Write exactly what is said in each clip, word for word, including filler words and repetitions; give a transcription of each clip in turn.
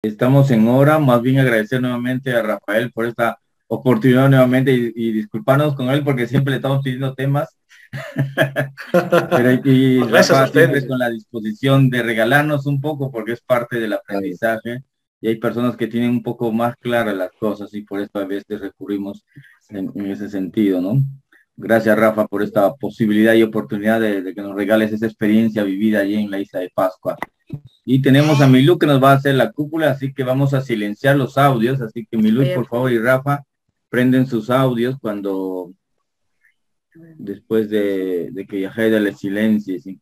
estamos en hora. Más bien agradecer nuevamente a Rafael por esta oportunidad nuevamente y, y disculparnos con él porque siempre le estamos pidiendo temas. Pero y Gracias a Rafa siempre ustedes. con la disposición de regalarnos un poco porque es parte del aprendizaje y hay personas que tienen un poco más claras las cosas y por eso a veces recurrimos en, en ese sentido, ¿no? Gracias, Rafa, por esta posibilidad y oportunidad de, de que nos regales esa experiencia vivida allí en la isla de Pascua. Y tenemos a Milú que nos va a hacer la cúpula, así que vamos a silenciar los audios. Así que Milú, por favor, y Rafa, prenden sus audios cuando después de, de que Yajeda le silencie. ¿Sí?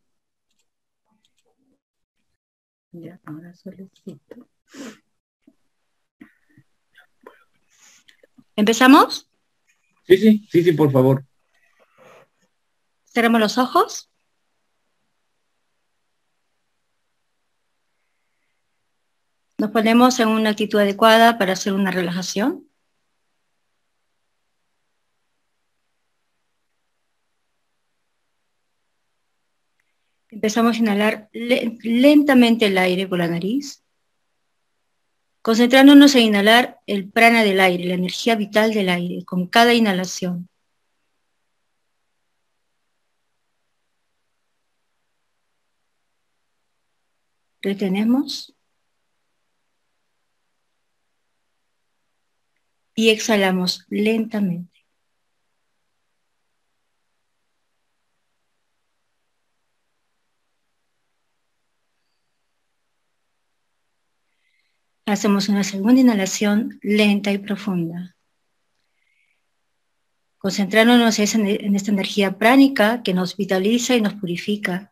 Ya, ahora solicito. ¿Empezamos? Sí, sí, sí, sí, por favor. Cerramos los ojos. Nos ponemos en una actitud adecuada para hacer una relajación. Empezamos a inhalar lentamente el aire por la nariz, concentrándonos en inhalar el prana del aire, la energía vital del aire, con cada inhalación. Retenemos y exhalamos lentamente. Hacemos una segunda inhalación lenta y profunda, concentrándonos en esta energía pránica que nos vitaliza y nos purifica.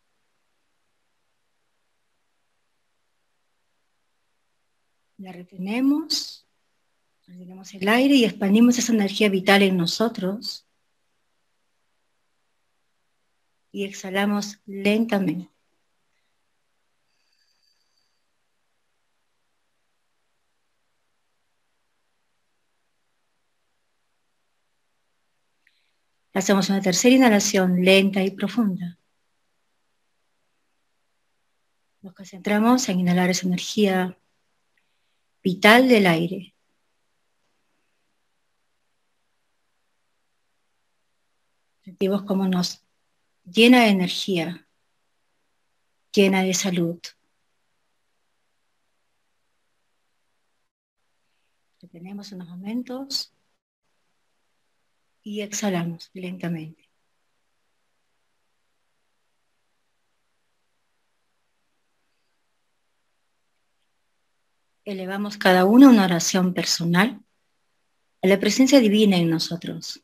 La retenemos, retenemos el aire y expandimos esa energía vital en nosotros y exhalamos lentamente. Hacemos una tercera inhalación lenta y profunda. Nos concentramos en inhalar esa energía vital del aire. Sentimos cómo nos llena de energía, llena de salud. Retenemos unos momentos y exhalamos lentamente. Elevamos cada uno a una oración personal a la presencia divina en nosotros.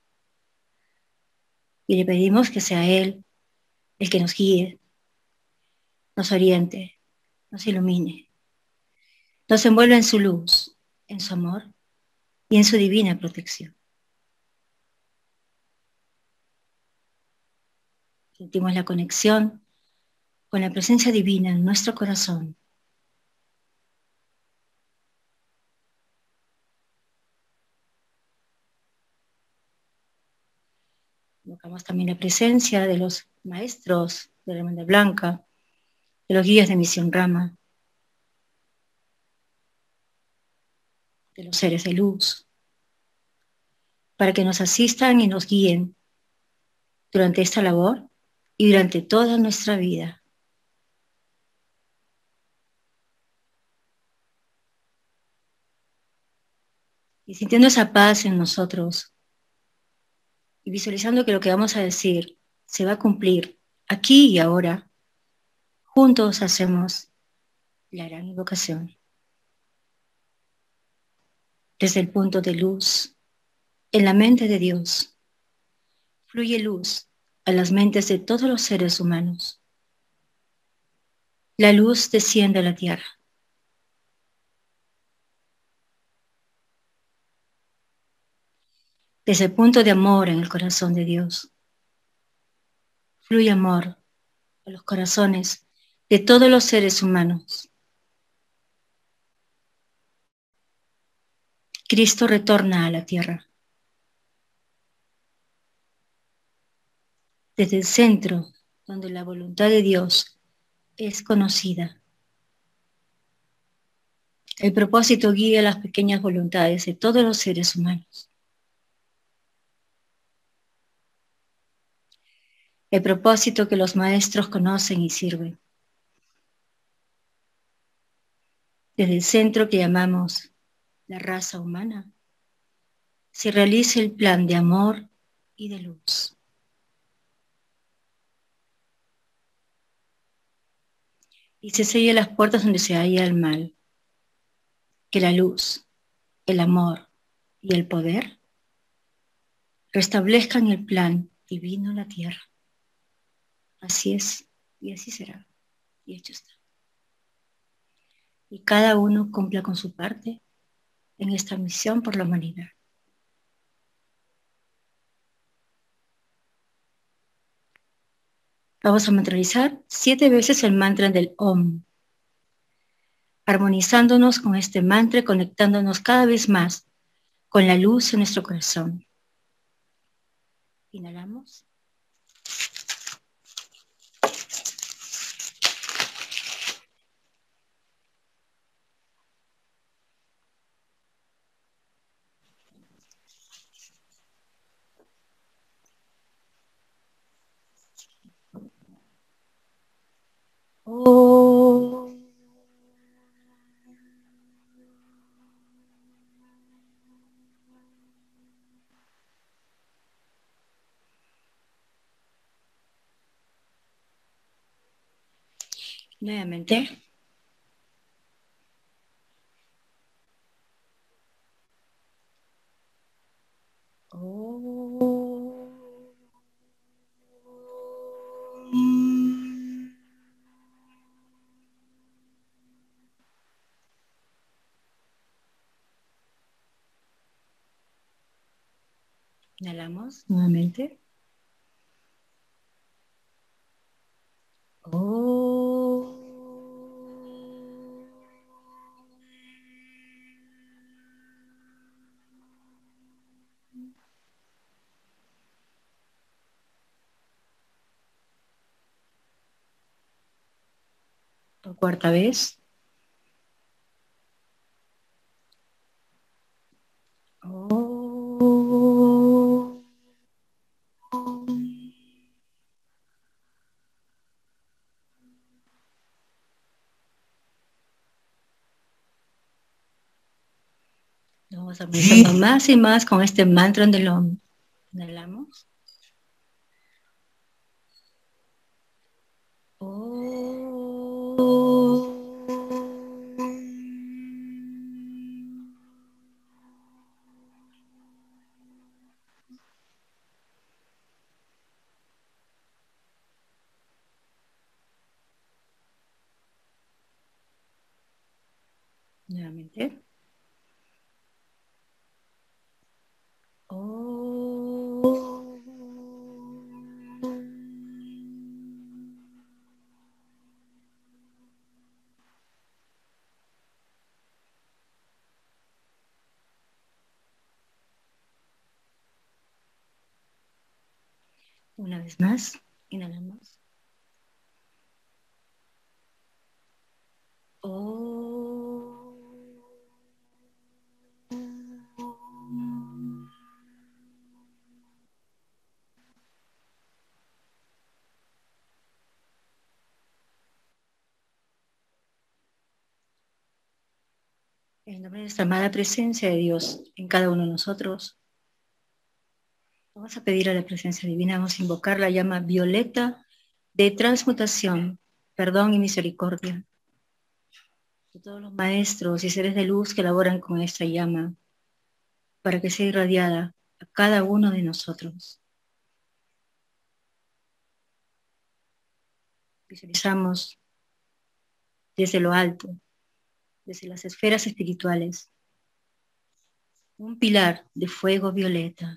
Y le pedimos que sea Él el que nos guíe, nos oriente, nos ilumine, nos envuelve en su luz, en su amor y en su divina protección. Sentimos la conexión con la presencia divina en nuestro corazón. Invocamos también la presencia de los maestros de la Hermandad Blanca, de los guías de Misión Rama, de los seres de luz, para que nos asistan y nos guíen durante esta labor y durante toda nuestra vida. Y sintiendo esa paz en nosotros, y visualizando que lo que vamos a decir se va a cumplir aquí y ahora, juntos hacemos la gran invocación. Desde el punto de luz, en la mente de Dios, fluye luz a las mentes de todos los seres humanos. La luz desciende a la tierra. Desde el punto de amor en el corazón de Dios, fluye amor a los corazones de todos los seres humanos. Cristo retorna a la tierra. Desde el centro, donde la voluntad de Dios es conocida. El propósito guía las pequeñas voluntades de todos los seres humanos. El propósito que los maestros conocen y sirven. Desde el centro que llamamos la raza humana, se realiza el plan de amor y de luz. Y se sella las puertas donde se halla el mal. Que la luz, el amor y el poder restablezcan el plan divino en la tierra. Así es, y así será, y hecho está. Y cada uno cumpla con su parte en esta misión por la humanidad. Vamos a mantralizar siete veces el mantra del Om, armonizándonos con este mantra y conectándonos cada vez más con la luz en nuestro corazón. Inhalamos. Oh. Nuevamente. Oh. Inhalamos nuevamente. Oh. Por cuarta vez. Oh. Vamos armonizando más y más con este mantra del Om. Inhalamos. Oh. Nuevamente. Oh. Una vez más, inhalamos. Oh. En nombre de esta amada presencia de Dios en cada uno de nosotros, vamos a pedir a la presencia divina, vamos a invocar la llama violeta de transmutación, perdón y misericordia de todos los maestros y seres de luz que laboran con esta llama para que sea irradiada a cada uno de nosotros. Visualizamos desde lo alto, desde las esferas espirituales, un pilar de fuego violeta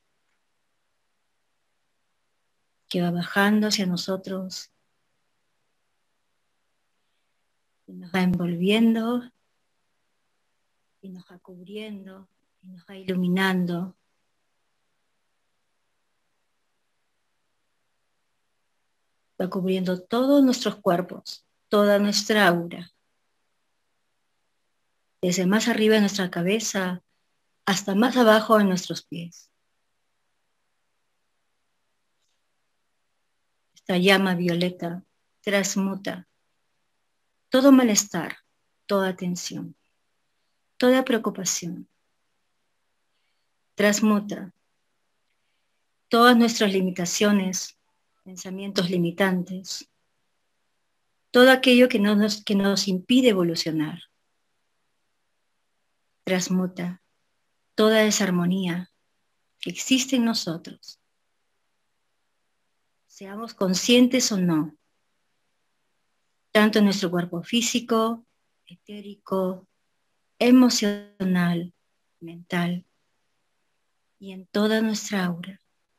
que va bajando hacia nosotros y nos va envolviendo y nos va cubriendo y nos va iluminando. Va cubriendo todos nuestros cuerpos, toda nuestra aura. desde más arriba de nuestra cabeza hasta más abajo de nuestros pies. Esta llama violeta transmuta todo malestar, toda tensión, toda preocupación. Transmuta todas nuestras limitaciones, pensamientos limitantes, todo aquello que nos, que nos impide evolucionar. Transmuta toda desarmonía que existe en nosotros. Seamos conscientes o no, tanto en nuestro cuerpo físico, etérico, emocional, mental y en toda nuestra aura.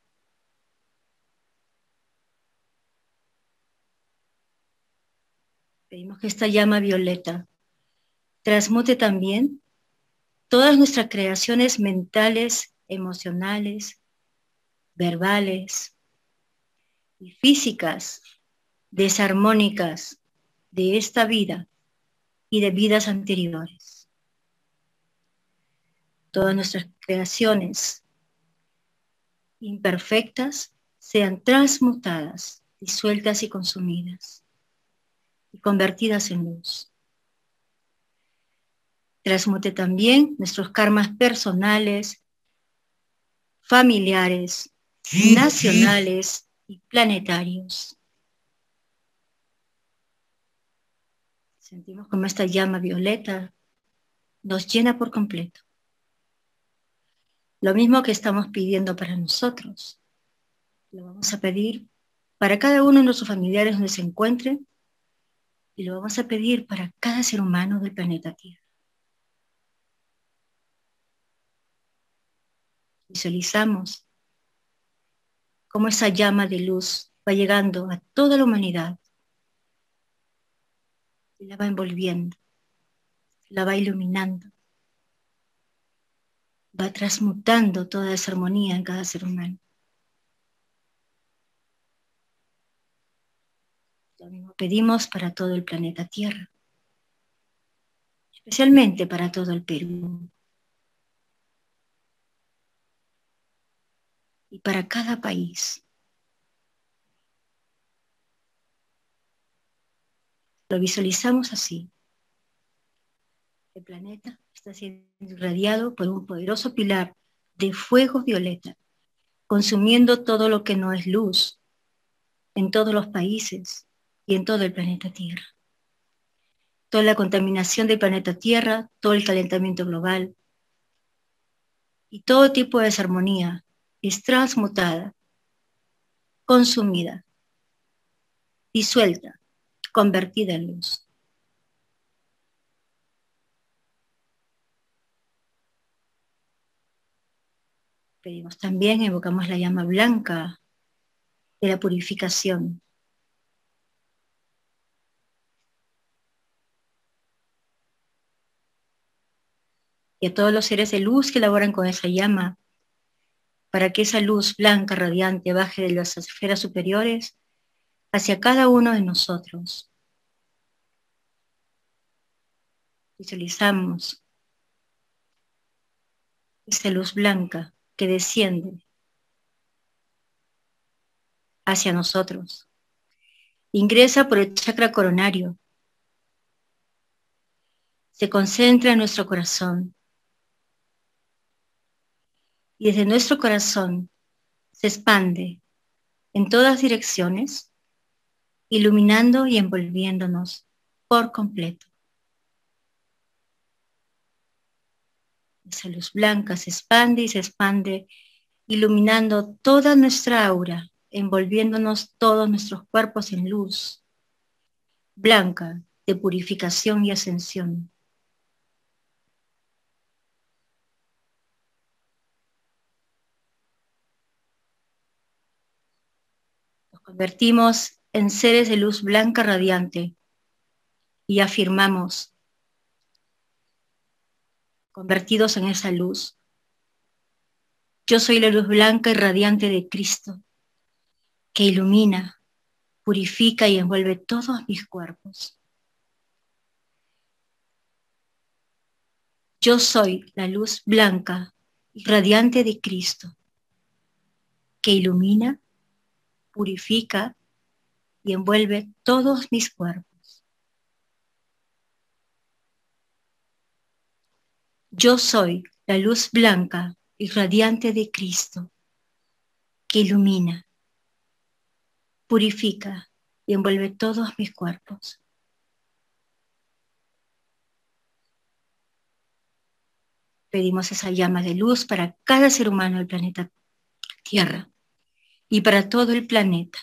Pedimos que esta llama violeta transmute también todas nuestras creaciones mentales, emocionales, verbales y físicas, desarmónicas de esta vida y de vidas anteriores. Todas nuestras creaciones imperfectas sean transmutadas, disueltas y consumidas y convertidas en luz. Transmute también nuestros karmas personales, familiares, nacionales y planetarios. Sentimos como esta llama violeta nos llena por completo. Lo mismo que estamos pidiendo para nosotros, lo vamos a pedir para cada uno de nuestros familiares donde se encuentren y lo vamos a pedir para cada ser humano del planeta Tierra. Visualizamos cómo esa llama de luz va llegando a toda la humanidad y la va envolviendo, la va iluminando, va transmutando toda esa armonía en cada ser humano. Lo mismo pedimos para todo el planeta Tierra, especialmente para todo el Perú y para cada país. Lo visualizamos así. El planeta está siendo irradiado por un poderoso pilar de fuego violeta, consumiendo todo lo que no es luz en todos los países y en todo el planeta Tierra. Toda la contaminación del planeta Tierra, todo el calentamiento global y todo tipo de desarmonía es transmutada, consumida, disuelta, convertida en luz. Pedimos también, evocamos la llama blanca de la purificación. Y a todos los seres de luz que laboran con esa llama, para que esa luz blanca radiante baje de las esferas superiores hacia cada uno de nosotros. Visualizamos esa luz blanca que desciende hacia nosotros. Ingresa por el chakra coronario. Se concentra en nuestro corazón. Y desde nuestro corazón se expande en todas direcciones, iluminando y envolviéndonos por completo. Esa luz blanca se expande y se expande, iluminando toda nuestra aura, envolviéndonos todos nuestros cuerpos en luz blanca de purificación y ascensión. Nos convertimos en seres de luz blanca radiante y afirmamos, convertidos en esa luz, yo soy la luz blanca y radiante de Cristo, que ilumina, purifica y envuelve todos mis cuerpos. Yo soy la luz blanca y radiante de Cristo, que ilumina, purifica y envuelve todos mis cuerpos. Yo soy la luz blanca y radiante de Cristo, que ilumina, purifica y envuelve todos mis cuerpos. Pedimos esa llama de luz para cada ser humano del planeta Tierra y para todo el planeta.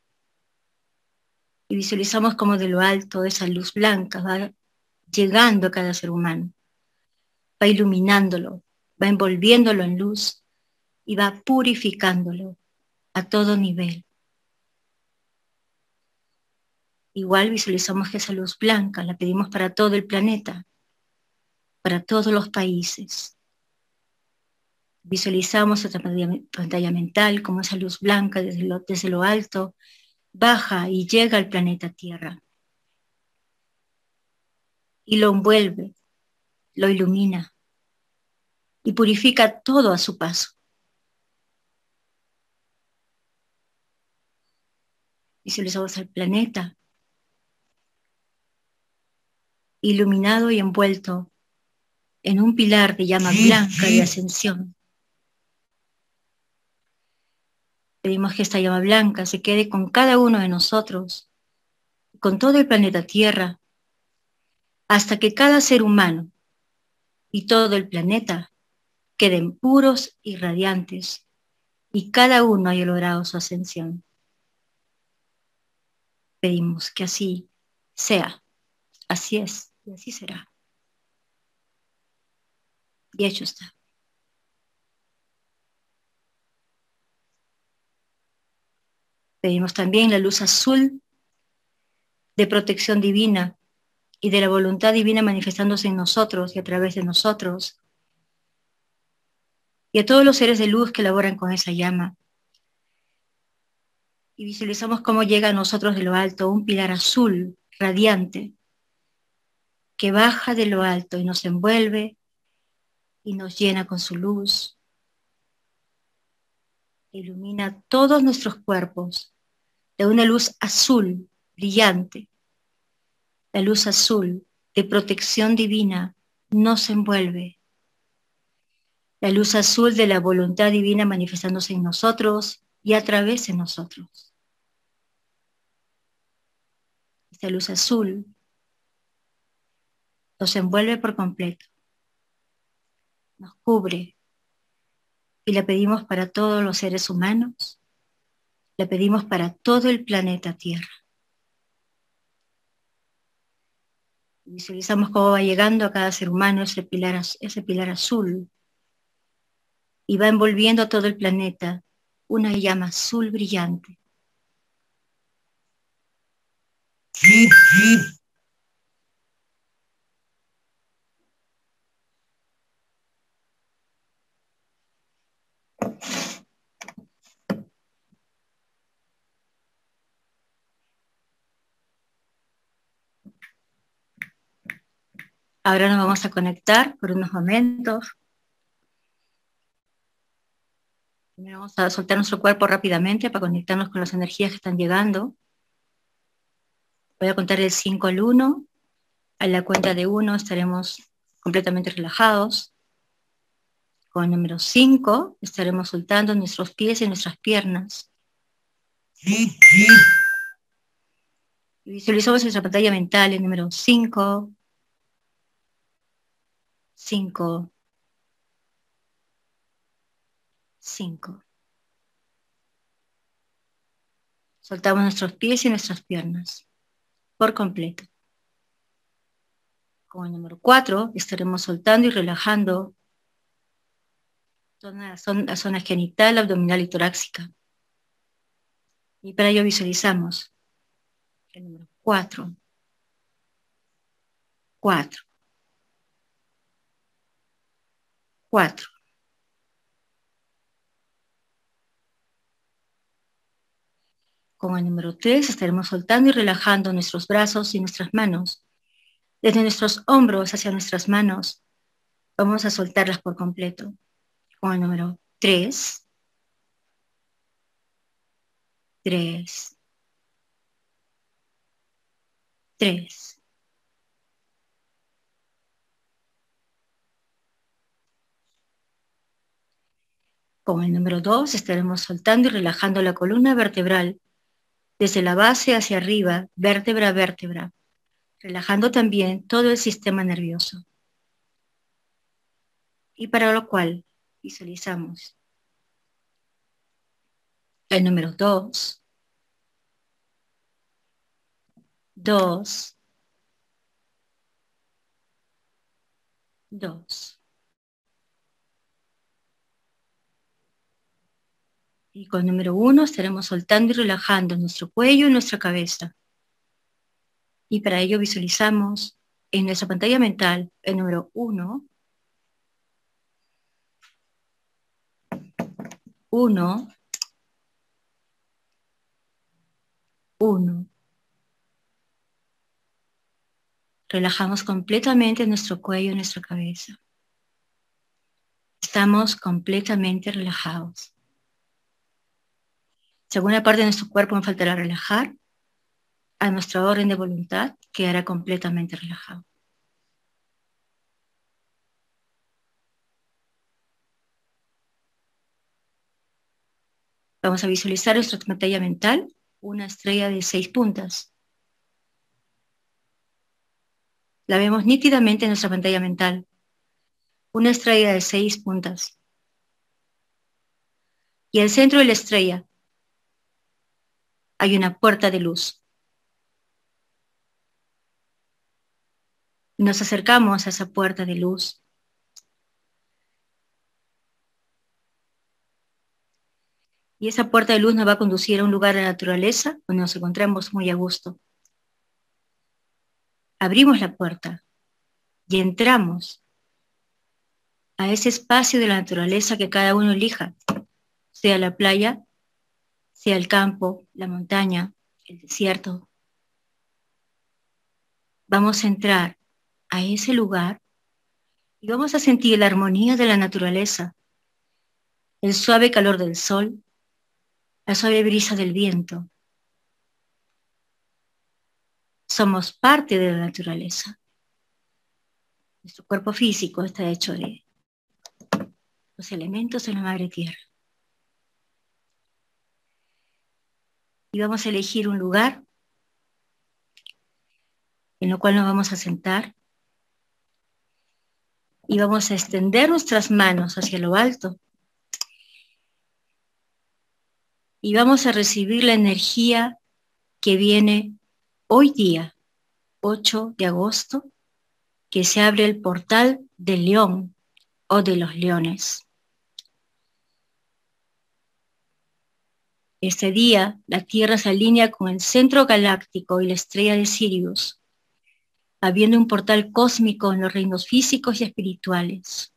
Y visualizamos como de lo alto esa luz blanca va llegando a cada ser humano, va iluminándolo, va envolviéndolo en luz y va purificándolo a todo nivel. Igual visualizamos que esa luz blanca la pedimos para todo el planeta, para todos los países. Visualizamos esta pantalla mental como esa luz blanca desde lo, desde lo alto baja y llega al planeta Tierra. Y lo envuelve, lo ilumina y purifica todo a su paso. Visualizamos el planeta iluminado y envuelto en un pilar de llama blanca de ascensión. Pedimos que esta llama blanca se quede con cada uno de nosotros, con todo el planeta Tierra, hasta que cada ser humano y todo el planeta queden puros y radiantes, y cada uno haya logrado su ascensión. Pedimos que así sea, así es, y así será. Y hecho está. Pedimos también la luz azul de protección divina y de la voluntad divina manifestándose en nosotros y a través de nosotros, y a todos los seres de luz que laboran con esa llama. Y visualizamos cómo llega a nosotros de lo alto un pilar azul, radiante, que baja de lo alto y nos envuelve y nos llena con su luz. Ilumina todos nuestros cuerpos de una luz azul, brillante. La luz azul de protección divina nos envuelve. La luz azul de la voluntad divina manifestándose en nosotros y a través de nosotros. Esta luz azul nos envuelve por completo, nos cubre y la pedimos para todos los seres humanos, la pedimos para todo el planeta Tierra. Visualizamos cómo va llegando a cada ser humano ese pilar, ese pilar azul y va envolviendo a todo el planeta una llama azul brillante. Ahora nos vamos a conectar por unos momentos. Primero vamos a soltar nuestro cuerpo rápidamente para conectarnos con las energías que están llegando. Voy a contar del cinco al uno. A la cuenta de uno estaremos completamente relajados. Con el número cinco estaremos soltando nuestros pies y nuestras piernas. Y visualizamos nuestra pantalla mental, el número cinco, cinco, cinco. Soltamos nuestros pies y nuestras piernas por completo. Con el número cuatro estaremos soltando y relajando toda la zona, la zona genital, abdominal y torácica. Y para ello visualizamos el número cuatro, cuatro, cuatro. Con el número tres estaremos soltando y relajando nuestros brazos y nuestras manos, desde nuestros hombros hacia nuestras manos, Vamos a soltarlas por completo. Con el número tres, tres, tres. Con el número dos estaremos soltando y relajando la columna vertebral desde la base hacia arriba, vértebra a vértebra, relajando también todo el sistema nervioso. Y para lo cual visualizamos el número dos, dos, dos. Y con el número uno estaremos soltando y relajando nuestro cuello y nuestra cabeza. Y para ello visualizamos en nuestra pantalla mental el número uno, uno, uno. Relajamos completamente nuestro cuello y nuestra cabeza. Estamos completamente relajados. Si alguna parte de nuestro cuerpo nos faltará relajar, a nuestra orden de voluntad quedará completamente relajado. Vamos a visualizar en nuestra pantalla mental una estrella de seis puntas. La vemos nítidamente en nuestra pantalla mental. Una estrella de seis puntas. Y al centro de la estrella hay una puerta de luz. Nos acercamos a esa puerta de luz. Y esa puerta de luz nos va a conducir a un lugar de la naturaleza donde nos encontramos muy a gusto. Abrimos la puerta y entramos a ese espacio de la naturaleza que cada uno elija, sea la playa, sea el campo, la montaña, el desierto. Vamos a entrar a ese lugar y vamos a sentir la armonía de la naturaleza, el suave calor del sol, la suave brisa del viento. Somos parte de la naturaleza. Nuestro cuerpo físico está hecho de los elementos de la madre tierra. Y vamos a elegir un lugar en el cual nos vamos a sentar y vamos a extender nuestras manos hacia lo alto y vamos a recibir la energía que viene hoy día, ocho de agosto, que se abre el portal del león o de los leones. Este día, la Tierra se alinea con el centro galáctico y la estrella de Sirius, habiendo un portal cósmico en los reinos físicos y espirituales.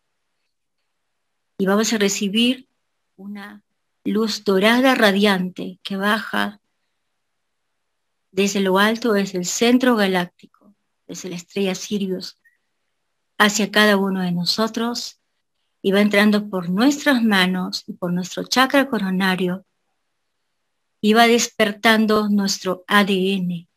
Y vamos a recibir una luz dorada radiante que baja desde lo alto, desde el centro galáctico, desde la estrella Sirius, hacia cada uno de nosotros y va entrando por nuestras manos y por nuestro chakra coronario y va despertando nuestro A D N.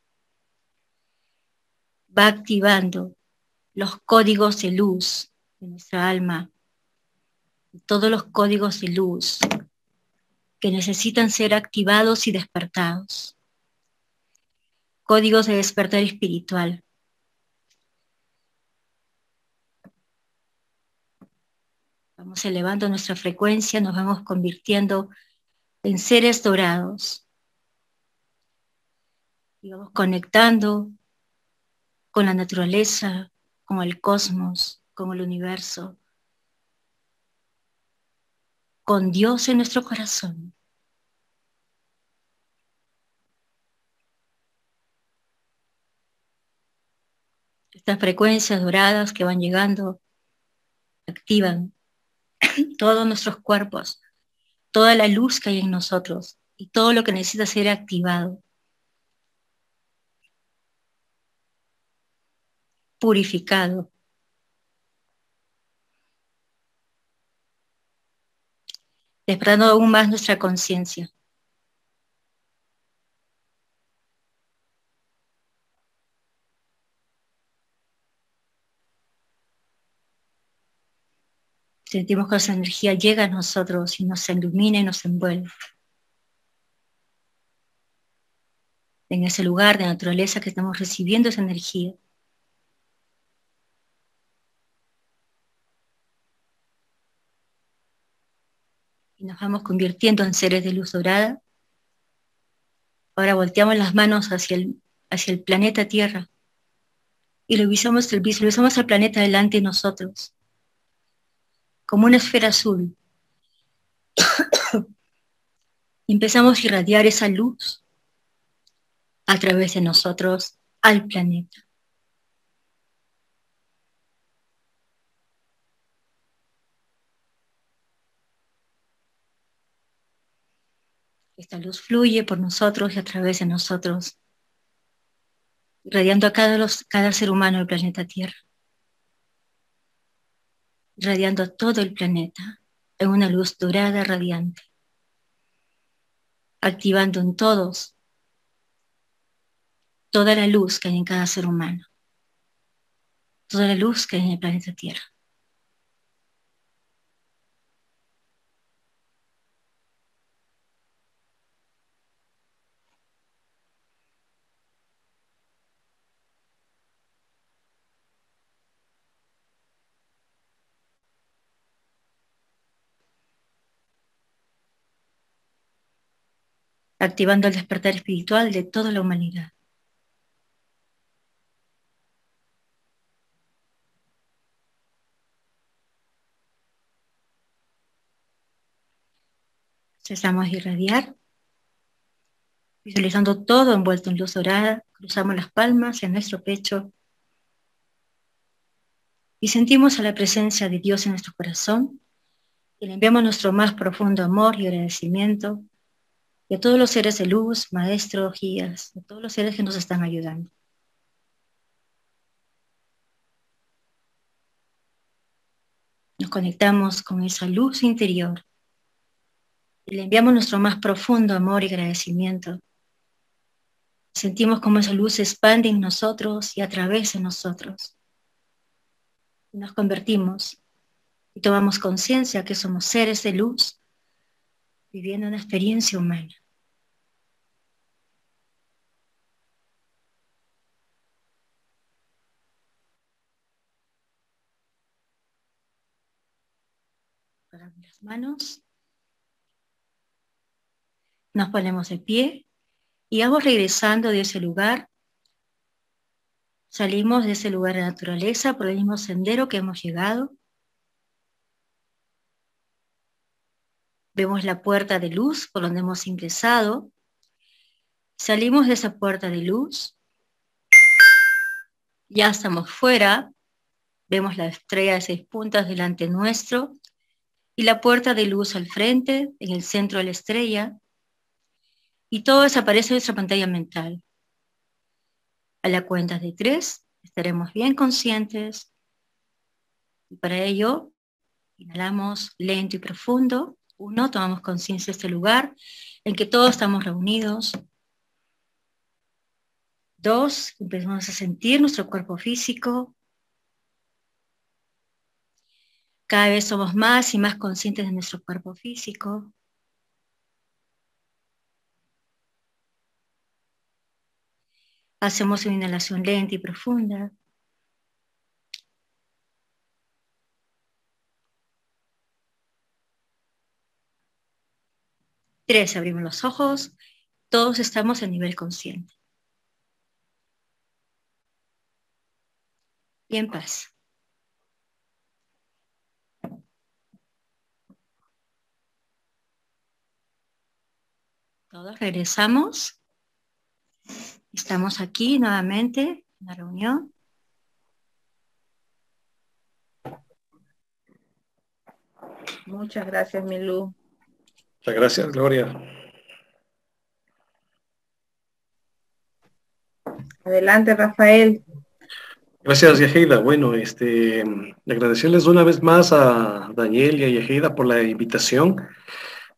Va activando los códigos de luz de nuestra alma, todos los códigos de luz que necesitan ser activados y despertados. Códigos de despertar espiritual. Vamos elevando nuestra frecuencia, nos vamos convirtiendo en seres dorados. Y vamos conectando con la naturaleza, con el cosmos, con el universo, con Dios en nuestro corazón. Estas frecuencias doradas que van llegando activan todos nuestros cuerpos, toda la luz que hay en nosotros y todo lo que necesita ser activado, purificado, despertando aún más nuestra conciencia. Sentimos que esa energía llega a nosotros y nos ilumina y nos envuelve. En ese lugar de naturaleza que estamos recibiendo esa energía. Y nos vamos convirtiendo en seres de luz dorada. Ahora volteamos las manos hacia el, hacia el planeta Tierra y lo visualizamos, visualizamos el planeta delante de nosotros, como una esfera azul. Y empezamos a irradiar esa luz a través de nosotros al planeta. Esta luz fluye por nosotros y a través de nosotros, irradiando a cada, los, cada ser humano del planeta Tierra, irradiando a todo el planeta en una luz dorada radiante, activando en todos toda la luz que hay en cada ser humano, toda la luz que hay en el planeta Tierra. Activando el despertar espiritual de toda la humanidad. Cesamos de irradiar, visualizando todo envuelto en luz dorada, cruzamos las palmas en nuestro pecho y sentimos a la presencia de Dios en nuestro corazón y le enviamos nuestro más profundo amor y agradecimiento y a todos los seres de luz, maestros, guías, a todos los seres que nos están ayudando. Nos conectamos con esa luz interior y le enviamos nuestro más profundo amor y agradecimiento. Sentimos como esa luz se expande en nosotros y a través de nosotros. Y nos convertimos y tomamos conciencia que somos seres de luz viviendo una experiencia humana. Paramos las manos, nos ponemos de pie y vamos regresando de ese lugar. Salimos de ese lugar de naturaleza por el mismo sendero que hemos llegado. Vemos la puerta de luz por donde hemos ingresado. Salimos de esa puerta de luz. Ya estamos fuera. Vemos la estrella de seis puntas delante nuestro y la puerta de luz al frente, en el centro de la estrella. Y todo desaparece de nuestra pantalla mental. A la cuenta de tres estaremos bien conscientes. Y para ello, inhalamos lento y profundo. Uno, tomamos conciencia de este lugar en que todos estamos reunidos. Dos, empezamos a sentir nuestro cuerpo físico. Cada vez somos más y más conscientes de nuestro cuerpo físico. Hacemos una inhalación lenta y profunda. Tres, abrimos los ojos. Todos estamos a nivel consciente. Y en paz. Todos regresamos. Estamos aquí nuevamente en la reunión. Muchas gracias, Milú. Muchas gracias, Gloria. Adelante, Rafael. Gracias, Yajeida. Bueno, este, agradecerles una vez más a Daniel y a Yajeida por la invitación.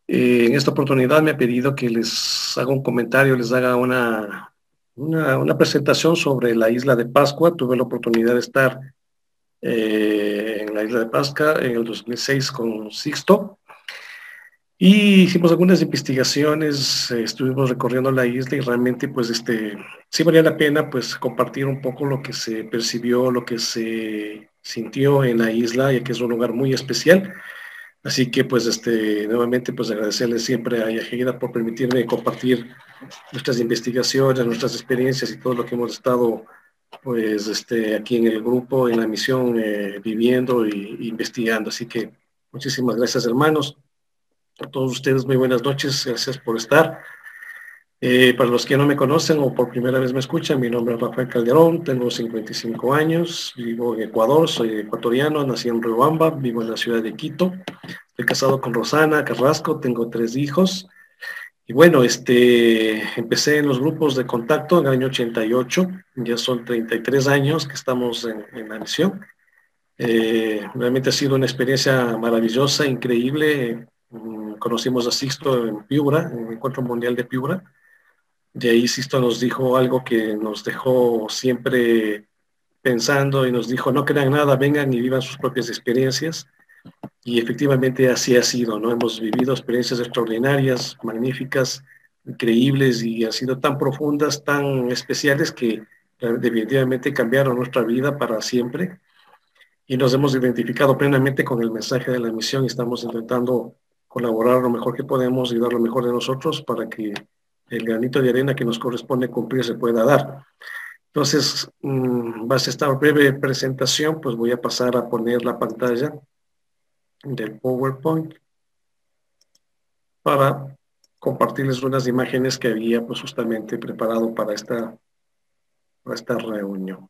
Eh, en esta oportunidad me ha pedido que les haga un comentario, les haga una, una, una presentación sobre la isla de Pascua. Tuve la oportunidad de estar eh, en la isla de Pascua en el dos mil seis con Sixto. Y hicimos algunas investigaciones, eh, estuvimos recorriendo la isla y realmente pues este, sí valía la pena pues compartir un poco lo que se percibió, lo que se sintió en la isla, ya que es un lugar muy especial. Así que pues este, nuevamente pues agradecerle siempre a Yajaira por permitirme compartir nuestras investigaciones, nuestras experiencias y todo lo que hemos estado pues este, aquí en el grupo, en la misión, eh, viviendo e investigando. Así que muchísimas gracias, hermanos. A todos ustedes, muy buenas noches, gracias por estar. Eh, para los que no me conocen o por primera vez me escuchan, mi nombre es Rafael Calderón, tengo cincuenta y cinco años, vivo en Ecuador, soy ecuatoriano, nací en Riobamba, vivo en la ciudad de Quito, estoy casado con Rosana Carrasco, tengo tres hijos. Y bueno, este, empecé en los grupos de contacto en el año ochenta y ocho, ya son treinta y tres años que estamos en, en la misión. Eh, realmente ha sido una experiencia maravillosa, increíble. Conocimos a Sixto en Piura, en el Encuentro Mundial de Piura. De ahí Sixto nos dijo algo que nos dejó siempre pensando y nos dijo, no crean nada, vengan y vivan sus propias experiencias. Y efectivamente así ha sido, ¿no? Hemos vivido experiencias extraordinarias, magníficas, increíbles y han sido tan profundas, tan especiales que definitivamente cambiaron nuestra vida para siempre. Y nos hemos identificado plenamente con el mensaje de la misión y estamos intentando colaborar lo mejor que podemos y dar lo mejor de nosotros para que el granito de arena que nos corresponde cumplir se pueda dar. Entonces, mmm, base a esta breve presentación, pues voy a pasar a poner la pantalla del PowerPoint para compartirles unas imágenes que había pues justamente preparado para esta, para esta reunión.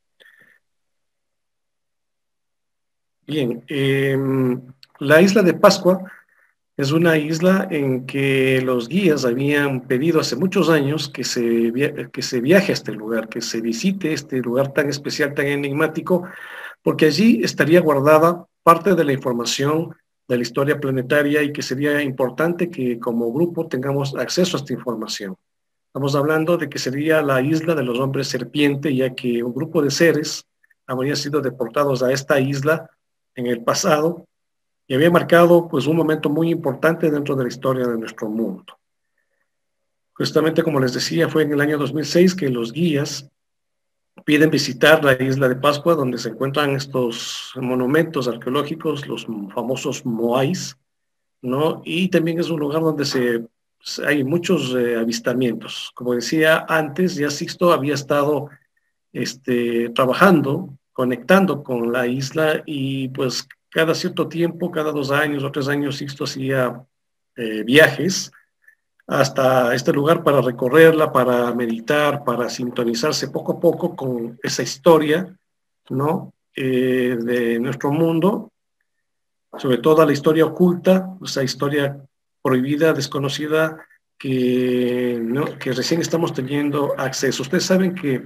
Bien, eh, la isla de Pascua es una isla en que los guías habían pedido hace muchos años que se, que se viaje a este lugar, que se visite este lugar tan especial, tan enigmático, porque allí estaría guardada parte de la información de la historia planetaria y que sería importante que como grupo tengamos acceso a esta información. Estamos hablando de que sería la isla de los hombres serpiente, ya que un grupo de seres habrían sido deportados a esta isla en el pasado y había marcado pues un momento muy importante dentro de la historia de nuestro mundo. Justamente como les decía, fue en el año dos mil seis que los guías piden visitar la isla de Pascua, donde se encuentran estos monumentos arqueológicos, los famosos moais, ¿no? Y también es un lugar donde se, hay muchos eh, avistamientos. Como decía antes, ya Sixto había estado este, trabajando, conectando con la isla y pues cada cierto tiempo, cada dos años o tres años, Sixto hacía eh, viajes hasta este lugar para recorrerla, para meditar, para sintonizarse poco a poco con esa historia, ¿no? Eh, de nuestro mundo, sobre todo la historia oculta, esa historia prohibida, desconocida, que, ¿no? que recién estamos teniendo acceso. Ustedes saben que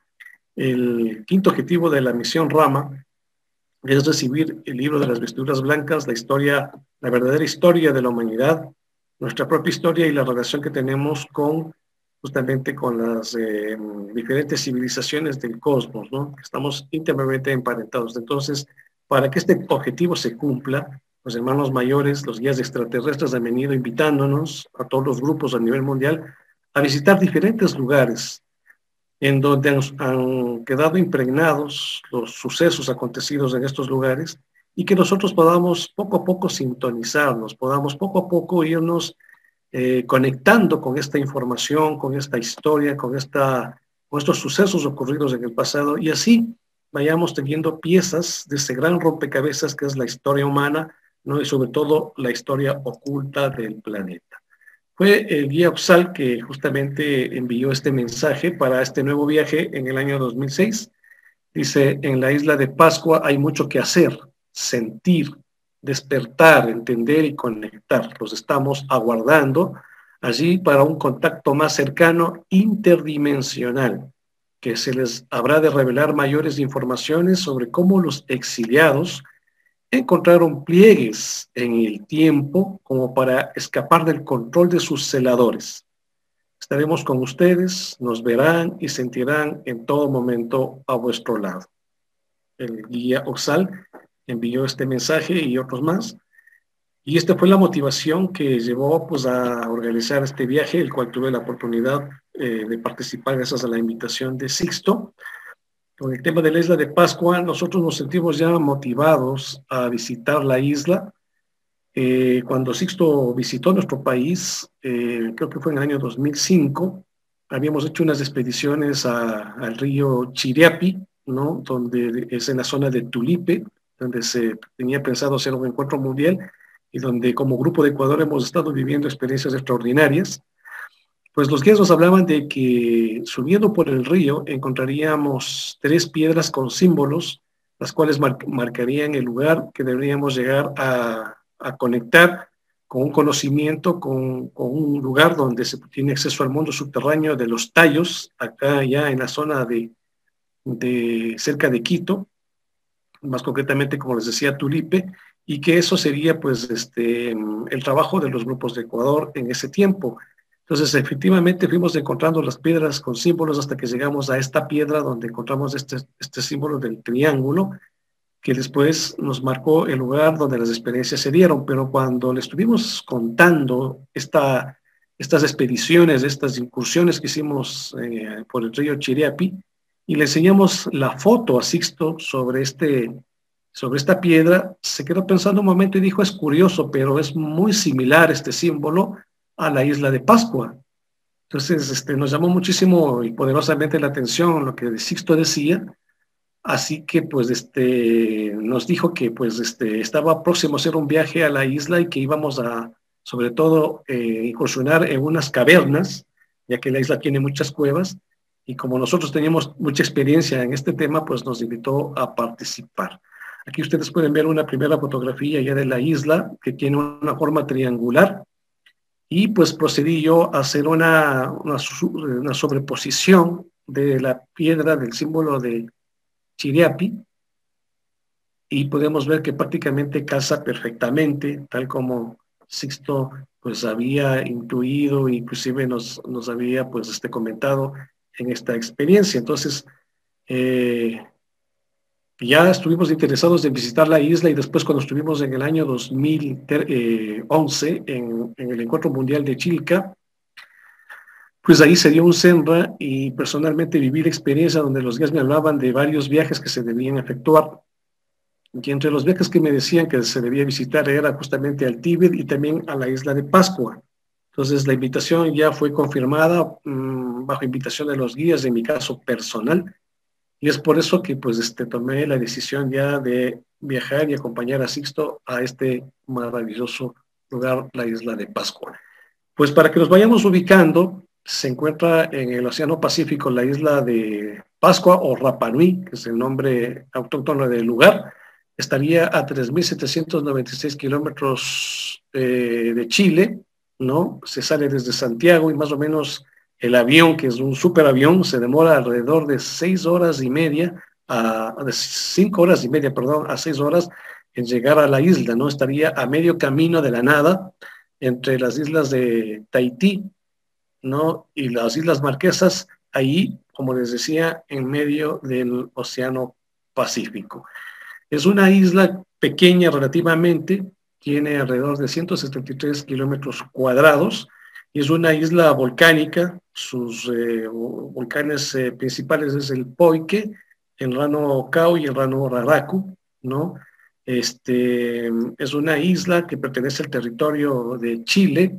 el quinto objetivo de la misión Rama es recibir el libro de las vestiduras blancas, la historia, la verdadera historia de la humanidad, nuestra propia historia y la relación que tenemos con, justamente con las eh, diferentes civilizaciones del cosmos, ¿no? Estamos íntimamente emparentados. Entonces, para que este objetivo se cumpla, los hermanos mayores, los guías extraterrestres han venido invitándonos a todos los grupos a nivel mundial a visitar diferentes lugares en donde han, han quedado impregnados los sucesos acontecidos en estos lugares y que nosotros podamos poco a poco sintonizarnos, podamos poco a poco irnos eh, conectando con esta información, con esta historia, con, esta, con estos sucesos ocurridos en el pasado y así vayamos teniendo piezas de ese gran rompecabezas que es la historia humana, ¿no? Y sobre todo la historia oculta del planeta. Fue el guía Oxal que justamente envió este mensaje para este nuevo viaje en el año dos mil seis. Dice, en la isla de Pascua hay mucho que hacer, sentir, despertar, entender y conectar. Los estamos aguardando allí para un contacto más cercano, interdimensional, que se les habrá de revelar mayores informaciones sobre cómo los exiliados encontraron pliegues en el tiempo como para escapar del control de sus celadores. Estaremos con ustedes, nos verán y sentirán en todo momento a vuestro lado. El guía Oxal envió este mensaje y otros más. Y esta fue la motivación que llevó pues, a organizar este viaje, el cual tuve la oportunidad eh, de participar gracias a la invitación de Sixto. Con el tema de la isla de Pascua, nosotros nos sentimos ya motivados a visitar la isla. Eh, cuando Sixto visitó nuestro país, eh, creo que fue en el año dos mil cinco, habíamos hecho unas expediciones a, al río Chiriapi, ¿no? Donde es en la zona de Tulipe, donde se tenía pensado hacer un encuentro mundial y donde como grupo de Ecuador hemos estado viviendo experiencias extraordinarias. Pues los guías nos hablaban de que subiendo por el río encontraríamos tres piedras con símbolos, las cuales mar marcarían el lugar que deberíamos llegar a, a conectar con un conocimiento, con, con un lugar donde se tiene acceso al mundo subterráneo de los tallos, acá ya en la zona de, de cerca de Quito, más concretamente, como les decía, Tulipe, y que eso sería pues este, el trabajo de los grupos de Ecuador en ese tiempo. Entonces, efectivamente, fuimos encontrando las piedras con símbolos hasta que llegamos a esta piedra donde encontramos este, este símbolo del triángulo, que después nos marcó el lugar donde las experiencias se dieron. Pero cuando le estuvimos contando esta, estas expediciones, estas incursiones que hicimos eh, por el río Chiriapi, y le enseñamos la foto a Sixto sobre, este, sobre esta piedra, se quedó pensando un momento y dijo, es curioso, pero es muy similar este símbolo a la isla de Pascua. Entonces este, nos llamó muchísimo y poderosamente la atención lo que Sixto decía, así que pues este, nos dijo que pues este, estaba próximo a hacer un viaje a la isla y que íbamos a, sobre todo, eh, incursionar en unas cavernas, ya que la isla tiene muchas cuevas, y como nosotros teníamos mucha experiencia en este tema, pues nos invitó a participar. Aquí ustedes pueden ver una primera fotografía ya de la isla, que tiene una forma triangular, y pues procedí yo a hacer una, una, una sobreposición de la piedra del símbolo de Chiriapi, y podemos ver que prácticamente casa perfectamente, tal como Sixto pues había intuido, inclusive nos, nos había pues este, comentado en esta experiencia. Entonces, eh, ya estuvimos interesados en visitar la isla y después cuando estuvimos en el año dos mil once en, en el Encuentro Mundial de Chilca, pues ahí se dio un SENRA y personalmente viví la experiencia donde los guías me hablaban de varios viajes que se debían efectuar. Y entre los viajes que me decían que se debía visitar era justamente al Tíbet y también a la isla de Pascua. Entonces la invitación ya fue confirmada mmm, bajo invitación de los guías, en mi caso personal. Y es por eso que pues este, tomé la decisión ya de viajar y acompañar a Sixto a este maravilloso lugar, la isla de Pascua. Pues para que nos vayamos ubicando, se encuentra en el Océano Pacífico la isla de Pascua o Rapa Nui, que es el nombre autóctono del lugar. Estaría a tres mil setecientos noventa y seis kilómetros eh, de Chile, ¿no? Se sale desde Santiago y más o menos el avión, que es un superavión, se demora alrededor de seis horas y media, a, de cinco horas y media, perdón, a seis horas en llegar a la isla, ¿no? Estaría a medio camino de la nada entre las islas de Tahití, ¿no? Y las Islas Marquesas, ahí, como les decía, en medio del Océano Pacífico. Es una isla pequeña relativamente, tiene alrededor de ciento setenta y tres kilómetros cuadrados, y es una isla volcánica. Sus eh, volcanes eh, principales es el Poike, el Rano Cao y el Rano Raraku, ¿no? Este, es una isla que pertenece al territorio de Chile,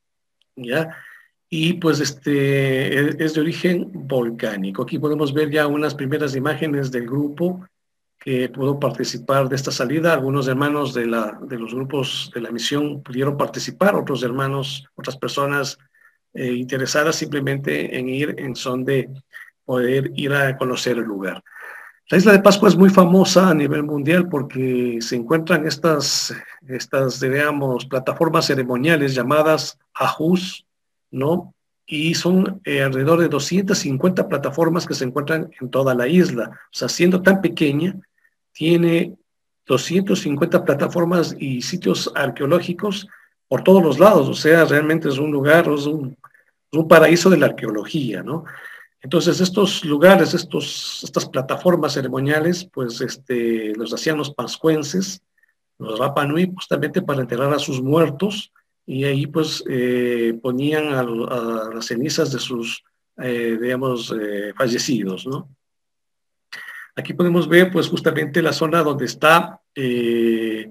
¿ya? Y pues este, es de origen volcánico. Aquí podemos ver ya unas primeras imágenes del grupo que pudo participar de esta salida. Algunos hermanos de, la, de los grupos de la misión pudieron participar, otros hermanos, otras personas eh, interesadas simplemente en ir en son de poder ir a conocer el lugar. La isla de Pascua es muy famosa a nivel mundial porque se encuentran estas, estas digamos, plataformas ceremoniales llamadas ajus, ¿no? Y son eh, alrededor de doscientas cincuenta plataformas que se encuentran en toda la isla. O sea, siendo tan pequeña, tiene doscientas cincuenta plataformas y sitios arqueológicos por todos los lados. O sea, realmente es un lugar, es un, es un paraíso de la arqueología, ¿no? Entonces, estos lugares, estos, estas plataformas ceremoniales, pues este, los hacían los pascuenses, los Rapa Nui, justamente para enterrar a sus muertos, y ahí pues eh, ponían a, a las cenizas de sus, eh, digamos, eh, fallecidos, ¿no? Aquí podemos ver pues justamente la zona donde está eh,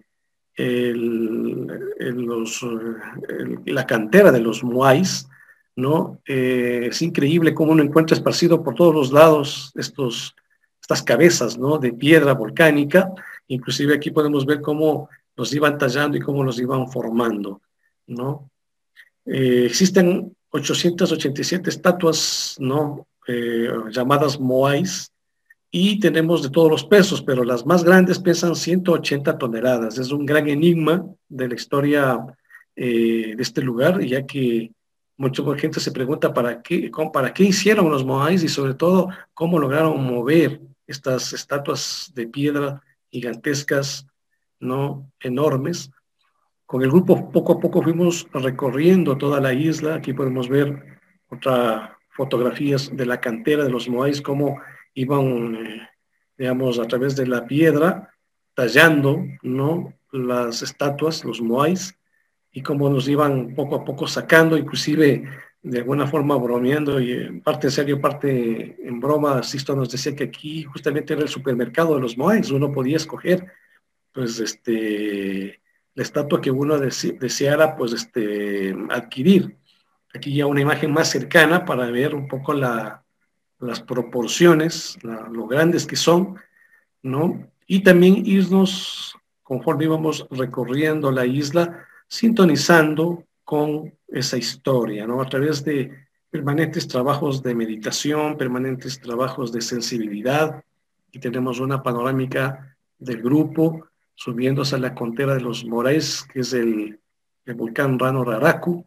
el, el, los, el, la cantera de los Moais, ¿no? Eh, es increíble cómo uno encuentra esparcido por todos los lados estos, estas cabezas, ¿no? De piedra volcánica. Inclusive aquí podemos ver cómo los iban tallando y cómo los iban formando, ¿no? Eh, existen ochocientas ochenta y siete estatuas, ¿no? Eh, llamadas Moais, y tenemos de todos los pesos, pero las más grandes pesan ciento ochenta toneladas. Es un gran enigma de la historia eh, de este lugar, ya que mucha gente se pregunta para qué, para qué hicieron los Moais y sobre todo cómo lograron mover estas estatuas de piedra gigantescas, ¿no? Enormes. Con el grupo poco a poco fuimos recorriendo toda la isla. Aquí podemos ver otras fotografías de la cantera de los Moais, cómo iban, eh, digamos, a través de la piedra, tallando, ¿no? Las estatuas, los Moais, y cómo nos iban poco a poco sacando, inclusive de alguna forma bromeando, y en parte en serio, parte en broma. Sisto nos decía que aquí justamente era el supermercado de los Moais, uno podía escoger, pues, este, la estatua que uno dese deseara, pues, este, adquirir. Aquí ya una imagen más cercana para ver un poco la, las proporciones, la, lo grandes que son, ¿no? Y también irnos, conforme íbamos recorriendo la isla, sintonizando con esa historia, ¿no? A través de permanentes trabajos de meditación, permanentes trabajos de sensibilidad. Aquí tenemos una panorámica del grupo subiéndose a la cantera de los Morais, que es el, el volcán Rano Raraku.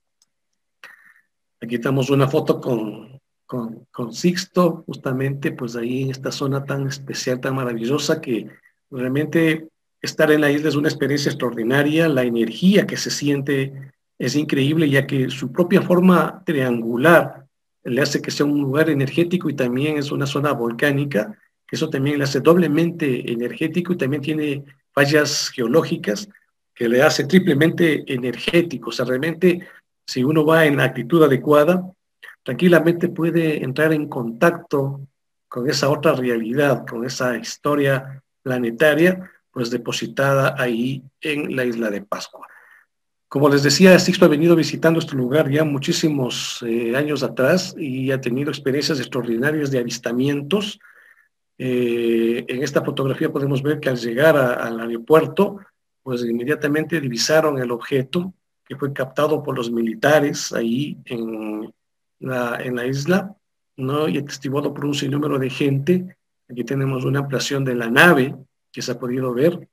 Aquí tenemos una foto con, con, con Sixto, justamente pues ahí en esta zona tan especial, tan maravillosa, que realmente estar en la isla es una experiencia extraordinaria. La energía que se siente es increíble, ya que su propia forma triangular le hace que sea un lugar energético, y también es una zona volcánica, que eso también le hace doblemente energético, y también tiene fallas geológicas que le hace triplemente energético. O sea, realmente, si uno va en la actitud adecuada, tranquilamente puede entrar en contacto con esa otra realidad, con esa historia planetaria, pues depositada ahí en la isla de Pascua. Como les decía, Sixto ha venido visitando este lugar ya muchísimos eh, años atrás, y ha tenido experiencias extraordinarias de avistamientos. Eh, en esta fotografía podemos ver que al llegar a, al aeropuerto, pues inmediatamente divisaron el objeto que fue captado por los militares ahí en la, en la isla, ¿no? Y atestiguado por un sinnúmero de gente. Aquí tenemos una ampliación de la nave que se ha podido ver.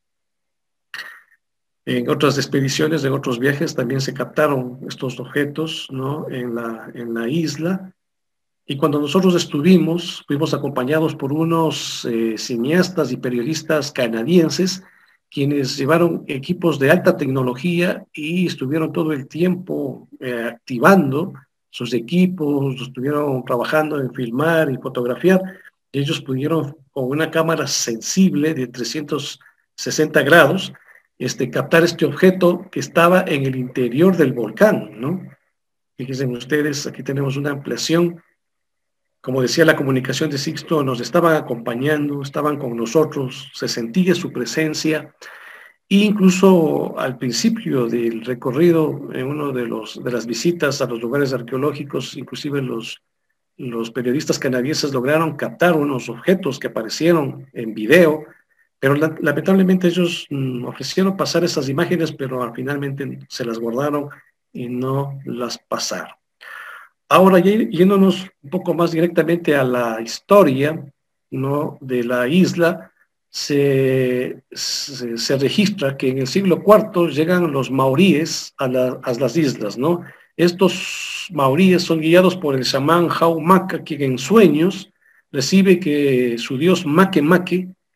En otras expediciones, en otros viajes, también se captaron estos objetos, ¿no? en, la, en la isla. Y cuando nosotros estuvimos, fuimos acompañados por unos eh, cineastas y periodistas canadienses, quienes llevaron equipos de alta tecnología y estuvieron todo el tiempo eh, activando sus equipos, estuvieron trabajando en filmar y fotografiar. Y ellos pudieron, con una cámara sensible de trescientos sesenta grados, este, captar este objeto que estaba en el interior del volcán, ¿no? Fíjense ustedes, aquí tenemos una ampliación. Como decía, la comunicación de Sixto, nos estaban acompañando, estaban con nosotros, se sentía su presencia. E incluso al principio del recorrido, en uno de, los, de las visitas a los lugares arqueológicos, inclusive los, los periodistas canadienses lograron captar unos objetos que aparecieron en video, pero la, lamentablemente ellos mm, ofrecieron pasar esas imágenes, pero finalmente se las guardaron y no las pasaron. Ahora, yéndonos un poco más directamente a la historia, ¿no? de la isla, se, se, se registra que en el siglo cuarto llegan los maoríes a, la, a las islas, ¿no? Estos maoríes son guiados por el chamán Jau Maca, quien en sueños recibe que su dios Make Make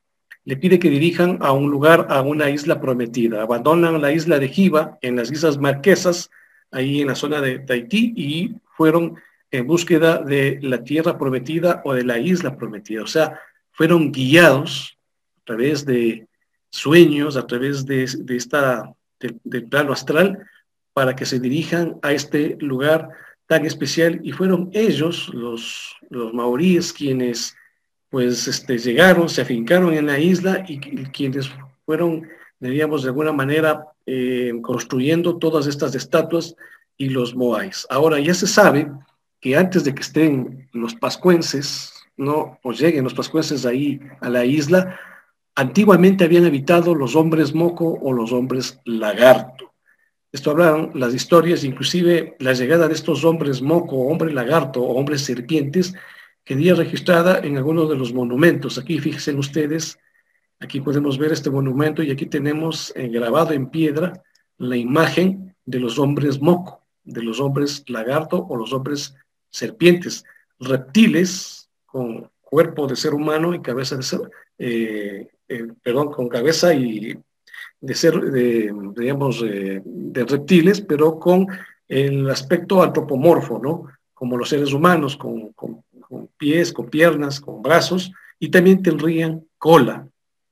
le pide que dirijan a un lugar, a una isla prometida. Abandonan la isla de Giva en las Islas Marquesas, ahí en la zona de Tahití, y fueron en búsqueda de la tierra prometida o de la isla prometida. O sea, fueron guiados a través de sueños, a través de, de esta, de, del plano astral, para que se dirijan a este lugar tan especial, y fueron ellos, los, los maoríes, quienes pues este, llegaron, se afincaron en la isla, y, y quienes fueron, diríamos, de alguna manera eh, construyendo todas estas estatuas y los moais. Ahora ya se sabe que antes de que estén los pascuenses, ¿no? O lleguen los pascuenses ahí a la isla, antiguamente habían habitado los hombres moco o los hombres lagarto. Esto hablan las historias, inclusive la llegada de estos hombres moco, hombre lagarto o hombres serpientes, quedía registrada en algunos de los monumentos. Aquí fíjense ustedes, aquí podemos ver este monumento, y aquí tenemos eh, grabado en piedra la imagen de los hombres moco, de los hombres lagarto o los hombres serpientes, reptiles con cuerpo de ser humano y cabeza de ser, eh, eh, perdón, con cabeza y de ser, de, digamos, eh, de reptiles, pero con el aspecto antropomorfo, ¿no? Como los seres humanos, con, con, con pies, con piernas, con brazos, y también tendrían cola.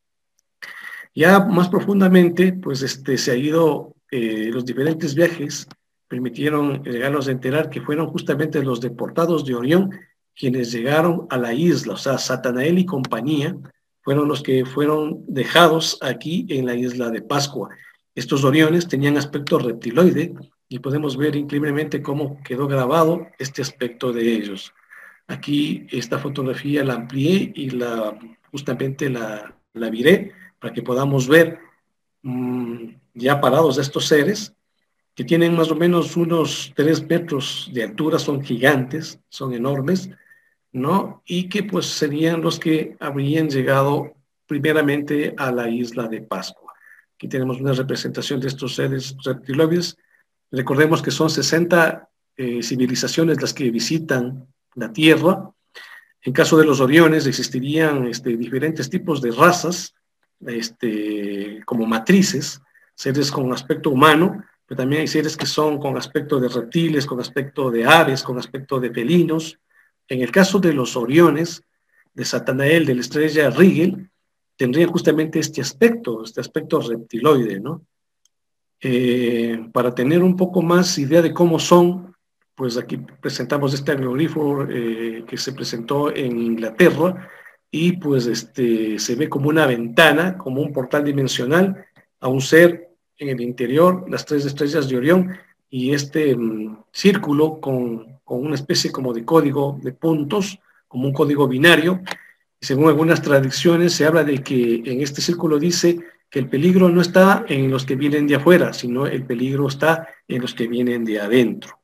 Ya más profundamente, pues este, se ha ido, eh, los diferentes viajes permitieron llegarnos a enterar que fueron justamente los deportados de Orión quienes llegaron a la isla, o sea, Satanael y compañía fueron los que fueron dejados aquí en la isla de Pascua. Estos Oriones tenían aspecto reptiloide, y podemos ver increíblemente cómo quedó grabado este aspecto de ellos. Aquí esta fotografía la amplié y la, justamente la, la viré para que podamos ver mmm, ya parados estos seres, que tienen más o menos unos tres metros de altura, son gigantes, son enormes, ¿no? Y que pues serían los que habrían llegado primeramente a la isla de Pascua. Aquí tenemos una representación de estos seres reptiloides. Recordemos que son sesenta eh, civilizaciones las que visitan la Tierra. En caso de los Oriones existirían este, diferentes tipos de razas, este, como matrices, seres con aspecto humano, pero también hay seres que son con aspecto de reptiles, con aspecto de aves, con aspecto de felinos. En el caso de los Oriones, de Satanael, de la estrella Rigel, tendrían justamente este aspecto, este aspecto reptiloide, ¿no? Eh, para tener un poco más idea de cómo son, pues aquí presentamos este aerogrifo eh, que se presentó en Inglaterra, y pues este, se ve como una ventana, como un portal dimensional a un ser en el interior, las tres estrellas de Orión, y este um, círculo con, con una especie como de código de puntos, como un código binario. Según algunas tradiciones se habla de que en este círculo dice que el peligro no está en los que vienen de afuera, sino el peligro está en los que vienen de adentro.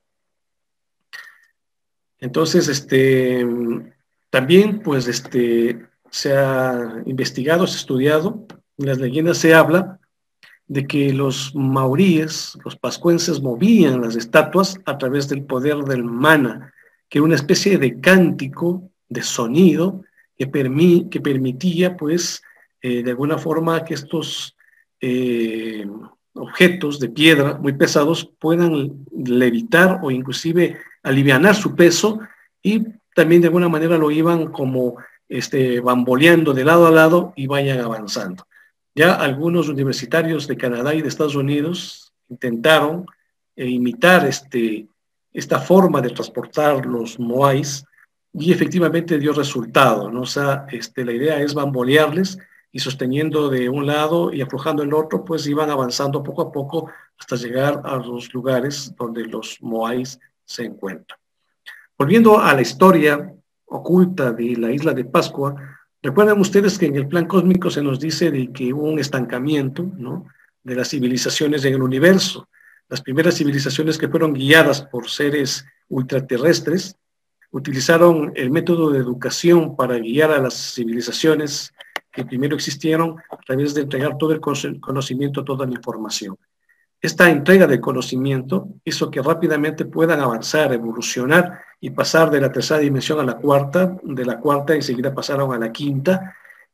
Entonces, este, también pues este, se ha investigado, se ha estudiado, en las leyendas se habla de que los maoríes, los pascuenses, movían las estatuas a través del poder del mana, que era una especie de cántico, de sonido, que, permi que permitía, pues, eh, de alguna forma que estos eh, objetos de piedra muy pesados puedan levitar o inclusive alivianar su peso, y también de alguna manera lo iban como este, bamboleando de lado a lado y vayan avanzando. Ya algunos universitarios de Canadá y de Estados Unidos intentaron eh, imitar este, esta forma de transportar los moais, y efectivamente dio resultado, ¿no? O sea, este, la idea es bambolearles, y sosteniendo de un lado y aflojando el otro, pues iban avanzando poco a poco hasta llegar a los lugares donde los moais se encuentran. Volviendo a la historia oculta de la isla de Pascua, recuerdan ustedes que en el plan cósmico se nos dice de que hubo un estancamiento, ¿no?, de las civilizaciones en el universo. Las primeras civilizaciones que fueron guiadas por seres ultraterrestres utilizaron el método de educación para guiar a las civilizaciones que primero existieron a través de entregar todo el conocimiento, toda la información. Esta entrega de conocimiento hizo que rápidamente puedan avanzar, evolucionar y pasar de la tercera dimensión a la cuarta, de la cuarta enseguida pasaron a la quinta,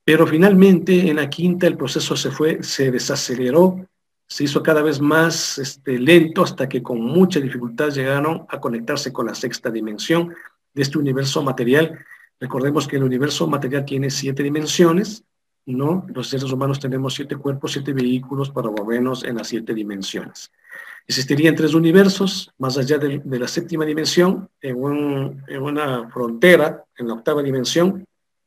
pero finalmente en la quinta el proceso se fue, se desaceleró, se hizo cada vez más este, lento, hasta que con mucha dificultad llegaron a conectarse con la sexta dimensión de este universo material. Recordemos que el universo material tiene siete dimensiones, ¿no? Los seres humanos tenemos siete cuerpos, siete vehículos para movernos en las siete dimensiones. Existirían tres universos, más allá de, de la séptima dimensión, en, un, en una frontera, en la octava dimensión,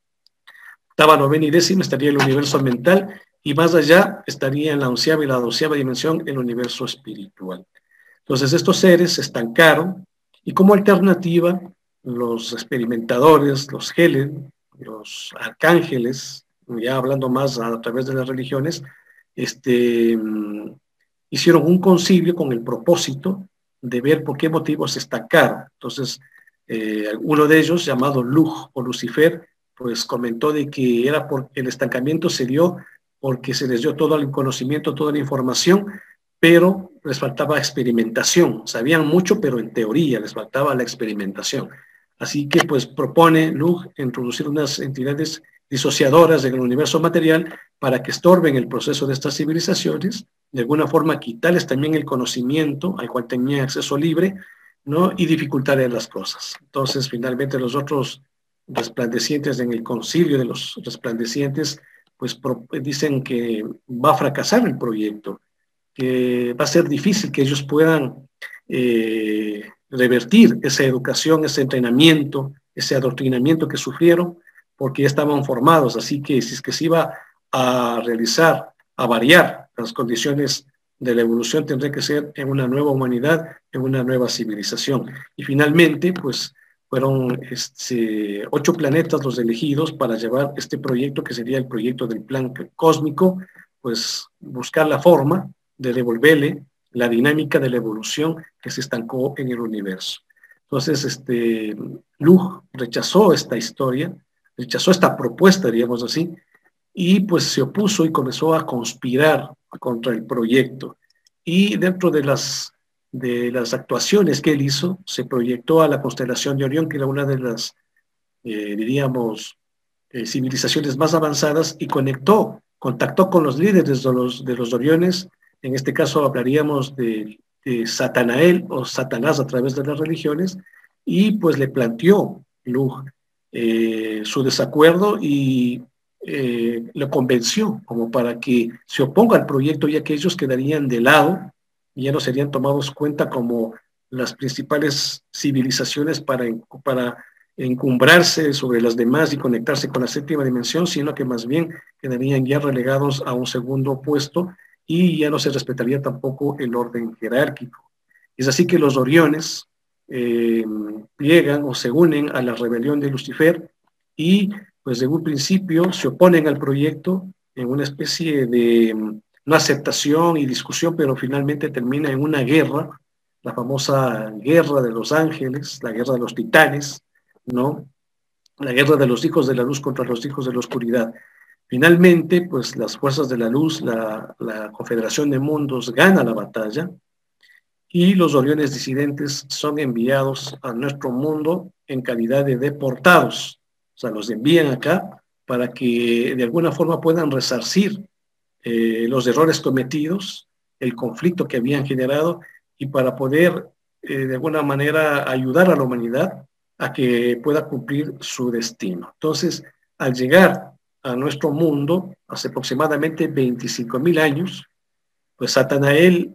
octava, novena y décima estaría el universo mental, y más allá estaría en la onceava y la doceava dimensión el universo espiritual. Entonces estos seres se estancaron, y como alternativa, los experimentadores, los Helen, los arcángeles, ya hablando más a, a través de las religiones, este, hicieron un concilio con el propósito de ver por qué motivos se estancaron. Entonces, eh, uno de ellos, llamado Lug o Lucifer, pues comentó de que era por, el estancamiento se dio porque se les dio todo el conocimiento, toda la información, pero les faltaba experimentación. Sabían mucho, pero en teoría les faltaba la experimentación. Así que pues propone Lug introducir unas entidades disociadoras en el universo material para que estorben el proceso de estas civilizaciones, de alguna forma quitarles también el conocimiento al cual tenían acceso libre, ¿no? Y dificultarles las cosas. Entonces finalmente los otros resplandecientes en el concilio de los resplandecientes pues pro, dicen que va a fracasar el proyecto, que va a ser difícil que ellos puedan eh, revertir esa educación, ese entrenamiento, ese adoctrinamiento que sufrieron, porque ya estaban formados. Así que si es que se iba a realizar, a variar las condiciones de la evolución, tendría que ser en una nueva humanidad, en una nueva civilización. Y finalmente, pues fueron este, ocho planetas los elegidos para llevar este proyecto, que sería el proyecto del plan cósmico, pues buscar la forma de devolverle la dinámica de la evolución que se estancó en el universo. Entonces, este, Lug rechazó esta historia, rechazó esta propuesta, diríamos así, y pues se opuso y comenzó a conspirar contra el proyecto. Y dentro de las, de las actuaciones que él hizo, se proyectó a la constelación de Orión, que era una de las, eh, diríamos, eh, civilizaciones más avanzadas, y conectó, contactó con los líderes de los, de los Oriones. En este caso hablaríamos de, de Satanael o Satanás a través de las religiones, y pues le planteó Lug eh, su desacuerdo y eh, lo convenció como para que se oponga al proyecto, ya que ellos quedarían de lado y ya no serían tomados cuenta como las principales civilizaciones para, para encumbrarse sobre las demás y conectarse con la séptima dimensión, sino que más bien quedarían ya relegados a un segundo puesto, y ya no se respetaría tampoco el orden jerárquico. Es así que los Oriones eh, llegan o se unen a la rebelión de Lucifer, y pues de un principio se oponen al proyecto en una especie de no aceptación y discusión, pero finalmente termina en una guerra, la famosa guerra de los ángeles, la guerra de los titanes, ¿no? La guerra de los hijos de la luz contra los hijos de la oscuridad. Finalmente, pues las fuerzas de la luz, la, la Confederación de Mundos, gana la batalla, y los Oriones disidentes son enviados a nuestro mundo en calidad de deportados. O sea, los envían acá para que de alguna forma puedan resarcir eh, los errores cometidos, el conflicto que habían generado, y para poder eh, de alguna manera ayudar a la humanidad a que pueda cumplir su destino. Entonces, al llegar a nuestro mundo, hace aproximadamente veinticinco mil años, pues Satanael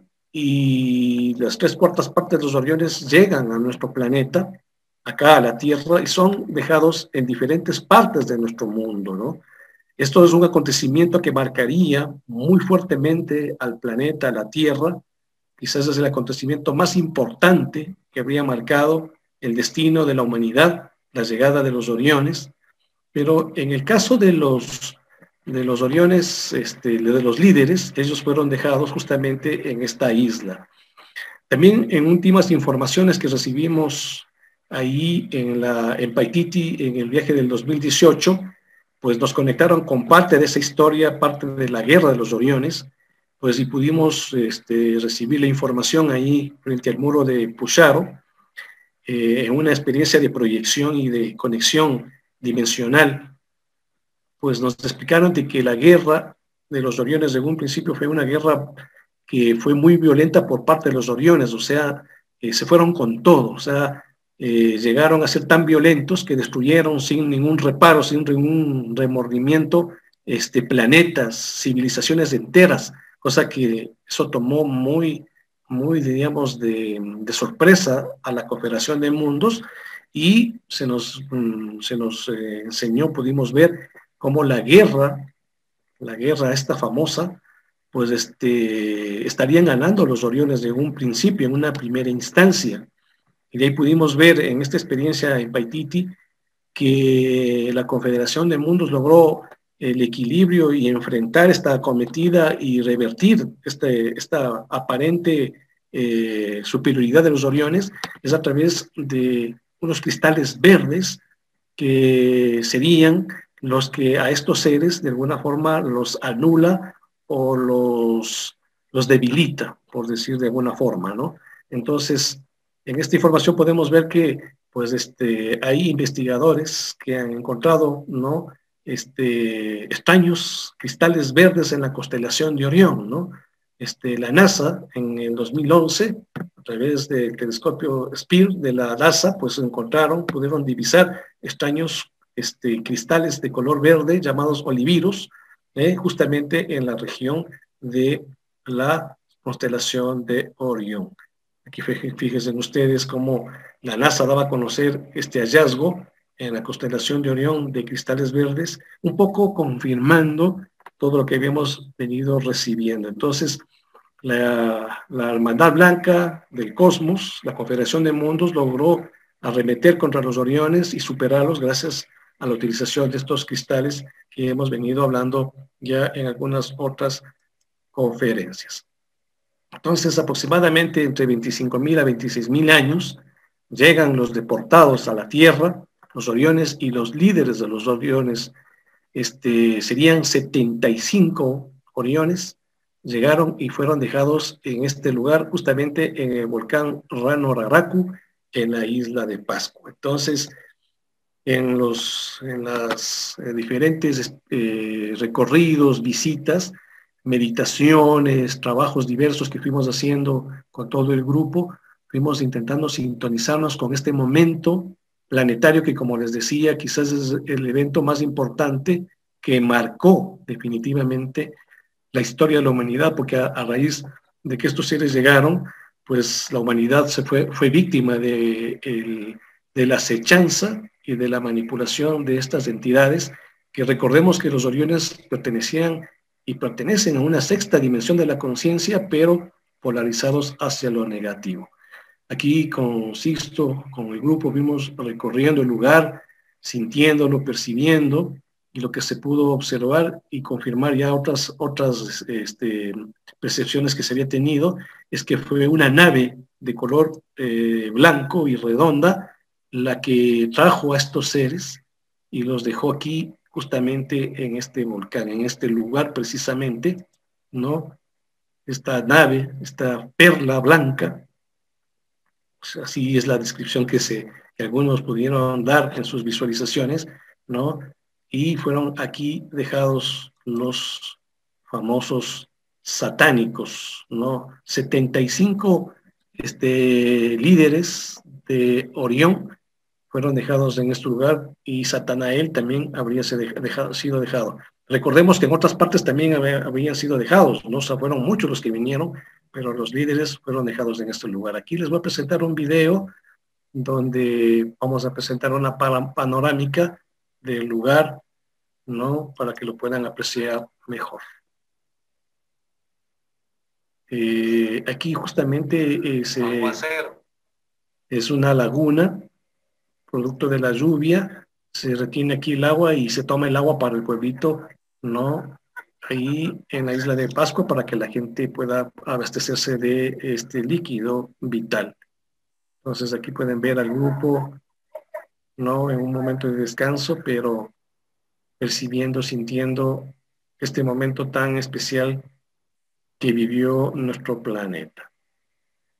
y las tres cuartas partes de los Oriones llegan a nuestro planeta, acá a la Tierra, y son dejados en diferentes partes de nuestro mundo, ¿no? Esto es un acontecimiento que marcaría muy fuertemente al planeta, a la Tierra. Quizás es el acontecimiento más importante que habría marcado el destino de la humanidad, la llegada de los Oriones. Pero en el caso de los, de los Oriones, este, de los líderes, ellos fueron dejados justamente en esta isla. También en últimas informaciones que recibimos ahí en, la, en Paititi, en el viaje del dos mil dieciocho, pues nos conectaron con parte de esa historia, parte de la guerra de los Oriones, pues y pudimos este, recibir la información ahí frente al muro de Pucharo, eh, en una experiencia de proyección y de conexión dimensional pues nos explicaron de que la guerra de los Oriones en un principio fue una guerra que fue muy violenta por parte de los Oriones, o sea, eh, se fueron con todo, o sea, eh, llegaron a ser tan violentos que destruyeron sin ningún reparo, sin ningún remordimiento, este, planetas, civilizaciones enteras, cosa que eso tomó muy, muy, diríamos, de, de sorpresa a la Confederación de Mundos, y se nos, mm, se nos eh, enseñó, pudimos ver cómo la guerra, la guerra esta famosa, pues este, estarían ganando los Oriones de un principio, en una primera instancia. Y de ahí pudimos ver en esta experiencia en Paititi que la Confederación de Mundos logró el equilibrio y enfrentar esta acometida y revertir este, esta aparente eh, superioridad de los Oriones, es a través de unos cristales verdes que serían los que a estos seres de alguna forma los anula o los, los debilita, por decir de alguna forma, ¿no? Entonces, en esta información podemos ver que pues este, hay investigadores que han encontrado, ¿no? Este, extraños cristales verdes en la constelación de Orión, ¿no? Este, la NASA en el dos mil once, a través del telescopio Spear de la NASA, pues encontraron, pudieron divisar extraños este, cristales de color verde llamados oliviros, eh, justamente en la región de la constelación de Orión. Aquí fíjense ustedes cómo la NASA daba a conocer este hallazgo en la constelación de Orión de cristales verdes, un poco confirmando todo lo que habíamos venido recibiendo. Entonces, la, la Hermandad Blanca del Cosmos, la Confederación de Mundos, logró arremeter contra los Oriones y superarlos gracias a la utilización de estos cristales que hemos venido hablando ya en algunas otras conferencias. Entonces, aproximadamente entre veinticinco mil a veintiséis mil años, llegan los deportados a la Tierra, los Oriones, y los líderes de los Oriones, este, serían setenta y cinco Oriones, llegaron y fueron dejados en este lugar, justamente en el volcán Rano Raraku, en la isla de Pascua. Entonces, en los en las eh, diferentes eh, recorridos, visitas, meditaciones, trabajos diversos que fuimos haciendo con todo el grupo, fuimos intentando sintonizarnos con este momento planetario que, como les decía, quizás es el evento más importante que marcó definitivamente la historia de la humanidad, porque a, a raíz de que estos seres llegaron, pues la humanidad se fue, fue víctima de, el, de la acechanza y de la manipulación de estas entidades, que recordemos que los Oriones pertenecían y pertenecen a una sexta dimensión de la conciencia, pero polarizados hacia lo negativo. Aquí con Sixto, con el grupo, vimos recorriendo el lugar, sintiéndolo, percibiendo, y lo que se pudo observar y confirmar ya otras, otras este, percepciones que se había tenido, es que fue una nave de color eh, blanco y redonda la que trajo a estos seres y los dejó aquí justamente en este volcán, en este lugar precisamente, ¿no? Esta nave, esta perla blanca, pues así es la descripción que, se, que algunos pudieron dar en sus visualizaciones, ¿no? Y fueron aquí dejados los famosos satánicos, ¿no? setenta y cinco este, líderes de Orión fueron dejados en este lugar, y Satanael también habría dejado, sido dejado. Recordemos que en otras partes también había, habían sido dejados, no o sea, fueron muchos los que vinieron, pero los líderes fueron dejados en este lugar. Aquí les voy a presentar un video donde vamos a presentar una panorámica del lugar, ¿no? Para que lo puedan apreciar mejor. Eh, aquí justamente es, eh, es una laguna, producto de la lluvia, se retiene aquí el agua y se toma el agua para el pueblito, ¿no? Ahí en la isla de Pascua, para que la gente pueda abastecerse de este líquido vital. Entonces aquí pueden ver al grupo, ¿no? En un momento de descanso, pero percibiendo, sintiendo este momento tan especial que vivió nuestro planeta.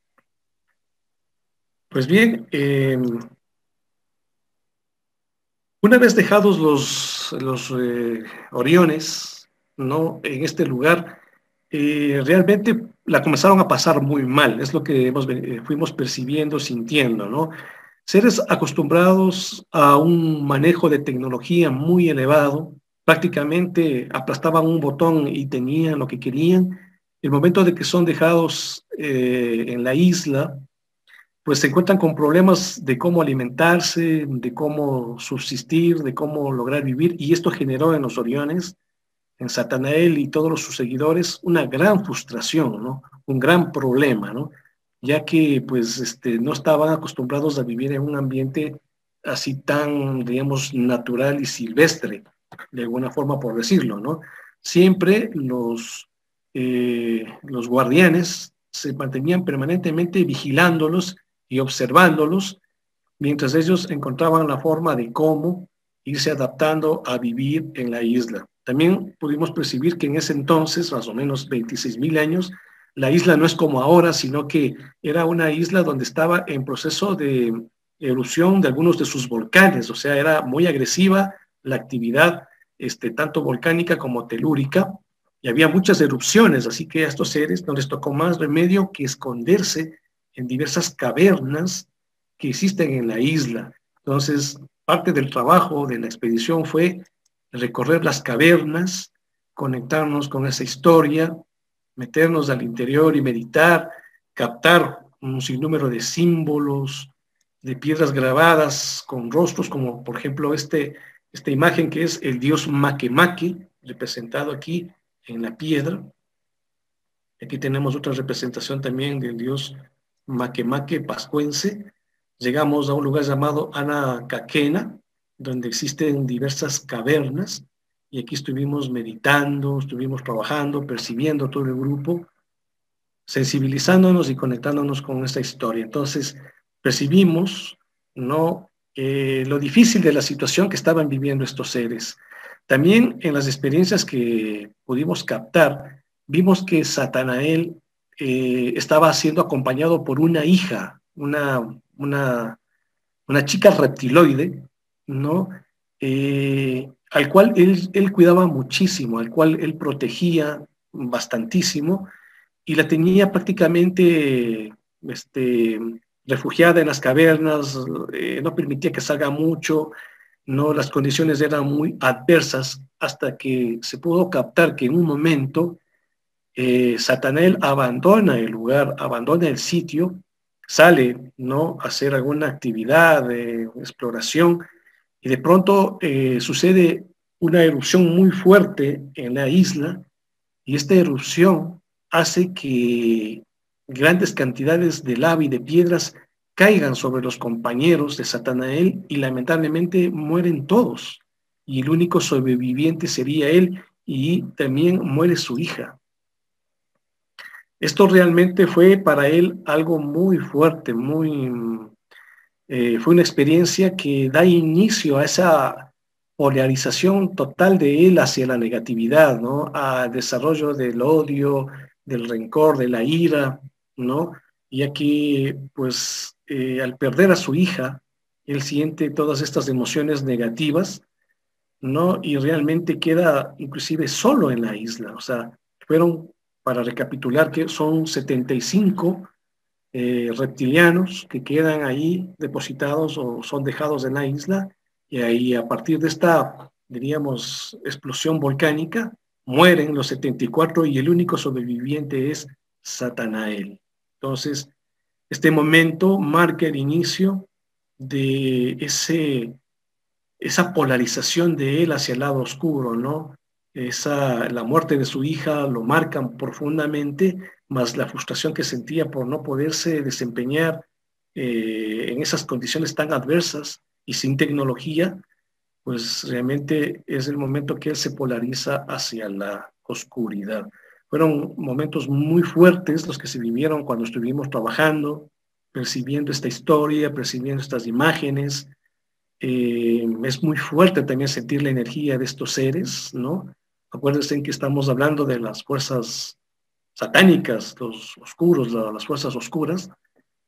Pues bien, eh, Una vez dejados los, los eh, Oriones, ¿no? En este lugar, eh, realmente la comenzaron a pasar muy mal, es lo que hemos, eh, fuimos percibiendo, sintiendo, ¿no? Seres acostumbrados a un manejo de tecnología muy elevado, prácticamente aplastaban un botón y tenían lo que querían. El momento de que son dejados eh, en la isla, pues se encuentran con problemas de cómo alimentarse, de cómo subsistir, de cómo lograr vivir, y esto generó en los Oriones, en Satanael y todos sus seguidores, una gran frustración, ¿no? Un gran problema, ¿no? Ya que pues este, no estaban acostumbrados a vivir en un ambiente así tan, digamos, natural y silvestre, de alguna forma por decirlo, ¿no? Siempre los, eh, los guardianes se mantenían permanentemente vigilándolos y observándolos, mientras ellos encontraban la forma de cómo irse adaptando a vivir en la isla. También pudimos percibir que en ese entonces, más o menos veintiséis mil años, la isla no es como ahora, sino que era una isla donde estaba en proceso de erupción de algunos de sus volcanes, o sea, era muy agresiva la actividad, este, tanto volcánica como telúrica, y había muchas erupciones, así que a estos seres no les tocó más remedio que esconderse en diversas cavernas que existen en la isla. Entonces, parte del trabajo de la expedición fue recorrer las cavernas, conectarnos con esa historia, meternos al interior y meditar, captar un sinnúmero de símbolos, de piedras grabadas con rostros, como por ejemplo este, esta imagen que es el dios Makemake, representado aquí en la piedra. Aquí tenemos otra representación también del dios Makemake pascuense. Llegamos a un lugar llamado Anacaquena, donde existen diversas cavernas, y aquí estuvimos meditando, estuvimos trabajando, percibiendo todo el grupo, sensibilizándonos y conectándonos con esta historia. Entonces, percibimos, ¿no?, eh, lo difícil de la situación que estaban viviendo estos seres. También en las experiencias que pudimos captar, vimos que Satanael eh, estaba siendo acompañado por una hija, una, una, una chica reptiloide, ¿no? Eh, al cual él, él cuidaba muchísimo, al cual él protegía bastantísimo, y la tenía prácticamente este, refugiada en las cavernas, eh, no permitía que salga mucho, no, las condiciones eran muy adversas, hasta que se pudo captar que en un momento eh, Satanael abandona el lugar, abandona el sitio, sale, ¿no?, a hacer alguna actividad de exploración, y de pronto eh, sucede una erupción muy fuerte en la isla, y esta erupción hace que grandes cantidades de lava y de piedras caigan sobre los compañeros de Satanael, y lamentablemente mueren todos, y el único sobreviviente sería él, y también muere su hija. Esto realmente fue para él algo muy fuerte, muy, eh, fue una experiencia que da inicio a esa polarización total de él hacia la negatividad, ¿no?, al desarrollo del odio, del rencor, de la ira, ¿no? Ya que, pues, eh, al perder a su hija, él siente todas estas emociones negativas, ¿no? Y realmente queda inclusive solo en la isla. O sea, fueron, para recapitular, que son setenta y cinco eh, reptilianos que quedan ahí depositados o son dejados en la isla, y ahí a partir de esta, diríamos, explosión volcánica, mueren los setenta y cuatro, y el único sobreviviente es Satanael. Entonces, este momento marca el inicio de ese, esa polarización de él hacia el lado oscuro, ¿no? Esa, la muerte de su hija lo marcan profundamente, más la frustración que sentía por no poderse desempeñar eh, en esas condiciones tan adversas y sin tecnología, pues realmente es el momento que él se polariza hacia la oscuridad. Fueron momentos muy fuertes los que se vivieron cuando estuvimos trabajando, percibiendo esta historia, percibiendo estas imágenes. Eh, es muy fuerte también sentir la energía de estos seres, ¿no? Acuérdense que estamos hablando de las fuerzas satánicas, los oscuros, las fuerzas oscuras,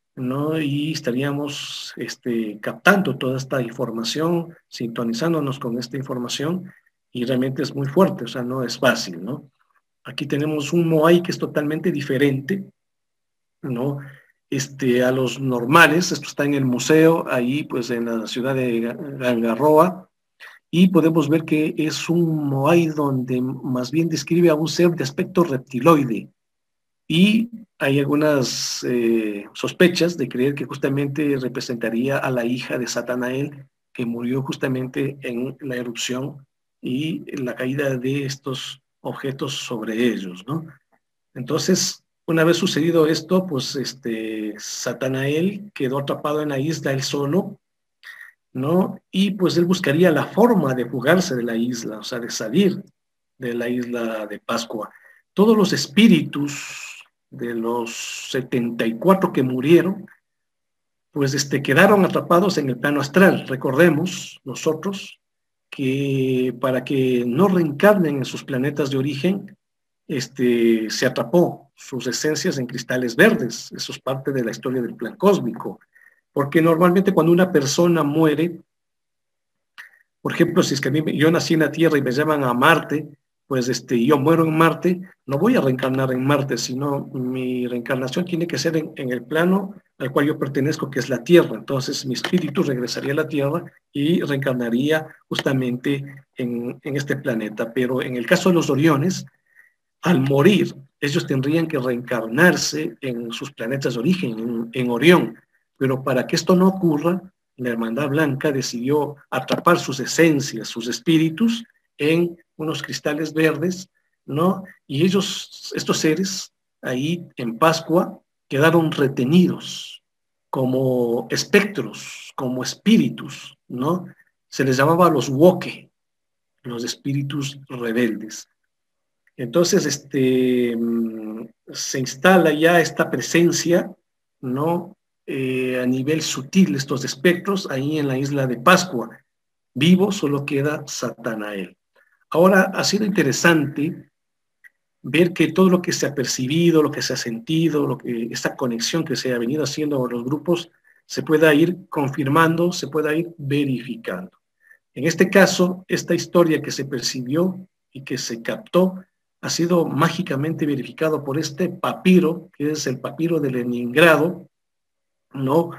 ¿no? Y estaríamos este, captando toda esta información, sintonizándonos con esta información, y realmente es muy fuerte, o sea, no es fácil, ¿no? Aquí tenemos un Moai que es totalmente diferente, ¿no? Este, a los normales. Esto está en el museo, ahí pues en la ciudad de Gangarroa, y podemos ver que es un Moai donde más bien describe a un ser de aspecto reptiloide, y hay algunas eh, sospechas de creer que justamente representaría a la hija de Satanael, que murió justamente en la erupción y en la caída de estos objetos sobre ellos, ¿no? Entonces, una vez sucedido esto, pues este, Satanael quedó atrapado en la isla él solo, ¿no? Y pues él buscaría la forma de fugarse de la isla, o sea, de salir de la isla de Pascua. Todos los espíritus de los setenta y cuatro que murieron, pues este, quedaron atrapados en el plano astral. Recordemos nosotros que para que no reencarnen en sus planetas de origen, este, se atrapó sus esencias en cristales verdes. Eso es parte de la historia del plan cósmico. Porque normalmente cuando una persona muere, por ejemplo, si es que a mí, yo nací en la Tierra y me llaman a Marte, pues este, yo muero en Marte, no voy a reencarnar en Marte, sino mi reencarnación tiene que ser en, en el plano al cual yo pertenezco, que es la Tierra. Entonces mi espíritu regresaría a la Tierra y reencarnaría justamente en, en este planeta. Pero en el caso de los Oriones, al morir, ellos tendrían que reencarnarse en sus planetas de origen, en, en Orión. Pero para que esto no ocurra, la Hermandad Blanca decidió atrapar sus esencias, sus espíritus, en unos cristales verdes, ¿no? Y ellos, estos seres, ahí en Pascua, quedaron retenidos como espectros, como espíritus, ¿no? Se les llamaba los woke, los espíritus rebeldes. Entonces, este, se instala ya esta presencia, ¿no? Eh, a nivel sutil, estos espectros, ahí en la isla de Pascua. Vivo solo queda Satanael. Ahora, ha sido interesante ver que todo lo que se ha percibido, lo que se ha sentido, lo que, esta conexión que se ha venido haciendo con los grupos, se pueda ir confirmando, se pueda ir verificando. En este caso, esta historia que se percibió y que se captó ha sido mágicamente verificado por este papiro, que es el papiro de Leningrado, ¿no?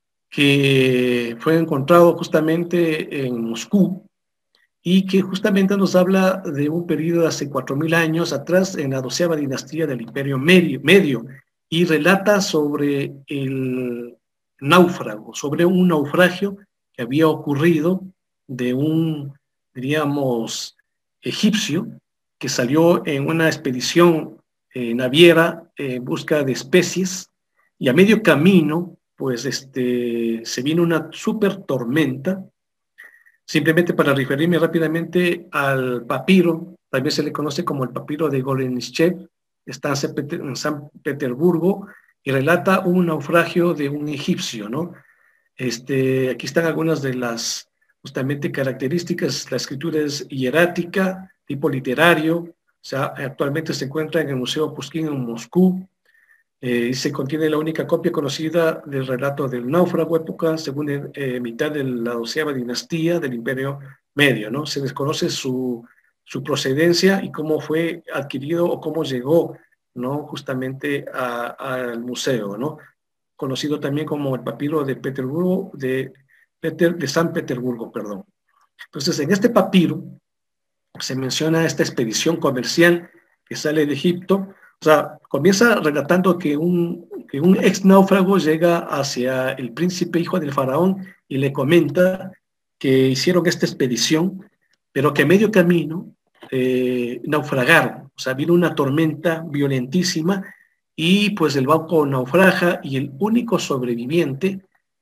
Que fue encontrado justamente en Moscú y que justamente nos habla de un periodo de hace cuatro mil años atrás, en la doceava dinastía del Imperio Medio, Medio, y relata sobre el náufrago, sobre un naufragio que había ocurrido de un, diríamos, egipcio, que salió en una expedición eh, naviera en busca de especies, y a medio camino, pues este, se vino una súper tormenta. Simplemente para referirme rápidamente al papiro, también se le conoce como el papiro de Golenishev, está en San Petersburgo, y relata un naufragio de un egipcio, ¿no? Este, aquí están algunas de las justamente características. La escritura es hierática, tipo literario, o sea, actualmente se encuentra en el Museo Pushkin en Moscú. Eh, se contiene la única copia conocida del relato del náufrago, época según eh, mitad de la doceava dinastía del Imperio Medio, ¿no? Se desconoce su, su procedencia y cómo fue adquirido o cómo llegó, ¿no? Justamente al museo, ¿no? Conocido también como el papiro de Petersburgo, de, Peter, de San Petersburgo, perdón. Entonces, en este papiro se menciona esta expedición comercial que sale de Egipto. O sea, comienza relatando que un, que un ex náufrago llega hacia el príncipe hijo del faraón y le comenta que hicieron esta expedición, pero que a medio camino eh, naufragaron. O sea, vino una tormenta violentísima y pues el barco naufraga y el único sobreviviente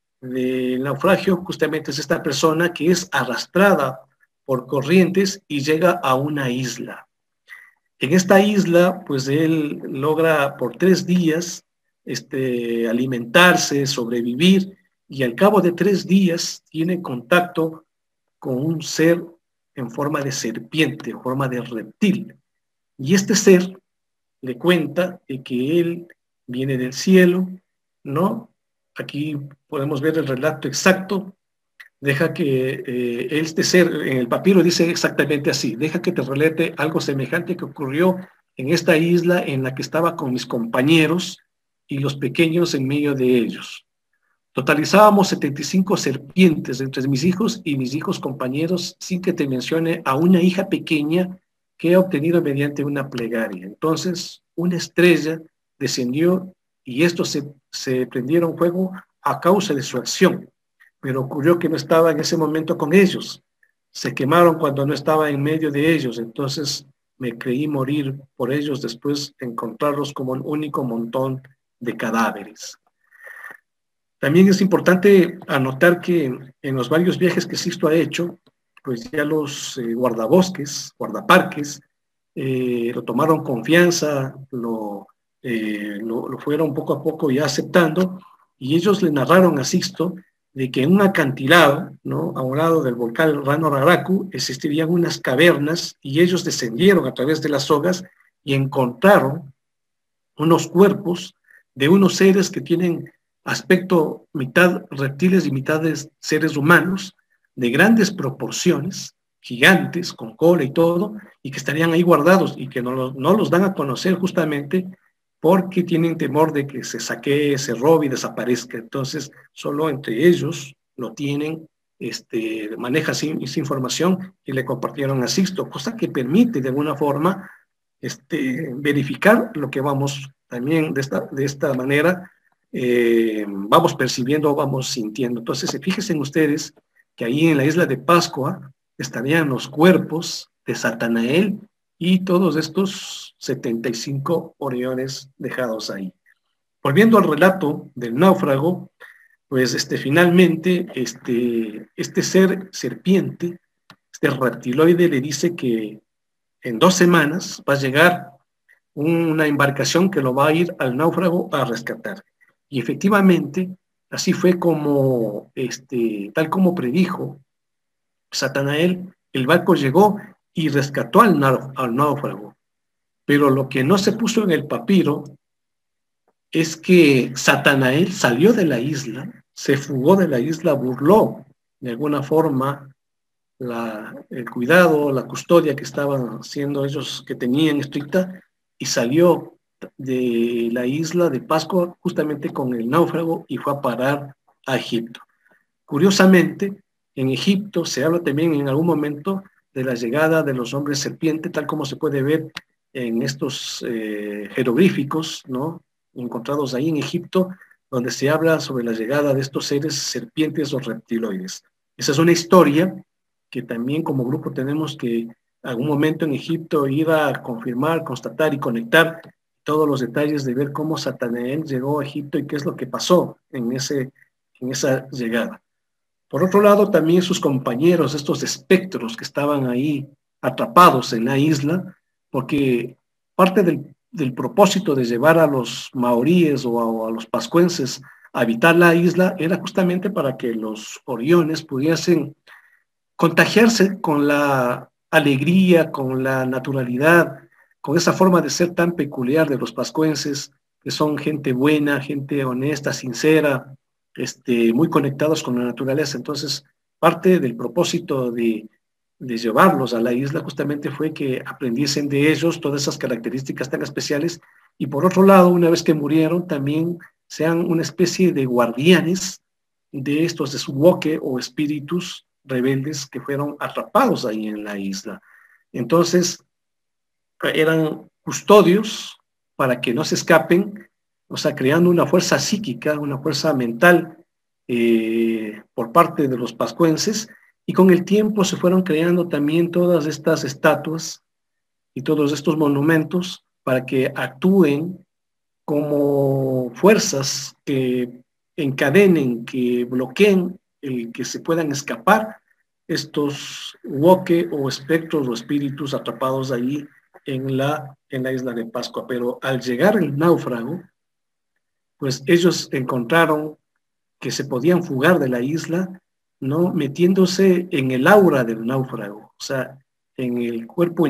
del naufragio justamente es esta persona que es arrastrada por corrientes y llega a una isla. En esta isla, pues él logra por tres días este, alimentarse, sobrevivir, y al cabo de tres días tiene contacto con un ser en forma de serpiente, en forma de reptil. Y este ser le cuenta de que él viene del cielo, ¿no? aquí podemos ver el relato exacto. Deja que eh, este ser, en el papiro dice exactamente así: deja que te relate algo semejante que ocurrió en esta isla en la que estaba con mis compañeros y los pequeños en medio de ellos. Totalizábamos setenta y cinco serpientes entre mis hijos y mis hijos compañeros, sin que te mencione a una hija pequeña que he obtenido mediante una plegaria. Entonces, una estrella descendió y estos se, se prendieron fuego a causa de su acción, pero ocurrió que no estaba en ese momento con ellos. Se quemaron cuando no estaba en medio de ellos, entonces me creí morir por ellos después de encontrarlos como un único montón de cadáveres. También es importante anotar que en los varios viajes que Sisto ha hecho, pues ya los eh, guardabosques, guardaparques, eh, lo tomaron confianza, lo, eh, lo, lo fueron poco a poco ya aceptando, y ellos le narraron a Sixto de que en un acantilado, ¿no?, a un lado del volcán Rano Raraku, existirían unas cavernas, y ellos descendieron a través de las sogas y encontraron unos cuerpos de unos seres que tienen aspecto mitad reptiles y mitad de seres humanos, de grandes proporciones, gigantes, con cola y todo, y que estarían ahí guardados y que no los, no los dan a conocer justamente porque tienen temor de que se saquee, se robe y desaparezca. Entonces, solo entre ellos lo tienen, este, maneja esa información y le compartieron a Sixto, cosa que permite de alguna forma este, verificar lo que vamos también de esta, de esta manera eh, vamos percibiendo, vamos sintiendo. Entonces, fíjense ustedes que ahí en la isla de Pascua estarían los cuerpos de Satanael y todos estos setenta y cinco Oriones dejados ahí. Volviendo al relato del náufrago, pues este, finalmente este, este ser serpiente, este reptiloide, le dice que en dos semanas va a llegar una embarcación que lo va a ir al náufrago a rescatar. Y efectivamente, así fue como, este, tal como predijo Satanael, el barco llegó y rescató al, al náufrago. Pero lo que no se puso en el papiro es que Satanael salió de la isla, se fugó de la isla, burló de alguna forma la, el cuidado, la custodia que estaban haciendo ellos, que tenían estricta, y salió de la isla de Pascua justamente con el náufrago y fue a parar a Egipto. Curiosamente, en Egipto se habla también en algún momento de la llegada de los hombres serpiente, tal como se puede ver en estos eh, jeroglíficos, ¿no?, encontrados ahí en Egipto, donde se habla sobre la llegada de estos seres serpientes o reptiloides. Esa es una historia que también como grupo tenemos que algún momento en Egipto ir a confirmar, constatar y conectar todos los detalles de ver cómo Satanael llegó a Egipto y qué es lo que pasó en, ese, en esa llegada. Por otro lado, también sus compañeros, estos espectros que estaban ahí atrapados en la isla, porque parte del, del propósito de llevar a los maoríes o a, o a los pascuenses a habitar la isla era justamente para que los oriones pudiesen contagiarse con la alegría, con la naturalidad, con esa forma de ser tan peculiar de los pascuenses, que son gente buena, gente honesta, sincera, este, muy conectados con la naturaleza. Entonces, parte del propósito de, de llevarlos a la isla justamente fue que aprendiesen de ellos todas esas características tan especiales, y por otro lado, una vez que murieron, también sean una especie de guardianes de estos de su woke o espíritus rebeldes que fueron atrapados ahí en la isla. Entonces, eran custodios para que no se escapen, o sea, creando una fuerza psíquica, una fuerza mental eh, por parte de los pascuenses, y con el tiempo se fueron creando también todas estas estatuas y todos estos monumentos para que actúen como fuerzas que encadenen, que bloqueen el que se puedan escapar estos woke o espectros o espíritus atrapados ahí en la, en la isla de Pascua. Pero al llegar el náufrago, pues ellos encontraron que se podían fugar de la isla, ¿no?, metiéndose en el aura del náufrago, o sea, en el cuerpo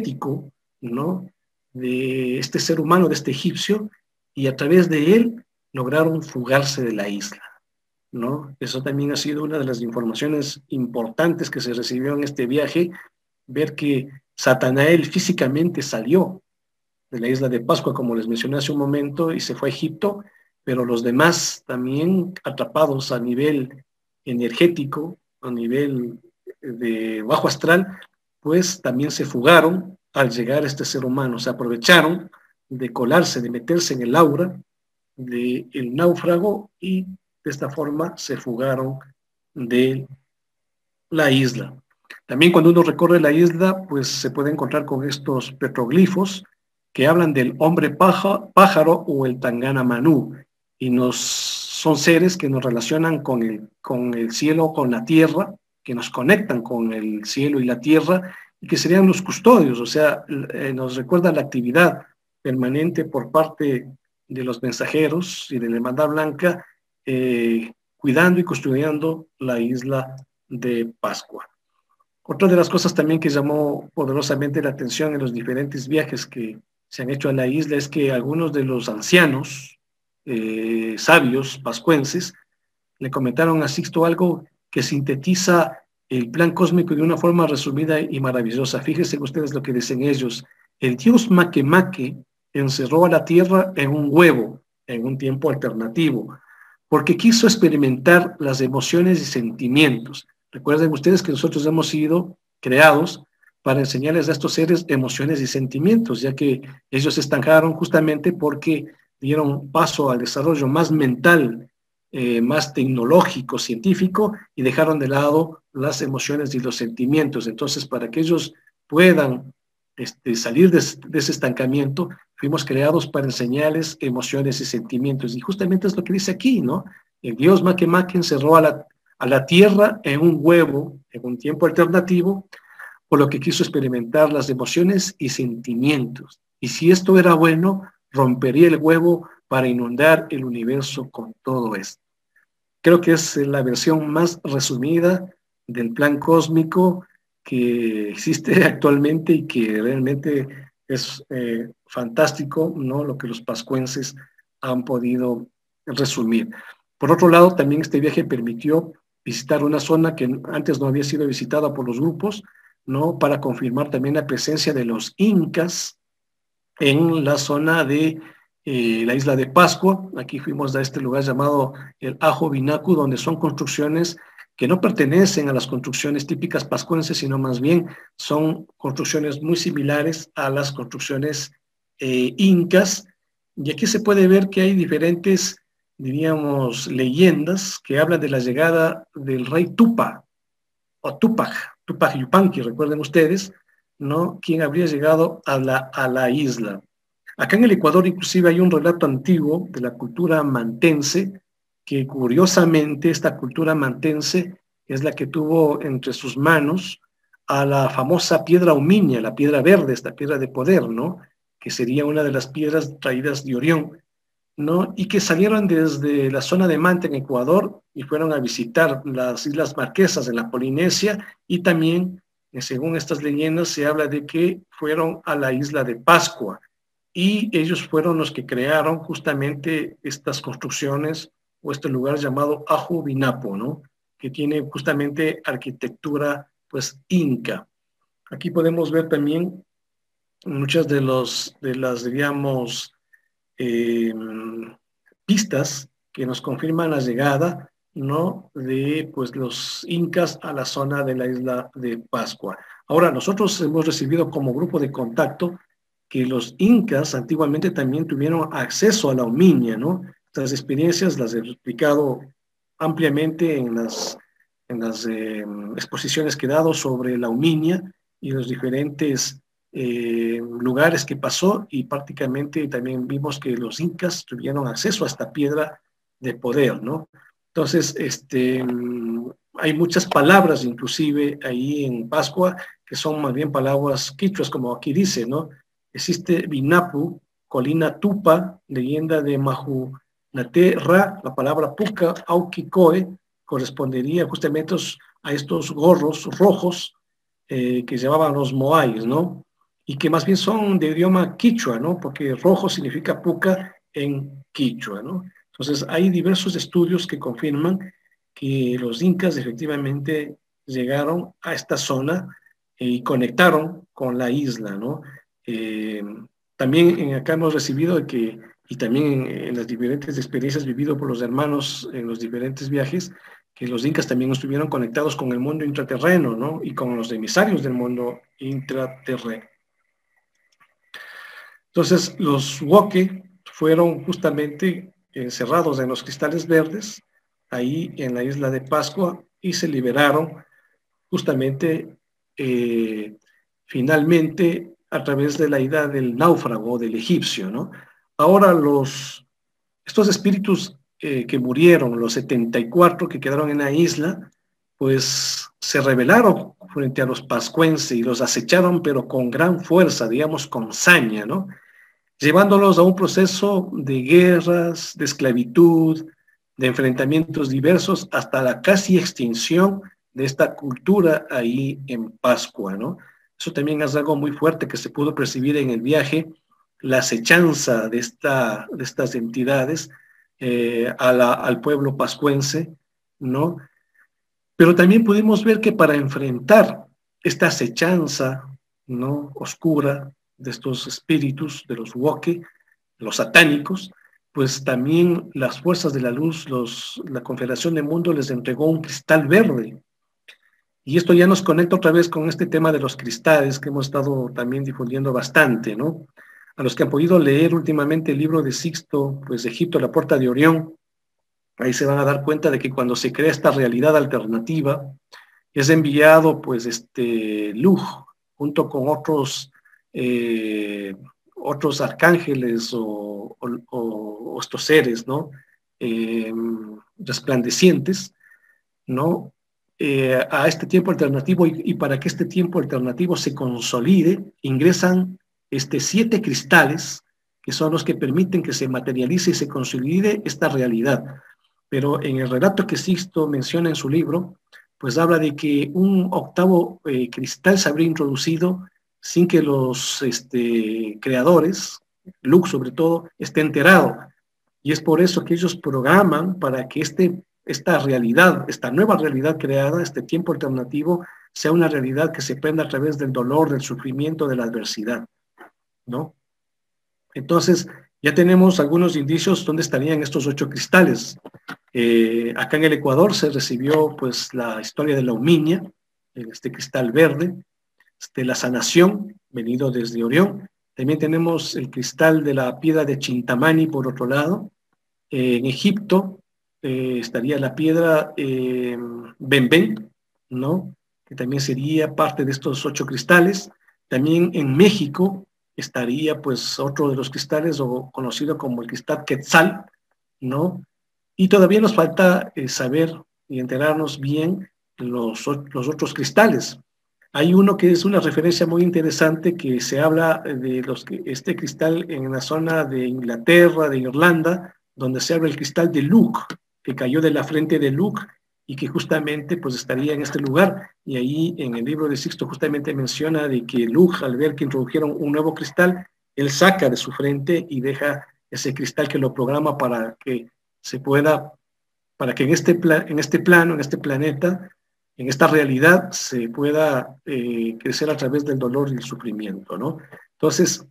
energético, ¿no?, de este ser humano, de este egipcio, y a través de él lograron fugarse de la isla, ¿no? Eso también ha sido una de las informaciones importantes que se recibió en este viaje, ver que Satanael físicamente salió de la isla de Pascua, como les mencioné hace un momento, y se fue a Egipto, pero los demás también atrapados a nivel energético, a nivel de bajo astral, pues también se fugaron al llegar a este ser humano, se aprovecharon de colarse, de meterse en el aura del náufrago y de esta forma se fugaron de la isla. También cuando uno recorre la isla, pues se puede encontrar con estos petroglifos que hablan del hombre paja, pájaro o el Tangana Manú, y nos, son seres que nos relacionan con el, con el cielo, con la tierra, que nos conectan con el cielo y la tierra, y que serían los custodios, o sea, eh, nos recuerda la actividad permanente por parte de los mensajeros y de la Hermandad Blanca, eh, cuidando y custodiando la isla de Pascua. Otra de las cosas también que llamó poderosamente la atención en los diferentes viajes que se han hecho a la isla es que algunos de los ancianos eh, sabios pascuenses le comentaron a Sixto algo que sintetiza el plan cósmico de una forma resumida y maravillosa. Fíjense ustedes lo que dicen ellos. El dios Makemake encerró a la tierra en un huevo, en un tiempo alternativo, porque quiso experimentar las emociones y sentimientos. Recuerden ustedes que nosotros hemos sido creados para enseñarles a estos seres emociones y sentimientos, ya que ellos se estancaron justamente porque dieron paso al desarrollo más mental, eh, más tecnológico, científico, y dejaron de lado las emociones y los sentimientos. Entonces, para que ellos puedan este, salir de, de ese estancamiento, fuimos creados para enseñarles emociones y sentimientos. Y justamente es lo que dice aquí, ¿no? El dios Makemake encerró a la, a la tierra en un huevo, en un tiempo alternativo, por lo que quiso experimentar las emociones y sentimientos. Y si esto era bueno, rompería el huevo para inundar el universo con todo esto. Creo que es la versión más resumida del plan cósmico que existe actualmente y que realmente es eh, fantástico, ¿no? Lo que los pascuenses han podido resumir. Por otro lado, también este viaje permitió visitar una zona que antes no había sido visitada por los grupos, ¿no? Para confirmar también la presencia de los incas en la zona de eh, la isla de Pascua. Aquí fuimos a este lugar llamado el Ajo Binacu, donde son construcciones que no pertenecen a las construcciones típicas pascuenses, sino más bien son construcciones muy similares a las construcciones eh, incas. Y aquí se puede ver que hay diferentes, diríamos, leyendas que hablan de la llegada del rey Tupa, o Tupac, Tupac Yupanqui, recuerden ustedes, ¿no? Quien habría llegado a la, a la isla. Acá en el Ecuador inclusive hay un relato antiguo de la cultura mantense, que curiosamente esta cultura mantense es la que tuvo entre sus manos a la famosa piedra Umiña, la piedra verde, esta piedra de poder, ¿no? Que sería una de las piedras traídas de Orión, ¿no? Y que salieron desde la zona de Manta en Ecuador y fueron a visitar las Islas Marquesas en la Polinesia, y también, según estas leyendas, se habla de que fueron a la isla de Pascua y ellos fueron los que crearon justamente estas construcciones o este lugar llamado Ajo Binapo, ¿no? Que tiene justamente arquitectura pues inca. Aquí podemos ver también muchas de, los, de las, digamos, Eh, pistas que nos confirman la llegada, ¿no? De pues los incas a la zona de la isla de Pascua. Ahora, nosotros hemos recibido como grupo de contacto que los incas antiguamente también tuvieron acceso a la Umiña, ¿no? Estas experiencias las he explicado ampliamente en las, en las eh, exposiciones que he dado sobre la Umiña y los diferentes Eh, lugares que pasó, y prácticamente también vimos que los incas tuvieron acceso a esta piedra de poder, ¿no? Entonces, este, hay muchas palabras inclusive ahí en Pascua que son más bien palabras quichuas, como aquí dice, ¿no? Existe Binapu, colina Tupa, leyenda de Mahunate Ra, la palabra Puca, Auquicoe, correspondería justamente a estos gorros rojos eh, que llevaban los moais, ¿no? Y que más bien son de idioma quichua, ¿no? Porque rojo significa puca en quichua, ¿no? Entonces, hay diversos estudios que confirman que los incas efectivamente llegaron a esta zona y conectaron con la isla, ¿no? Eh, también en acá hemos recibido que, y también en, en las diferentes experiencias vividas por los hermanos en los diferentes viajes, que los incas también estuvieron conectados con el mundo intraterreno, ¿no? Y con los emisarios del mundo intraterreno. Entonces, los Woke fueron justamente encerrados en los cristales verdes, ahí en la isla de Pascua, y se liberaron justamente, eh, finalmente, a través de la idea del náufrago, del egipcio, ¿no? Ahora, los, estos espíritus eh, que murieron, los setenta y cuatro que quedaron en la isla, pues se rebelaron frente a los pascuenses y los acecharon, pero con gran fuerza, digamos, con saña, ¿no? Llevándolos a un proceso de guerras, de esclavitud, de enfrentamientos diversos, hasta la casi extinción de esta cultura ahí en Pascua, ¿no? Eso también es algo muy fuerte que se pudo percibir en el viaje, la acechanza de, esta, de estas entidades eh, a la, al pueblo pascuense, ¿no? Pero también pudimos ver que para enfrentar esta acechanza, ¿no?, oscura de estos espíritus, de los Woke, los satánicos, pues también las fuerzas de la luz, los, la Confederación del Mundo les entregó un cristal verde. Y esto ya nos conecta otra vez con este tema de los cristales que hemos estado también difundiendo bastante, ¿no? A los que han podido leer últimamente el libro de Sixto, pues de Egipto, la puerta de Orión, ahí se van a dar cuenta de que cuando se crea esta realidad alternativa, es enviado pues este Lug, junto con otros, eh, otros arcángeles o, o, o estos seres, ¿no? Eh, resplandecientes, ¿no? Eh, a este tiempo alternativo, y, y para que este tiempo alternativo se consolide, ingresan este, siete cristales, que son los que permiten que se materialice y se consolide esta realidad. Pero en el relato que Sixto menciona en su libro, pues habla de que un octavo eh, cristal se habría introducido sin que los este, creadores, Luke sobre todo, esté enterado. Y es por eso que ellos programan para que este, esta realidad, esta nueva realidad creada, este tiempo alternativo, sea una realidad que se prenda a través del dolor, del sufrimiento, de la adversidad, ¿no? Entonces, ya tenemos algunos indicios dónde estarían estos ocho cristales. Eh, acá en el Ecuador se recibió pues la historia de la Umiña, este cristal verde, de la sanación, venido desde Orión. También tenemos el cristal de la piedra de Chintamani, por otro lado. Eh, en Egipto eh, estaría la piedra eh, Benben, ¿no?, que también sería parte de estos ocho cristales. También en México estaría pues otro de los cristales, o conocido como el cristal Quetzal, ¿no? Y todavía nos falta eh, saber y enterarnos bien los, los otros cristales. Hay uno que es una referencia muy interesante, que se habla de los que, este cristal en la zona de Inglaterra, de Irlanda, donde se habla el cristal de Luke, que cayó de la frente de Luke y que justamente pues estaría en este lugar. Y ahí en el libro de Sixto justamente menciona de que Luke, al ver que introdujeron un nuevo cristal, él saca de su frente y deja ese cristal que lo programa para que se pueda, para que en este, plan, en este plano, en este planeta, en esta realidad, se pueda eh, crecer a través del dolor y el sufrimiento, ¿no? Entonces,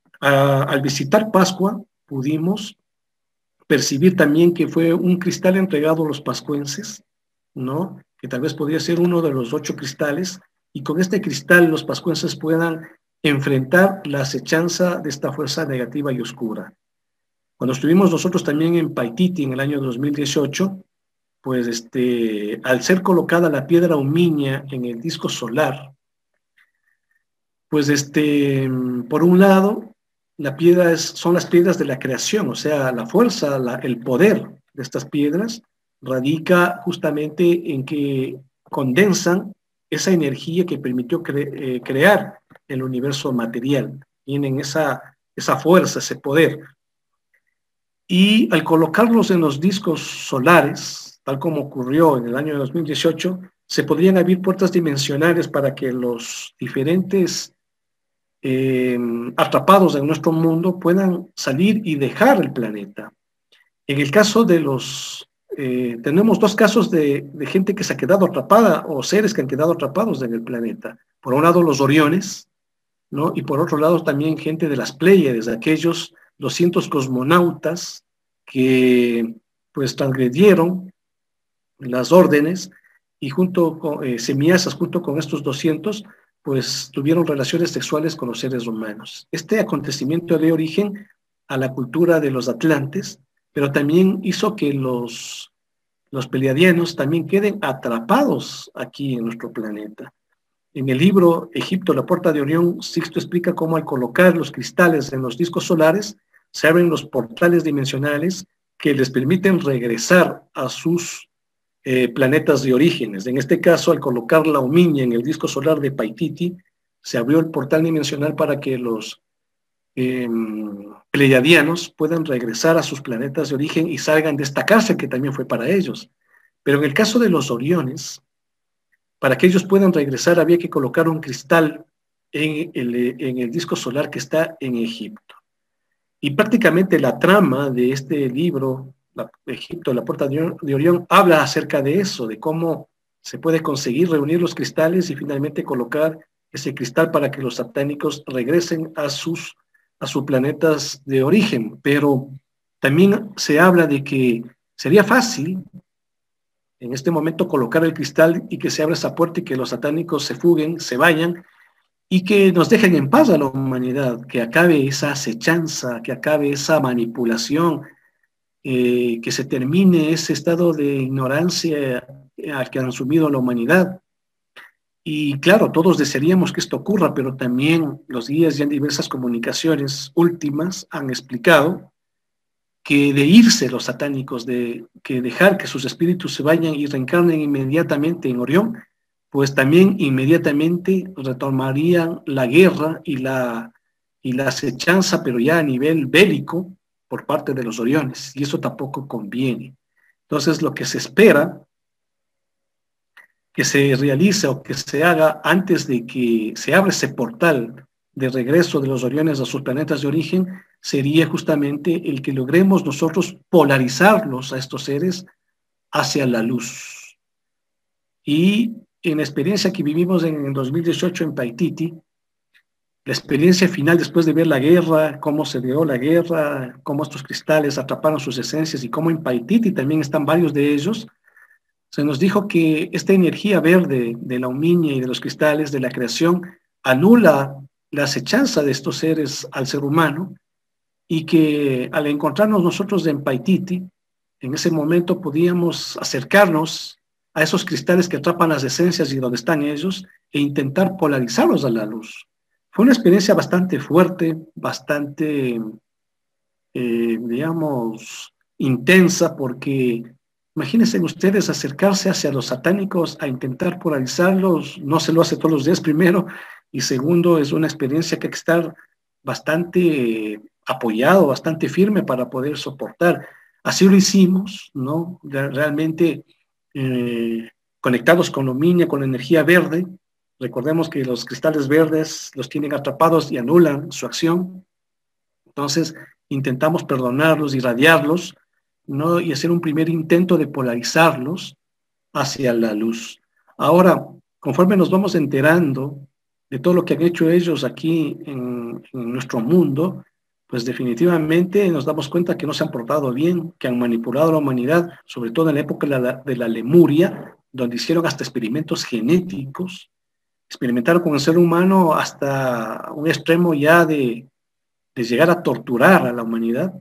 a, al visitar Pascua, pudimos percibir también que fue un cristal entregado a los pascuenses, ¿no?, que tal vez podría ser uno de los ocho cristales, y con este cristal los pascuenses puedan enfrentar la acechanza de esta fuerza negativa y oscura. Cuando estuvimos nosotros también en Paititi en el año dos mil dieciocho, pues este, al ser colocada la piedra Umiña en el disco solar, pues este, por un lado, la piedra es, son las piedras de la creación, o sea, la fuerza, la, el poder de estas piedras radica justamente en que condensan esa energía que permitió cre eh, crear el universo material, tienen esa, esa fuerza, ese poder. Y al colocarlos en los discos solares, tal como ocurrió en el año dos mil dieciocho, se podrían abrir puertas dimensionales para que los diferentes eh, atrapados en nuestro mundo puedan salir y dejar el planeta. En el caso de los, eh, tenemos dos casos de, de gente que se ha quedado atrapada o seres que han quedado atrapados en el planeta. Por un lado los Oriones, ¿no? Y por otro lado también gente de las Pléyades, aquellos doscientos cosmonautas que pues transgredieron las órdenes y junto con eh, Semiasas, junto con estos doscientos, pues tuvieron relaciones sexuales con los seres humanos. Este acontecimiento dio origen a la cultura de los atlantes, pero también hizo que los, los pleiadianos también queden atrapados aquí en nuestro planeta. En el libro Egipto, la puerta de Orión, Sixto explica cómo al colocar los cristales en los discos solares, se abren los portales dimensionales que les permiten regresar a sus eh, planetas de orígenes. En este caso, al colocar la Omiña en el disco solar de Paititi, se abrió el portal dimensional para que los eh, pleiadianos puedan regresar a sus planetas de origen y salgan de esta cárcel que también fue para ellos. Pero en el caso de los Oriones, para que ellos puedan regresar había que colocar un cristal en el, en el disco solar que está en Egipto. Y prácticamente la trama de este libro, la, Egipto, la puerta de Orión, habla acerca de eso, de cómo se puede conseguir reunir los cristales y finalmente colocar ese cristal para que los satánicos regresen a sus, a sus planetas de origen. Pero también se habla de que sería fácil en este momento colocar el cristal y que se abra esa puerta y que los satánicos se fuguen, se vayan y que nos dejen en paz a la humanidad, que acabe esa acechanza, que acabe esa manipulación, eh, que se termine ese estado de ignorancia al que han sumido a la humanidad. Y claro, todos desearíamos que esto ocurra, pero también los guías ya en diversas comunicaciones últimas han explicado que de irse los satánicos, de que dejar que sus espíritus se vayan y reencarnen inmediatamente en Orión, pues también inmediatamente retomarían la guerra y la, y la acechanza, pero ya a nivel bélico, por parte de los Oriones, y eso tampoco conviene. Entonces, lo que se espera que se realice o que se haga antes de que se abra ese portal de regreso de los Oriones a sus planetas de origen, sería justamente el que logremos nosotros polarizarlos a estos seres hacia la luz. Y en la experiencia que vivimos en el dos mil dieciocho en Paititi, la experiencia final después de ver la guerra, cómo se dio la guerra, cómo estos cristales atraparon sus esencias y cómo en Paititi también están varios de ellos, se nos dijo que esta energía verde de la Omiña y de los cristales de la creación anula la acechanza de estos seres al ser humano y que al encontrarnos nosotros en Paititi, en ese momento podíamos acercarnos a esos cristales que atrapan las esencias y donde están ellos e intentar polarizarlos a la luz. Fue una experiencia bastante fuerte, bastante, eh, digamos, intensa, porque imagínense ustedes acercarse hacia los satánicos a intentar polarizarlos, no se lo hace todos los días primero, y segundo, es una experiencia que hay que estar bastante eh, apoyado, bastante firme para poder soportar. Así lo hicimos, ¿no? Realmente eh, conectados con la Omiña, con la energía verde. Recordemos que los cristales verdes los tienen atrapados y anulan su acción. Entonces, intentamos perdonarlos, irradiarlos, ¿no? Y hacer un primer intento de polarizarlos hacia la luz. Ahora, conforme nos vamos enterando de todo lo que han hecho ellos aquí en, en nuestro mundo, pues definitivamente nos damos cuenta que no se han portado bien, que han manipulado a la humanidad, sobre todo en la época de la, de la Lemuria, donde hicieron hasta experimentos genéticos, experimentaron con el ser humano hasta un extremo ya de, de llegar a torturar a la humanidad.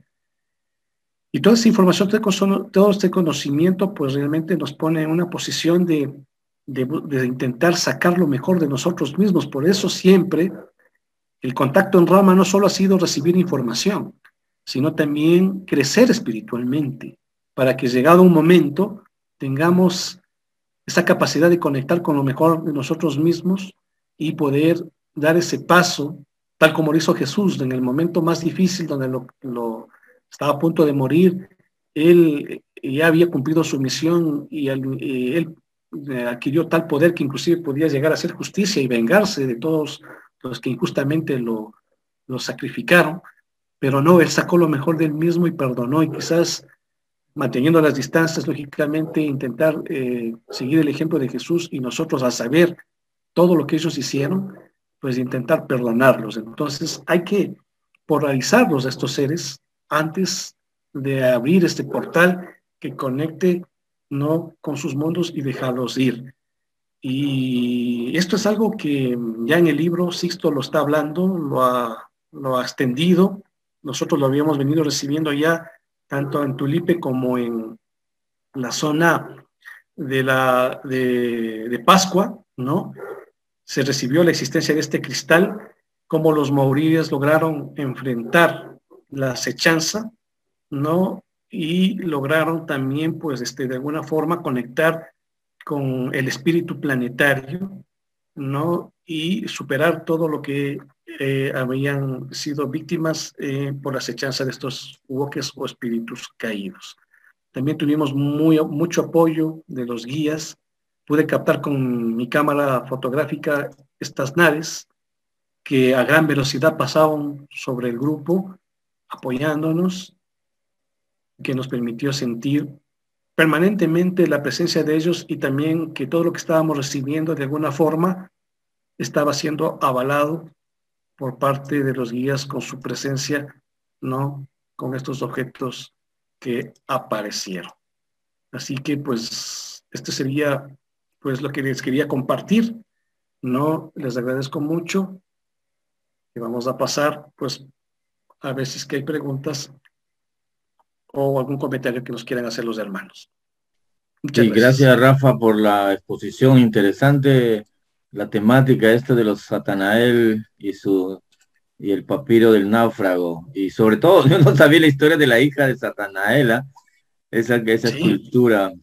Y toda esa información, todo este conocimiento, pues realmente nos pone en una posición de, de, de intentar sacar lo mejor de nosotros mismos. Por eso siempre el contacto en Rama no solo ha sido recibir información, sino también crecer espiritualmente, para que llegado un momento tengamos esa capacidad de conectar con lo mejor de nosotros mismos y poder dar ese paso, tal como lo hizo Jesús en el momento más difícil donde lo, lo estaba a punto de morir. Él ya había cumplido su misión y él, él adquirió tal poder que inclusive podía llegar a hacer justicia y vengarse de todos los que injustamente lo, lo sacrificaron, pero no, él sacó lo mejor del mismo y perdonó, y quizás manteniendo las distancias, lógicamente, intentar eh, seguir el ejemplo de Jesús y nosotros, al saber todo lo que ellos hicieron, pues intentar perdonarlos. Entonces hay que polarizarlos a estos seres antes de abrir este portal que conecte, ¿no?, con sus mundos y dejarlos ir. Y esto es algo que ya en el libro Sixto lo está hablando, lo ha, lo ha extendido. Nosotros lo habíamos venido recibiendo ya tanto en Tulipe como en la zona de, la, de, de Pascua, ¿no? Se recibió la existencia de este cristal, cómo los maoríes lograron enfrentar la acechanza, ¿no? Y lograron también, pues, este, de alguna forma conectar con el espíritu planetario, ¿no? Y superar todo lo que eh, habían sido víctimas eh, por la acechanza de estos woques o espíritus caídos. También tuvimos muy, mucho apoyo de los guías. Pude captar con mi cámara fotográfica estas naves que a gran velocidad pasaban sobre el grupo, apoyándonos, que nos permitió sentir permanentemente la presencia de ellos y también que todo lo que estábamos recibiendo de alguna forma estaba siendo avalado por parte de los guías con su presencia, ¿no?, con estos objetos que aparecieron. Así que, pues, este sería, pues, lo que les quería compartir, ¿no? Les agradezco mucho y vamos a pasar, pues, a ver si es que hay preguntas o algún comentario que nos quieran hacer los hermanos. Muchas sí, gracias. gracias Rafa por la exposición interesante, la temática esta de los Satanael y su y el papiro del náufrago, y sobre todo yo no sabía la historia de la hija de Satanael, ¿eh? esa, esa sí. escultura.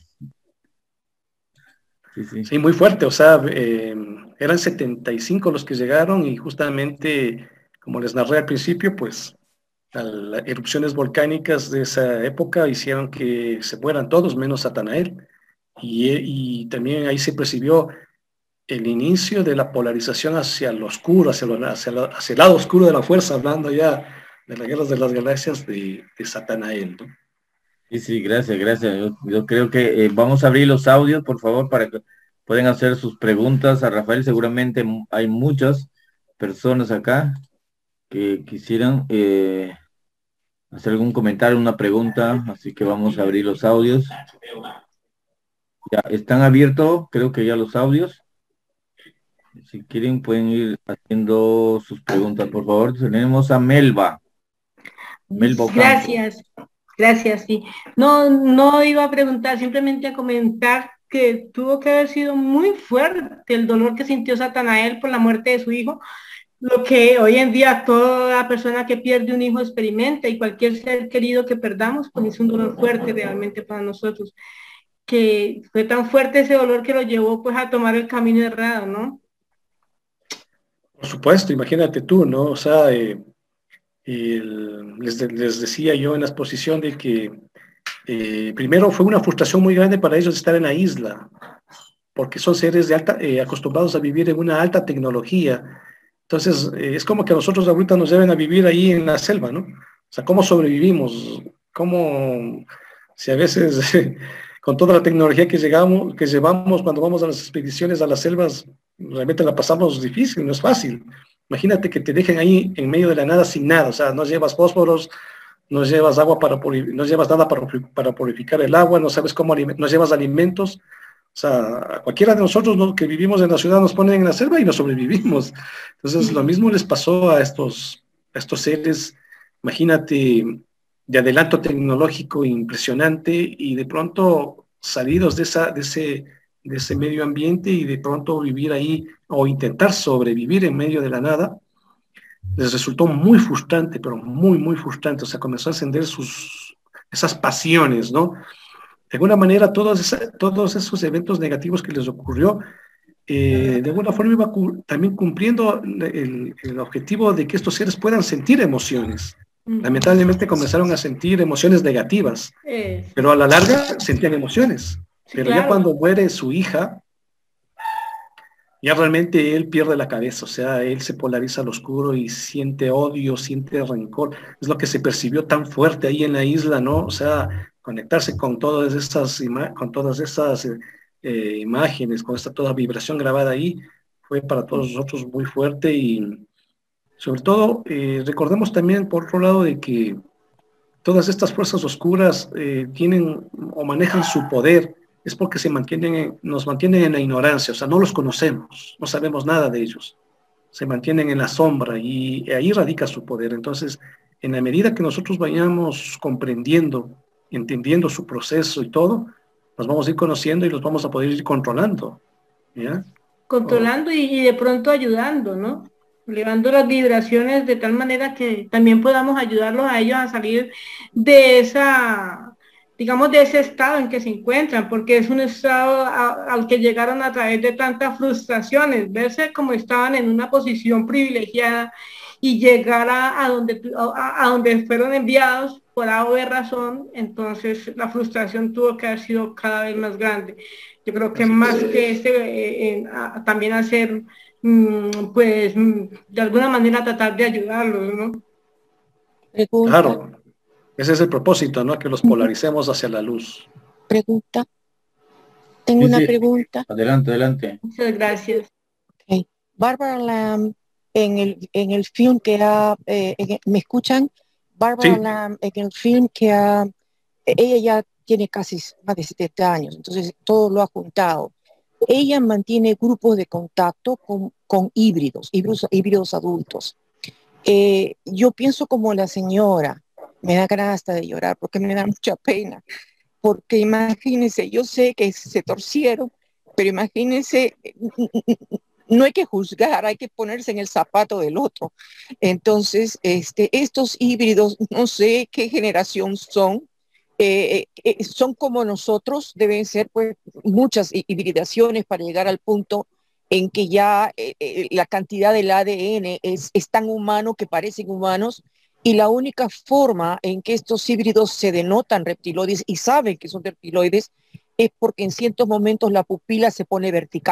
Sí, sí. sí, muy fuerte, o sea, eh, eran setenta y cinco los que llegaron y justamente, como les narré al principio, pues las erupciones volcánicas de esa época hicieron que se mueran todos menos Satanael, y, y también ahí se percibió el inicio de la polarización hacia lo oscuro, hacia, lo, hacia, lo, hacia el lado oscuro de la fuerza, hablando ya de las guerras de las galaxias de, de Satanael, ¿no? Sí, sí, gracias, gracias. Yo, yo creo que eh, vamos a abrir los audios, por favor, para que puedan hacer sus preguntas a Rafael. Seguramente hay muchas personas acá que quisieran eh, hacer algún comentario, una pregunta, así que vamos a abrir los audios. Ya están abiertos, creo que ya los audios. Si quieren pueden ir haciendo sus preguntas, por favor. Tenemos a Melba. Melba gracias, gracias, sí. No, no iba a preguntar, simplemente a comentar que tuvo que haber sido muy fuerte el dolor que sintió Satanael por la muerte de su hijo, lo que hoy en día toda persona que pierde un hijo experimenta, y cualquier ser querido que perdamos, pues es un dolor fuerte realmente para nosotros, que fue tan fuerte ese dolor que lo llevó pues a tomar el camino errado, ¿no? Por supuesto, imagínate tú, ¿no? O sea, eh, el, les, de, les decía yo en la exposición de que eh, primero fue una frustración muy grande para ellos estar en la isla, porque son seres de alta, eh, acostumbrados a vivir en una alta tecnología. Entonces, eh, es como que a nosotros ahorita nos deben a vivir ahí en la selva, ¿no? O sea, ¿cómo sobrevivimos? ¿Cómo, si a veces con toda la tecnología que, llegamos, que llevamos cuando vamos a las expediciones a las selvas, realmente la pasamos difícil, no es fácil. Imagínate que te dejen ahí en medio de la nada sin nada, o sea, no llevas fósforos, no llevas agua para no llevas nada para, para purificar el agua, no sabes cómo, no llevas alimentos. O sea, a cualquiera de nosotros, ¿no?, que vivimos en la ciudad nos ponen en la selva y no sobrevivimos. Entonces, lo mismo les pasó a estos, a estos seres, imagínate, de adelanto tecnológico impresionante, y de pronto salidos de, esa, de, ese, de ese medio ambiente y de pronto vivir ahí o intentar sobrevivir en medio de la nada, les resultó muy frustrante, pero muy, muy frustrante. O sea, comenzó a encender sus, esas pasiones, ¿no? De alguna manera, todos, esa, todos esos eventos negativos que les ocurrió, eh, de alguna forma iba cu también cumpliendo el, el objetivo de que estos seres puedan sentir emociones. Lamentablemente comenzaron a sentir emociones negativas, pero a la larga sentían emociones. Pero claro, ya cuando muere su hija, ya realmente él pierde la cabeza, o sea, él se polariza al oscuro y siente odio, siente rencor. Es lo que se percibió tan fuerte ahí en la isla, ¿no? O sea, conectarse con todas estas, con todas estas eh, imágenes, con esta toda vibración grabada ahí, fue para todos nosotros muy fuerte. Y sobre todo, eh, recordemos también, por otro lado, de que todas estas fuerzas oscuras eh, tienen o manejan su poder, es porque se mantienen, nos mantienen en la ignorancia, o sea, no los conocemos, no sabemos nada de ellos, se mantienen en la sombra y ahí radica su poder. Entonces, en la medida que nosotros vayamos comprendiendo, entendiendo su proceso y todo, los vamos a ir conociendo y los vamos a poder ir controlando, ¿ya? Controlando y, y de pronto ayudando, ¿no? Elevando las vibraciones de tal manera que también podamos ayudarlos a ellos a salir de esa, digamos, de ese estado en que se encuentran, porque es un estado a, al que llegaron a través de tantas frustraciones, verse como estaban en una posición privilegiada y llegar a, a, donde, a, a donde fueron enviados por A o B razón, entonces la frustración tuvo que haber sido cada vez más grande. Yo creo que más que este, eh, eh, a, también hacer, mm, pues, mm, de alguna manera tratar de ayudarlos, ¿no? Pregunta. Claro, ese es el propósito, ¿no? Que los polaricemos hacia la luz. Pregunta. Tengo Sí, una sí. pregunta. Adelante, adelante. Muchas gracias. Okay. Barbara Lamb, en el, en el film que ha, eh, en, ¿me escuchan? Barbara Sí. Lamb, en el film que ha, ella ya tiene casi más de setenta años, entonces todo lo ha juntado. Ella mantiene grupos de contacto con, con híbridos, híbridos, híbridos adultos. Eh, yo pienso como la señora, me da ganas hasta de llorar porque me da mucha pena, porque imagínense, yo sé que se torcieron, pero imagínense, no hay que juzgar, hay que ponerse en el zapato del otro. Entonces, este, estos híbridos, no sé qué generación son, eh, eh, son como nosotros, deben ser pues muchas hibridaciones para llegar al punto en que ya eh, eh, la cantidad del A D N es, es tan humano que parecen humanos, y la única forma en que estos híbridos se denotan reptiloides y saben que son reptiloides es porque en ciertos momentos la pupila se pone vertical.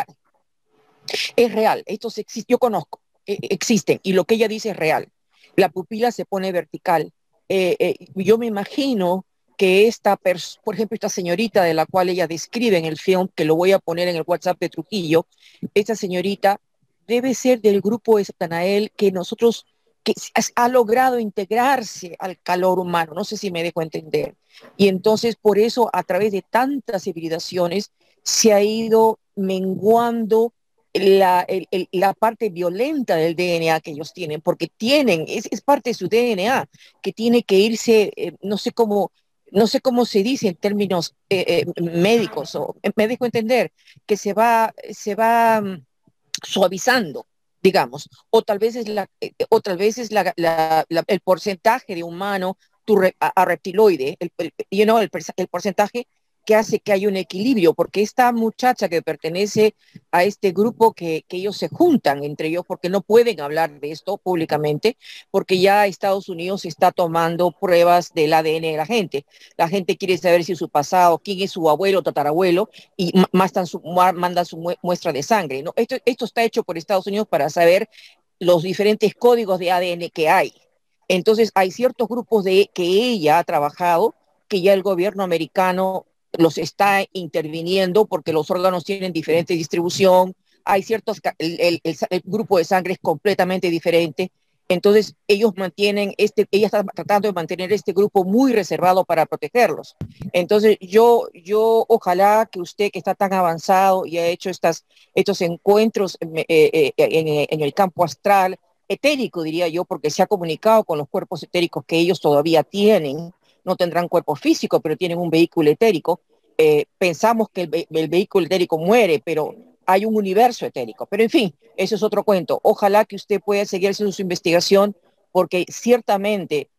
Es real, estos existen, yo conozco, eh, existen, y lo que ella dice es real. La pupila se pone vertical. Eh, eh, yo me imagino que esta, por ejemplo, esta señorita de la cual ella describe en el film, que lo voy a poner en el WhatsApp de Trujillo, esta señorita debe ser del grupo de Satanael que nosotros, que ha logrado integrarse al calor humano, no sé si me dejo entender. Y entonces por eso a través de tantas hibridaciones se ha ido menguando la, el, el, la parte violenta del D N A que ellos tienen, porque tienen, es, es parte de su D N A, que tiene que irse, eh, no sé cómo, no sé cómo se dice en términos eh, eh, médicos, o me dejo entender, que se va, se va um, suavizando, digamos, o tal vez es, la, eh, o tal vez es la, la, la, el porcentaje de humano tu re, a, a reptiloide, el, el, you know, el, el porcentaje que hace que haya un equilibrio, porque esta muchacha que pertenece a este grupo que, que ellos se juntan entre ellos, porque no pueden hablar de esto públicamente, porque ya Estados Unidos está tomando pruebas del A D N de la gente. La gente quiere saber si su pasado, quién es su abuelo o tatarabuelo, y mandan su, mandan su muestra de sangre, ¿no? Esto, esto está hecho por Estados Unidos para saber los diferentes códigos de A D N que hay. Entonces hay ciertos grupos de, que ella ha trabajado, que ya el gobierno americano los está interviniendo porque los órganos tienen diferente distribución, hay ciertos, el, el, el, el grupo de sangre es completamente diferente, entonces ellos mantienen, este, ella está tratando de mantener este grupo muy reservado para protegerlos. Entonces yo, yo ojalá que usted que está tan avanzado y ha hecho estas, estos encuentros eh, eh, en, en el campo astral, etérico diría yo, porque se ha comunicado con los cuerpos etéricos que ellos todavía tienen, no tendrán cuerpo físico, pero tienen un vehículo etérico. Eh, pensamos que el, ve el vehículo etérico muere, pero hay un universo etérico. Pero en fin, eso es otro cuento. Ojalá que usted pueda seguir haciendo su investigación, porque ciertamente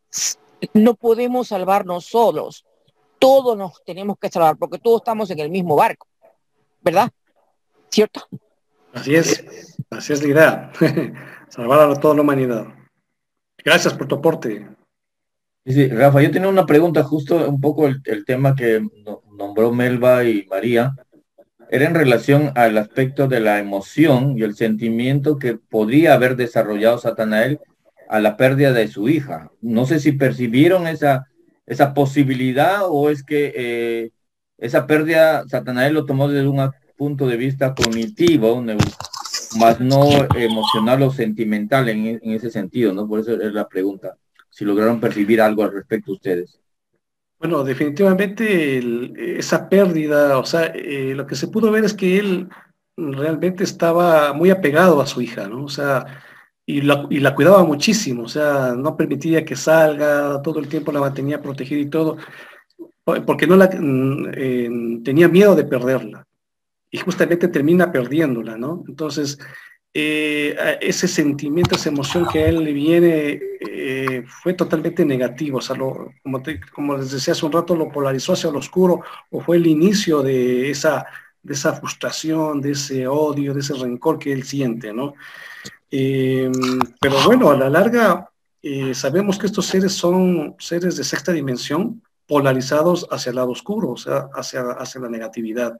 no podemos salvarnos solos. Todos nos tenemos que salvar, porque todos estamos en el mismo barco, ¿verdad? ¿Cierto? Así es, así es la idea. Salvar a toda la humanidad. Gracias por tu aporte. Sí, Rafa, yo tenía una pregunta, justo un poco el, el tema que nombró Melba y María, era en relación al aspecto de la emoción y el sentimiento que podría haber desarrollado Satanael a la pérdida de su hija. No sé si percibieron esa, esa posibilidad, o es que eh, esa pérdida Satanael lo tomó desde un punto de vista cognitivo, más no emocional o sentimental en, en ese sentido, ¿no? Por eso es la pregunta, si lograron percibir algo al respecto ustedes. Bueno, definitivamente el, esa pérdida, o sea, eh, lo que se pudo ver es que él realmente estaba muy apegado a su hija, ¿no? O sea, y la, y la cuidaba muchísimo, o sea, no permitía que salga, todo el tiempo la mantenía protegida y todo, porque no la, eh, tenía miedo de perderla, y justamente termina perdiéndola, ¿no? Entonces, eh, ese sentimiento, esa emoción que a él le viene eh, fue totalmente negativo, o sea, lo, como, te, como les decía hace un rato, lo polarizó hacia lo oscuro, o fue el inicio de esa, de esa frustración, de ese odio, de ese rencor que él siente, ¿no? Eh, pero bueno, a la larga eh, sabemos que estos seres son seres de sexta dimensión, polarizados hacia el lado oscuro, o sea, hacia, hacia la negatividad,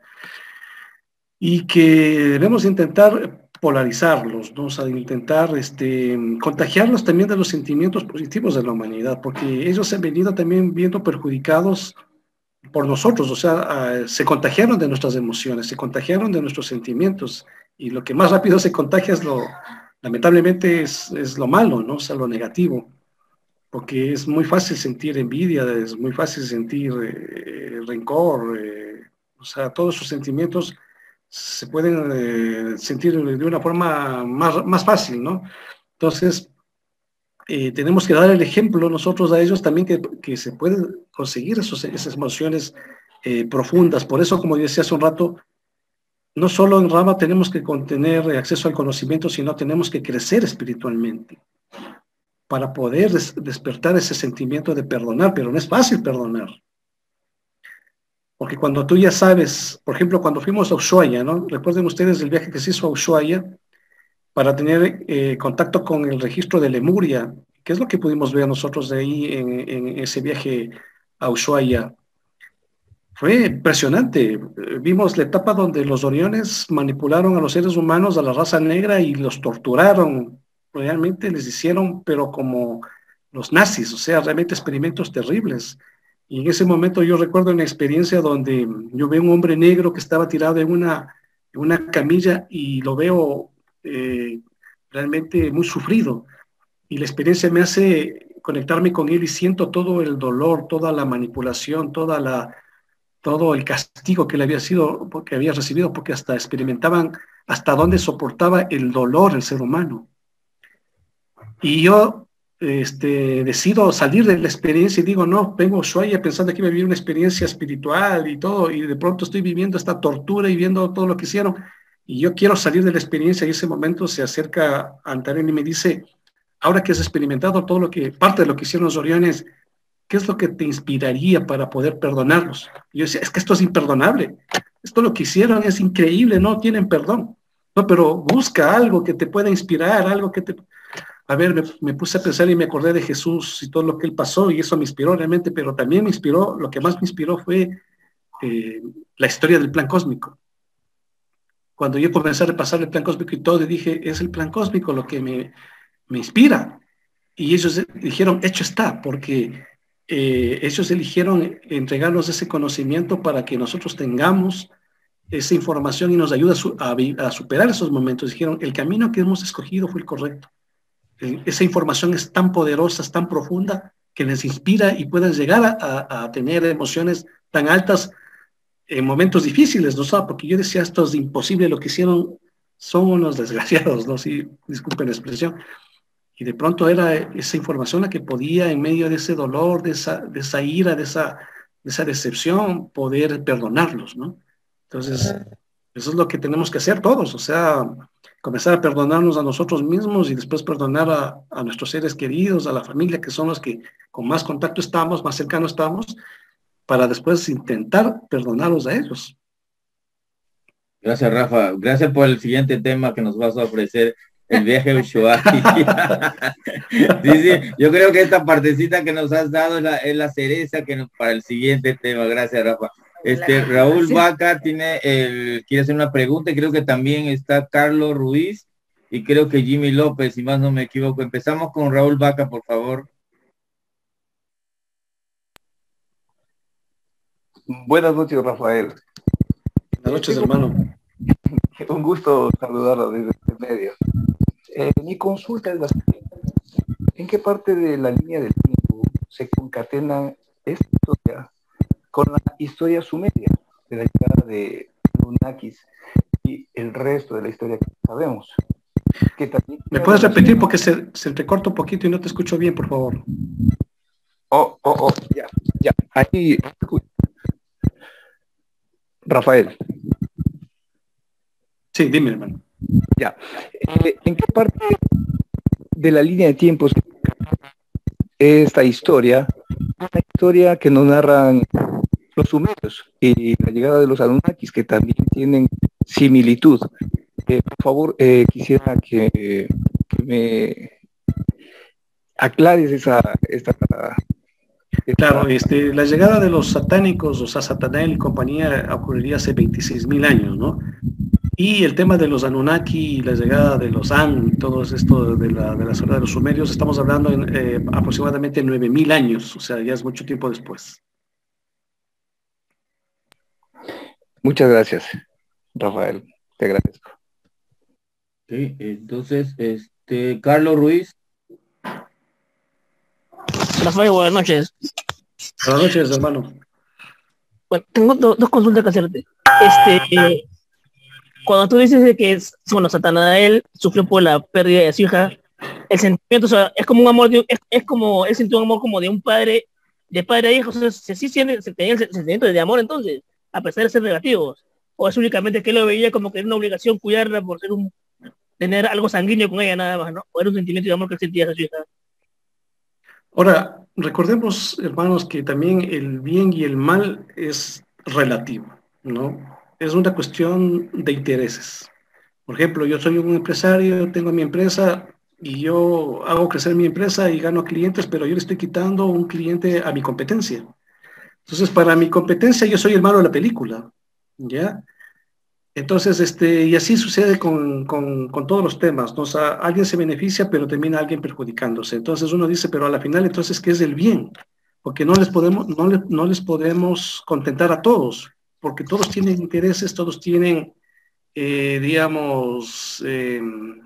y que debemos intentar polarizarlos, ¿no? O sea, intentar este, contagiarlos también de los sentimientos positivos de la humanidad, porque ellos se han venido también viendo perjudicados por nosotros, o sea, uh, se contagiaron de nuestras emociones, se contagiaron de nuestros sentimientos, y lo que más rápido se contagia es lo, lamentablemente, es, es lo malo, ¿no? O sea, lo negativo, porque es muy fácil sentir envidia, es muy fácil sentir eh, rencor, eh, o sea, todos esos sentimientos se pueden eh, sentir de una forma más, más fácil, ¿no? Entonces, eh, tenemos que dar el ejemplo nosotros a ellos también que, que se pueden conseguir esos, esas emociones eh, profundas. Por eso, como decía hace un rato, no solo en Rama tenemos que tener acceso al conocimiento, sino tenemos que crecer espiritualmente para poder des despertar ese sentimiento de perdonar, pero no es fácil perdonar. Porque cuando tú ya sabes, por ejemplo, cuando fuimos a Ushuaia, ¿no? Recuerden ustedes el viaje que se hizo a Ushuaia para tener eh, contacto con el registro de Lemuria. ¿Qué es lo que pudimos ver nosotros de ahí en, en ese viaje a Ushuaia? Fue impresionante. Vimos la etapa donde los Oriones manipularon a los seres humanos, a la raza negra, y los torturaron. Realmente les hicieron, pero como los nazis, o sea, realmente experimentos terribles. Y en ese momento yo recuerdo una experiencia donde yo veo un hombre negro que estaba tirado en una, en una camilla, y lo veo eh, realmente muy sufrido. Y la experiencia me hace conectarme con él y siento todo el dolor, toda la manipulación, toda la, todo el castigo que le había sido, que había recibido, porque hasta experimentaban hasta dónde soportaba el dolor el ser humano. Y yo este, decido salir de la experiencia y digo, no, vengo a Ushuaia pensando que iba a vivir una experiencia espiritual y todo, y de pronto estoy viviendo esta tortura y viendo todo lo que hicieron, y yo quiero salir de la experiencia. Y ese momento se acerca Antarén y me dice, ahora que has experimentado todo lo que, parte de lo que hicieron los Oriones, ¿qué es lo que te inspiraría para poder perdonarlos? Y yo decía, es que esto es imperdonable. Esto lo que hicieron es increíble, no tienen perdón. No, pero busca algo que te pueda inspirar, algo que te... A ver, me, me puse a pensar y me acordé de Jesús y todo lo que él pasó, y eso me inspiró realmente, pero también me inspiró, lo que más me inspiró fue eh, la historia del plan cósmico. Cuando yo comencé a repasar el plan cósmico y todo, y dije, es el plan cósmico lo que me, me inspira. Y ellos dijeron, hecho está, porque eh, ellos eligieron entregarnos ese conocimiento para que nosotros tengamos esa información y nos ayude a, su, a, a superar esos momentos. Dijeron, el camino que hemos escogido fue el correcto. El, esa información es tan poderosa, es tan profunda, que les inspira y pueden llegar a, a, a tener emociones tan altas en momentos difíciles, ¿no? Porque yo decía, esto es imposible, lo que hicieron son unos desgraciados, ¿no? Sí, disculpen la expresión. Y de pronto era esa información la que podía, en medio de ese dolor, de esa, de esa ira, de esa, de esa decepción, poder perdonarlos, ¿no? Entonces, eso es lo que tenemos que hacer todos, o sea, comenzar a perdonarnos a nosotros mismos y después perdonar a, a nuestros seres queridos, a la familia, que son los que con más contacto estamos, más cercanos estamos, para después intentar perdonarlos a ellos. Gracias, Rafa. Gracias por el siguiente tema que nos vas a ofrecer, el viaje a Ushuaia. Sí, sí, yo creo que esta partecita que nos has dado es la, es la cereza que nos, para el siguiente tema. Gracias, Rafa. Este, Raúl Vaca tiene el, quiere hacer una pregunta, y creo que también está Carlos Ruiz y creo que Jimmy López, si más no me equivoco. Empezamos con Raúl Vaca, por favor. Buenas noches, Rafael. Buenas noches, hermano. Un gusto saludarlo desde este medio. Eh, mi consulta es la siguiente. ¿En qué parte de la línea del tiempo se concatena esta historia con la historia sumeria de la llegada de Anunnakis y el resto de la historia que sabemos? Que también ¿Me puedes repetir porque se, se entrecorta un poquito y no te escucho bien, por favor? Oh, oh, oh, ya, ya. Ahí, Rafael. Sí, dime, hermano. Ya. Eh, ¿En qué parte de la línea de tiempos esta historia, una historia que nos narran los sumerios y la llegada de los Anunnakis, que también tienen similitud? Eh, por favor, eh, quisiera que, que me aclares esa, esta, esta... Claro, este, la llegada de los satánicos, o sea, Satanael y compañía, ocurriría hace veintiséis mil años, ¿no? Y el tema de los Anunnaki y la llegada de los An y todo esto de la, de la zona de los sumerios, estamos hablando en eh, aproximadamente nueve mil años, o sea, ya es mucho tiempo después. Muchas gracias, Rafael, te agradezco. Sí, entonces, este, Carlos Ruiz. Rafael, buenas noches. Buenas noches, hermano. Bueno, tengo do, dos consultas que hacerte. Este, eh, cuando tú dices de que es, bueno, Satanael sufrió por la pérdida de su hija, el sentimiento, o sea, es como un amor, de, es, es como, él sintió un amor como de un padre, de padre a hijo, o sea, se, sí se, se tenía el sentimiento de amor entonces, a pesar de ser negativos, o es únicamente que él lo veía como que era una obligación cuidarla por ser un, tener algo sanguíneo con ella nada más, ¿no? O era un sentimiento de amor que él sentía hacia su hija. Ahora, recordemos, hermanos, que también el bien y el mal es relativo, ¿no? Es una cuestión de intereses. Por ejemplo, yo soy un empresario, tengo mi empresa y yo hago crecer mi empresa y gano clientes, pero yo le estoy quitando un cliente a mi competencia. Entonces, para mi competencia, yo soy el malo de la película, ¿ya? Entonces, este, y así sucede con, con, con todos los temas, ¿no? O sea, alguien se beneficia, pero termina alguien perjudicándose. Entonces uno dice, pero a la final, entonces, ¿qué es el bien? Porque no les podemos, no, le, no les podemos contentar a todos, porque todos tienen intereses, todos tienen, eh, digamos, eh,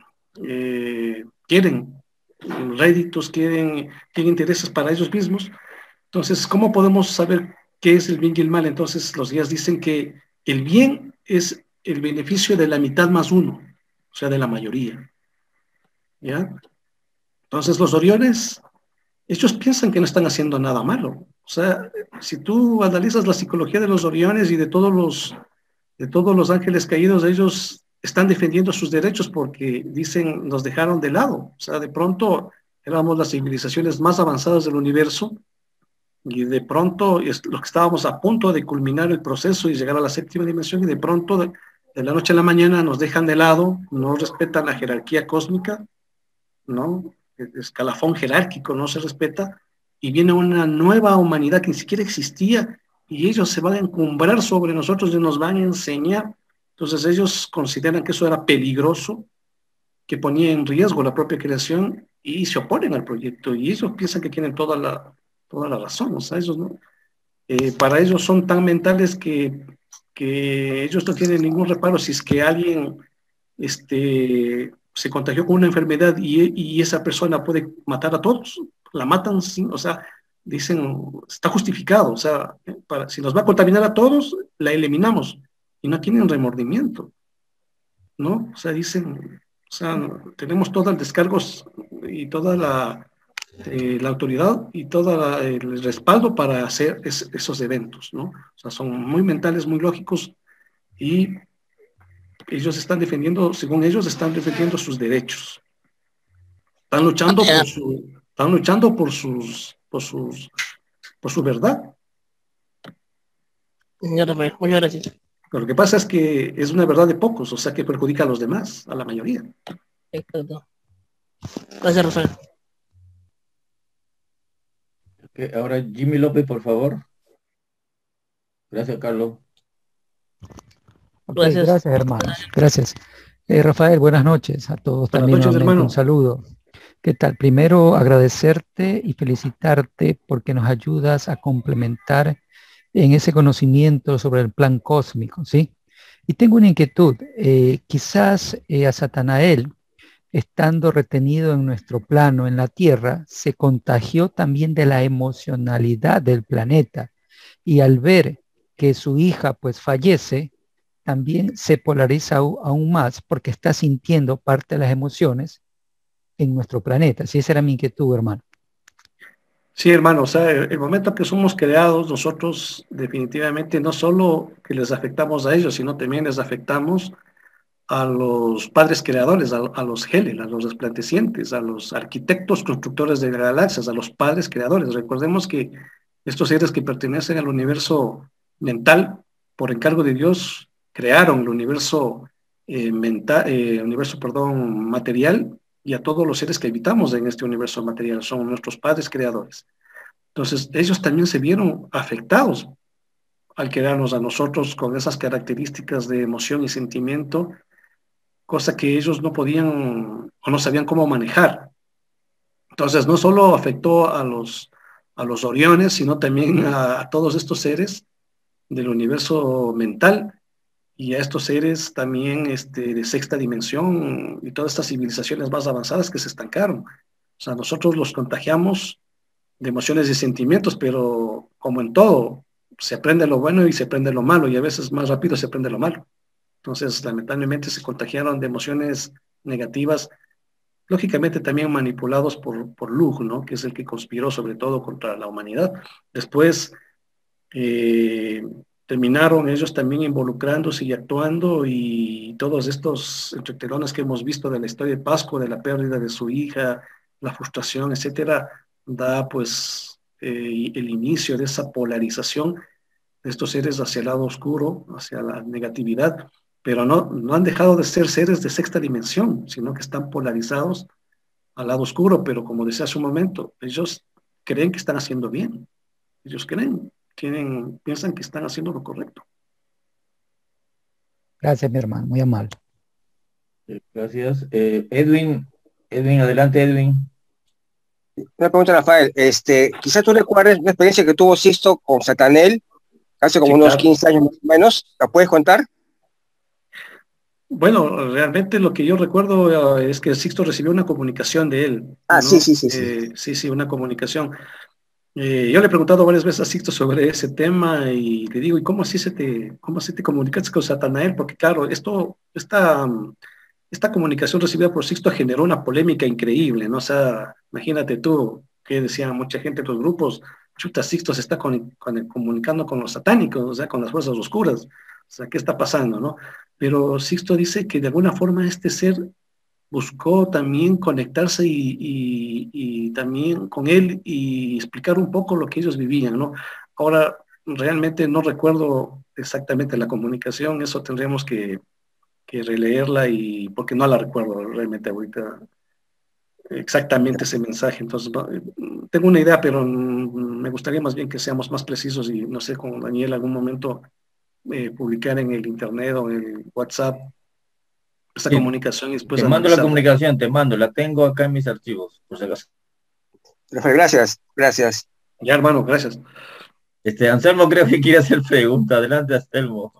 eh, quieren réditos, quieren, quieren intereses para ellos mismos. Entonces, ¿cómo podemos saber qué es el bien y el mal? Entonces, los guías dicen que el bien es el beneficio de la mitad más uno, o sea, de la mayoría. ¿Ya? Entonces, los Oriones, ellos piensan que no están haciendo nada malo. O sea, si tú analizas la psicología de los Oriones y de todos los, de todos los ángeles caídos, ellos están defendiendo sus derechos porque dicen, nos dejaron de lado. O sea, de pronto éramos las civilizaciones más avanzadas del universo y de pronto es lo que estábamos a punto de culminar el proceso y llegar a la séptima dimensión y de pronto de, de la noche a la mañana nos dejan de lado, no respetan la jerarquía cósmica, ¿no? El escalafón jerárquico no se respeta y viene una nueva humanidad que ni siquiera existía y ellos se van a encumbrar sobre nosotros y nos van a enseñar. Entonces ellos consideran que eso era peligroso, que ponía en riesgo la propia creación y se oponen al proyecto y ellos piensan que tienen toda la, toda la razón. O sea, ellos no, eh, para ellos son tan mentales que, que ellos no tienen ningún reparo si es que alguien este, se contagió con una enfermedad y, y esa persona puede matar a todos, la matan, sin, o sea, dicen, está justificado, o sea, para, si nos va a contaminar a todos, la eliminamos y no tienen remordimiento, ¿no? O sea, dicen, o sea, tenemos todo el descargo y toda la, eh, la autoridad y todo la, el respaldo para hacer es, esos eventos, ¿no? O sea, son muy mentales, muy lógicos y ellos están defendiendo, según ellos, están defendiendo sus derechos. Están luchando por su, están luchando por sus, por sus, por su verdad. Muchas gracias. Pero lo que pasa es que es una verdad de pocos, o sea que perjudica a los demás, a la mayoría. Exacto. Gracias, Rafael. Okay, ahora Jimmy López, por favor. Gracias, Carlos. Okay, gracias. gracias, hermanos. Gracias. Eh, Rafael, buenas noches a todos. Buenas también noches, hermano. Un saludo. ¿Qué tal? Primero, agradecerte y felicitarte porque nos ayudas a complementar en ese conocimiento sobre el plan cósmico, ¿sí? Y tengo una inquietud, eh, quizás eh, a Satanael, estando retenido en nuestro plano, en la Tierra, se contagió también de la emocionalidad del planeta, y al ver que su hija pues fallece, también se polariza aún más porque está sintiendo parte de las emociones en nuestro planeta. Sí, esa era mi inquietud, hermano. Sí, hermano, o sea, el, el momento que somos creados, nosotros definitivamente no solo que les afectamos a ellos, sino también les afectamos a los padres creadores, a, a los Helen, a los resplandecientes, a los arquitectos constructores de galaxias, a los padres creadores. Recordemos que estos seres que pertenecen al universo mental, por encargo de Dios, crearon el universo, eh, mental, eh, universo perdón, material, y a todos los seres que habitamos en este universo material, son nuestros padres creadores. Entonces, ellos también se vieron afectados al crearnos a nosotros con esas características de emoción y sentimiento, cosa que ellos no podían o no sabían cómo manejar. Entonces, no solo afectó a los, a los Oriones, sino también a, a todos estos seres del universo mental, y a estos seres también este, de sexta dimensión y todas estas civilizaciones más avanzadas que se estancaron. O sea, nosotros los contagiamos de emociones y sentimientos, pero como en todo, se aprende lo bueno y se aprende lo malo, y a veces más rápido se aprende lo malo. Entonces, lamentablemente se contagiaron de emociones negativas, lógicamente también manipulados por, por Lug, ¿no? Que es el que conspiró sobre todo contra la humanidad. Después, eh, terminaron ellos también involucrándose y actuando, y todos estos entretelones que hemos visto de la historia de Pascua, de la pérdida de su hija, la frustración, etcétera, da pues eh, el inicio de esa polarización de estos seres hacia el lado oscuro, hacia la negatividad, pero no, no han dejado de ser seres de sexta dimensión, sino que están polarizados al lado oscuro, pero como decía hace un momento, ellos creen que están haciendo bien, ellos creen, tienen, piensan que están haciendo lo correcto. Gracias, mi hermano, muy amable. Gracias. Eh, Edwin, Edwin, adelante, Edwin. Una pregunta, Rafael. Este, quizás tú recuerdes una experiencia que tuvo Sixto con Satanael, hace como sí, unos claro. quince años más o menos. ¿La puedes contar? Bueno, realmente lo que yo recuerdo uh, es que Sixto recibió una comunicación de él. Ah, ¿no? sí, sí, sí, sí. Eh, sí, sí, una comunicación. Eh, yo le he preguntado varias veces a Sixto sobre ese tema y le digo, ¿y cómo así se te, cómo así te comunicaste con Satanael? Porque claro, esto, esta, esta comunicación recibida por Sixto generó una polémica increíble, ¿no? O sea, imagínate tú, que decía mucha gente en los grupos, chuta, Sixto se está con, con, comunicando con los satánicos, o sea, con las fuerzas oscuras. O sea, ¿qué está pasando, no? Pero Sixto dice que de alguna forma este ser buscó también conectarse y, y, y también con él y explicar un poco lo que ellos vivían, ¿no? Ahora, realmente no recuerdo exactamente la comunicación, eso tendríamos que, que releerla, y porque no la recuerdo realmente ahorita exactamente ese mensaje. Entonces, tengo una idea, pero me gustaría más bien que seamos más precisos y, no sé, con Daniel algún momento eh, publicar en el internet o en el WhatsApp esa sí, comunicación y después... Te mando la comunicación, te mando, la tengo acá en mis archivos, por si acaso. Gracias, gracias. Ya, hermano, gracias. Este, Anselmo creo que quiere hacer pregunta. Adelante, Anselmo.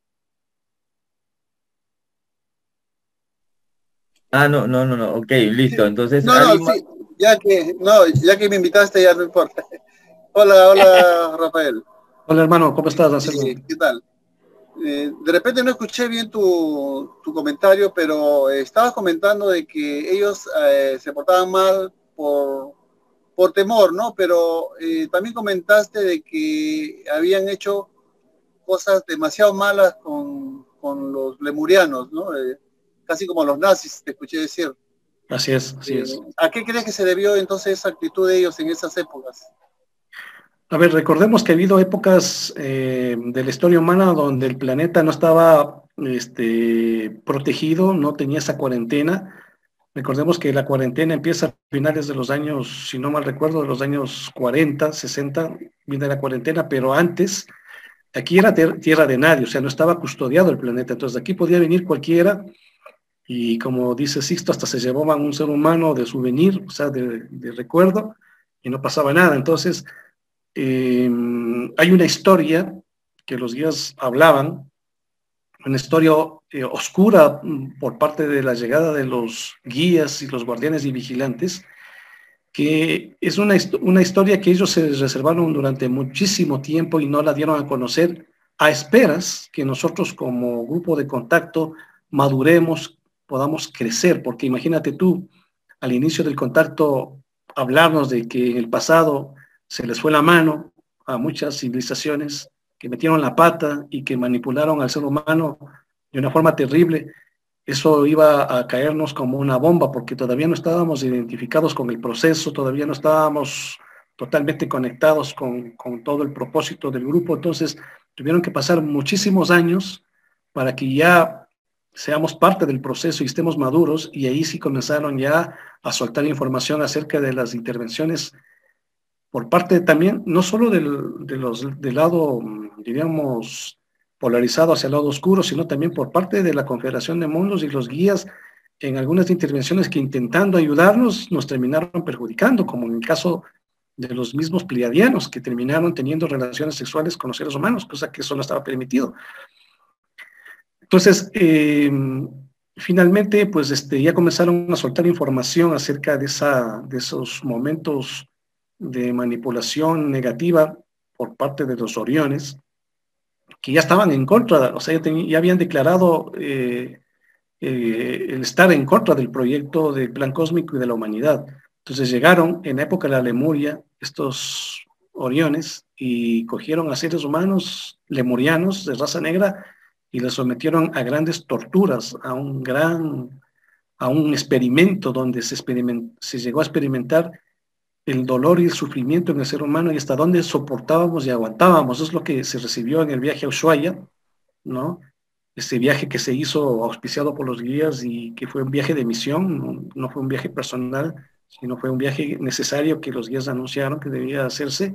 Ah, no, no, no, no, ok, listo, entonces... No, no, sí, ya que, no, ya que me invitaste ya no importa. Hola, hola, Rafael. Hola, hermano, ¿cómo estás, Anselmo? Sí, ¿qué tal? Eh, de repente no escuché bien tu, tu comentario, pero eh, estabas comentando de que ellos eh, se portaban mal por, por temor, ¿no? Pero eh, también comentaste de que habían hecho cosas demasiado malas con, con los lemurianos, ¿no? Eh, casi como los nazis, te escuché decir. Así es, así eh, es. ¿A qué crees que se debió entonces esa actitud de ellos en esas épocas? A ver, recordemos que ha habido épocas eh, de la historia humana donde el planeta no estaba este, protegido, no tenía esa cuarentena. Recordemos que la cuarentena empieza a finales de los años, si no mal recuerdo, de los años cuarenta, sesenta, viene la cuarentena, pero antes, aquí era tierra de nadie, o sea, no estaba custodiado el planeta, entonces de aquí podía venir cualquiera, y como dice Sixto, hasta se llevaban un ser humano de souvenir, o sea, de, de recuerdo, y no pasaba nada. Entonces, eh, hay una historia que los guías hablaban, una historia eh, oscura por parte de la llegada de los guías y los guardianes y vigilantes, que es una, una historia que ellos se reservaron durante muchísimo tiempo y no la dieron a conocer, a esperas que nosotros como grupo de contacto maduremos, podamos crecer, porque imagínate tú, al inicio del contacto, hablarnos de que en el pasado se les fue la mano a muchas civilizaciones, que metieron la pata y que manipularon al ser humano de una forma terrible. Eso iba a caernos como una bomba, porque todavía no estábamos identificados con el proceso, todavía no estábamos totalmente conectados con, con todo el propósito del grupo. Entonces tuvieron que pasar muchísimos años para que ya seamos parte del proceso y estemos maduros, y ahí sí comenzaron ya a soltar información acerca de las intervenciones por parte también, no solo del, de los, del lado, diríamos, polarizado hacia el lado oscuro, sino también por parte de la Confederación de Mundos y los guías en algunas intervenciones que, intentando ayudarnos, nos terminaron perjudicando, como en el caso de los mismos pleiadianos, que terminaron teniendo relaciones sexuales con los seres humanos, cosa que eso no estaba permitido. Entonces, eh, finalmente, pues este, ya comenzaron a soltar información acerca de, esa, de esos momentos de manipulación negativa por parte de los Oriones, que ya estaban en contra, o sea, ya, ten, ya habían declarado eh, eh, el estar en contra del proyecto del plan cósmico y de la humanidad. Entonces llegaron en la época de la Lemuria estos Oriones y cogieron a seres humanos lemurianos de raza negra y los sometieron a grandes torturas, a un gran, a un experimento donde se, experiment, se llegó a experimentar el dolor y el sufrimiento en el ser humano y hasta dónde soportábamos y aguantábamos. Eso es lo que se recibió en el viaje a Ushuaia, ¿no? Este viaje que se hizo auspiciado por los guías y que fue un viaje de misión, no, no fue un viaje personal, sino fue un viaje necesario que los guías anunciaron que debía hacerse.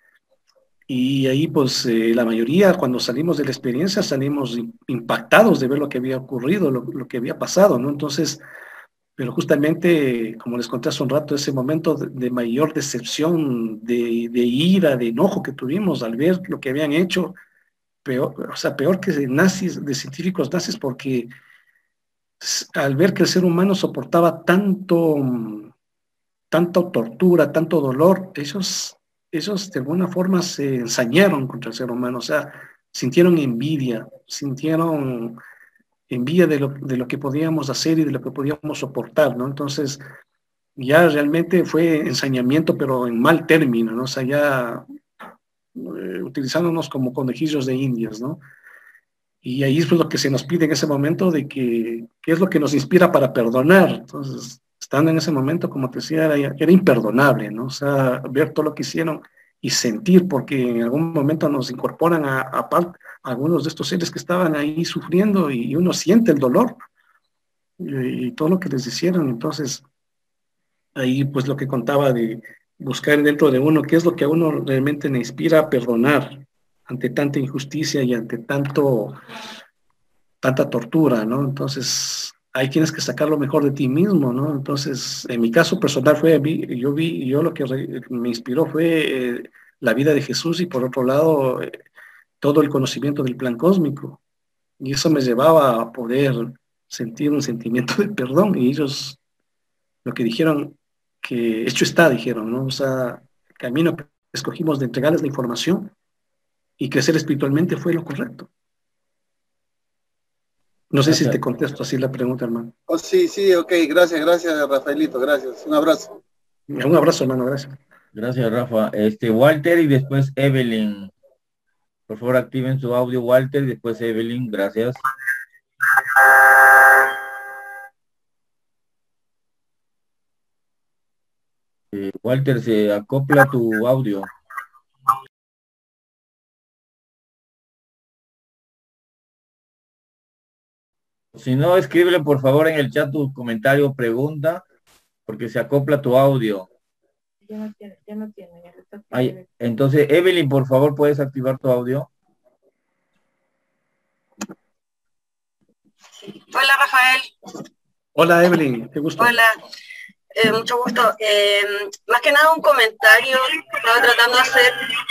Y ahí, pues, eh, la mayoría, cuando salimos de la experiencia, salimos impactados de ver lo que había ocurrido, lo, lo que había pasado, ¿no? Entonces, pero justamente, como les conté hace un rato, ese momento de, de mayor decepción, de, de ira, de enojo que tuvimos al ver lo que habían hecho, peor, o sea, peor que de nazis, de científicos nazis, porque al ver que el ser humano soportaba tanto, tanta tortura, tanto dolor, ellos, ellos de alguna forma se ensañaron contra el ser humano, o sea, sintieron envidia, sintieron envidia de lo, de lo que podíamos hacer y de lo que podíamos soportar, ¿no? Entonces, ya realmente fue ensañamiento, pero en mal término, ¿no? O sea, ya eh, utilizándonos como conejillos de indias, ¿no? Y ahí es lo que se nos pide en ese momento, de que, ¿qué es lo que nos inspira para perdonar? Entonces, estando en ese momento, como te decía, era, era imperdonable, ¿no? O sea, ver todo lo que hicieron y sentir, porque en algún momento nos incorporan a, a, a algunos de estos seres que estaban ahí sufriendo y uno siente el dolor y, y todo lo que les hicieron. Entonces, ahí pues lo que contaba de buscar dentro de uno qué es lo que a uno realmente le inspira a perdonar ante tanta injusticia y ante tanto, tanta tortura, ¿no? Entonces, ahí tienes que sacar lo mejor de ti mismo, ¿no? Entonces, en mi caso personal fue, yo vi, yo lo que me inspiró fue eh, la vida de Jesús y por otro lado, eh, todo el conocimiento del plan cósmico. Y eso me llevaba a poder sentir un sentimiento de perdón. Y ellos lo que dijeron, que hecho está, dijeron, ¿no? O sea, el camino que escogimos de entregarles la información y crecer espiritualmente fue lo correcto. No sé gracias. Si te contesto así la pregunta, hermano. Oh, sí, sí, ok, gracias, gracias, Rafaelito, gracias. Un abrazo. Un abrazo, hermano, gracias. Gracias, Rafa. Este, Walter y después Evelyn. Por favor, activen su audio, Walter, y después Evelyn, gracias. Eh, Walter, se acopla tu audio. Si no, escríbele por favor en el chat tu comentario o pregunta, porque se acopla tu audio. Ya no tiene, ya no tiene. Ya está. Ay, entonces, Evelyn, por favor, ¿puedes activar tu audio? Hola, Rafael. Hola, Evelyn, qué gusto. Hola. Eh, mucho gusto. Eh, más que nada un comentario que estaba tratando de hacer.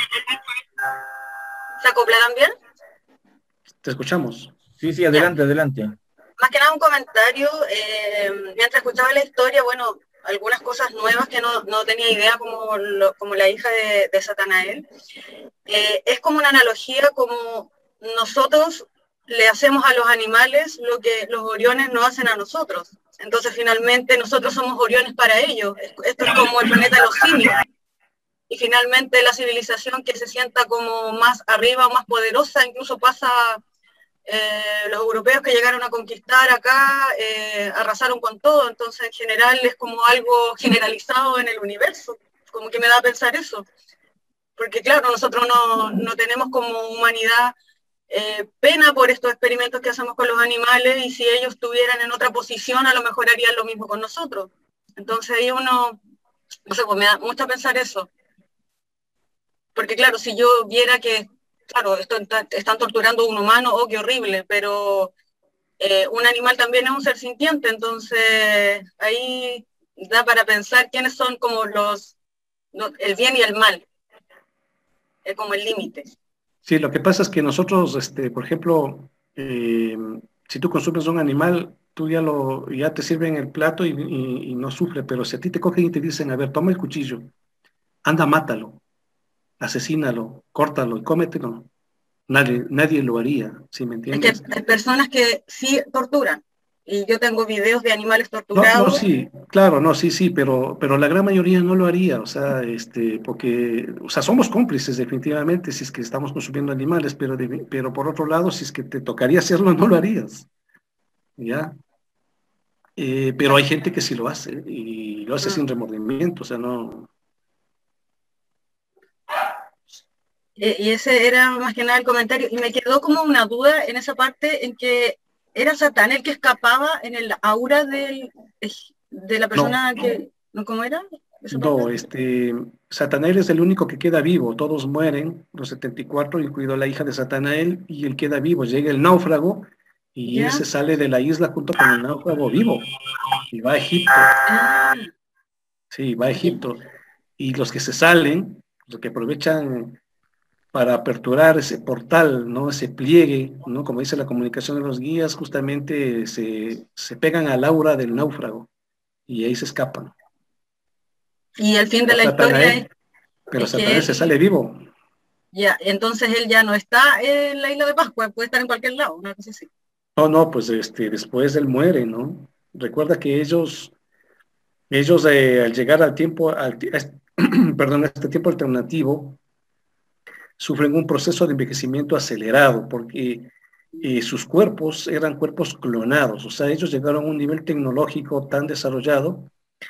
¿Se acoplarán bien? Te escuchamos. Sí, sí, adelante, ya. adelante. Más que nada un comentario. Eh, mientras escuchaba la historia, bueno, algunas cosas nuevas que no, no tenía idea, como, lo, como la hija de, de Satanael. Eh, es como una analogía, como nosotros le hacemos a los animales lo que los goriones no hacen a nosotros. Entonces, finalmente, nosotros somos goriones para ellos. Esto es como el planeta de los simios. Y finalmente, la civilización que se sienta como más arriba o más poderosa, incluso pasa eh, los europeos que llegaron a conquistar acá, eh, arrasaron con todo. Entonces, en general, es como algo generalizado en el universo. Como que me da a pensar eso. Porque, claro, nosotros no, no tenemos como humanidad Eh, pena por estos experimentos que hacemos con los animales, y si ellos estuvieran en otra posición, a lo mejor harían lo mismo con nosotros. Entonces ahí uno, no sé, pues me da mucho a pensar eso. Porque claro, si yo viera que, claro, esto, están torturando a un humano, oh, qué horrible, pero eh, un animal también es un ser sintiente, entonces ahí da para pensar quiénes son como los, los el bien y el mal, es como el límite. Sí, lo que pasa es que nosotros, este, por ejemplo, eh, si tú consumes un animal, tú ya, lo, ya te sirven el plato y, y, y no sufre, pero si a ti te cogen y te dicen, a ver, toma el cuchillo, anda, mátalo, asesínalo, córtalo y cómetelo, nadie, nadie lo haría, ¿sí me entiendes? Es que hay personas que sí torturan, y yo tengo videos de animales torturados. No, no, sí, claro, no, sí, sí, pero, pero la gran mayoría no lo haría, o sea, este, porque, o sea, somos cómplices definitivamente si es que estamos consumiendo animales, pero, de, pero por otro lado, si es que te tocaría hacerlo, no lo harías, ¿ya? Eh, pero hay gente que sí lo hace, y lo hace sin remordimiento, o sea, no... Y ese era más que nada el comentario, y me quedó como una duda en esa parte en que era Satán el que escapaba en el aura del, de la persona no. que... ¿No cómo era? No, este, Satanael es el único que queda vivo, todos mueren, los setenta y cuatro, incluido la hija de Satanael, y él queda vivo, llega el náufrago, y ¿ya? Él se sale de la isla junto con el náufrago vivo, y va a Egipto. Ah. Sí, va a Egipto, y los que se salen, los que aprovechan para aperturar ese portal, ¿no? Ese pliegue, ¿no? Como dice la comunicación de los guías, justamente se, se pegan al aura del náufrago, y ahí se escapan. Y el fin de la historia es... Pero Satanael se sale vivo. Ya, entonces él ya no está en la isla de Pascua, puede estar en cualquier lado, una cosa así. No, no, pues este, después él muere, ¿no? Recuerda que ellos, ellos eh, al llegar al tiempo, al, perdón, a este tiempo alternativo, sufren un proceso de envejecimiento acelerado, porque eh, sus cuerpos eran cuerpos clonados, o sea, ellos llegaron a un nivel tecnológico tan desarrollado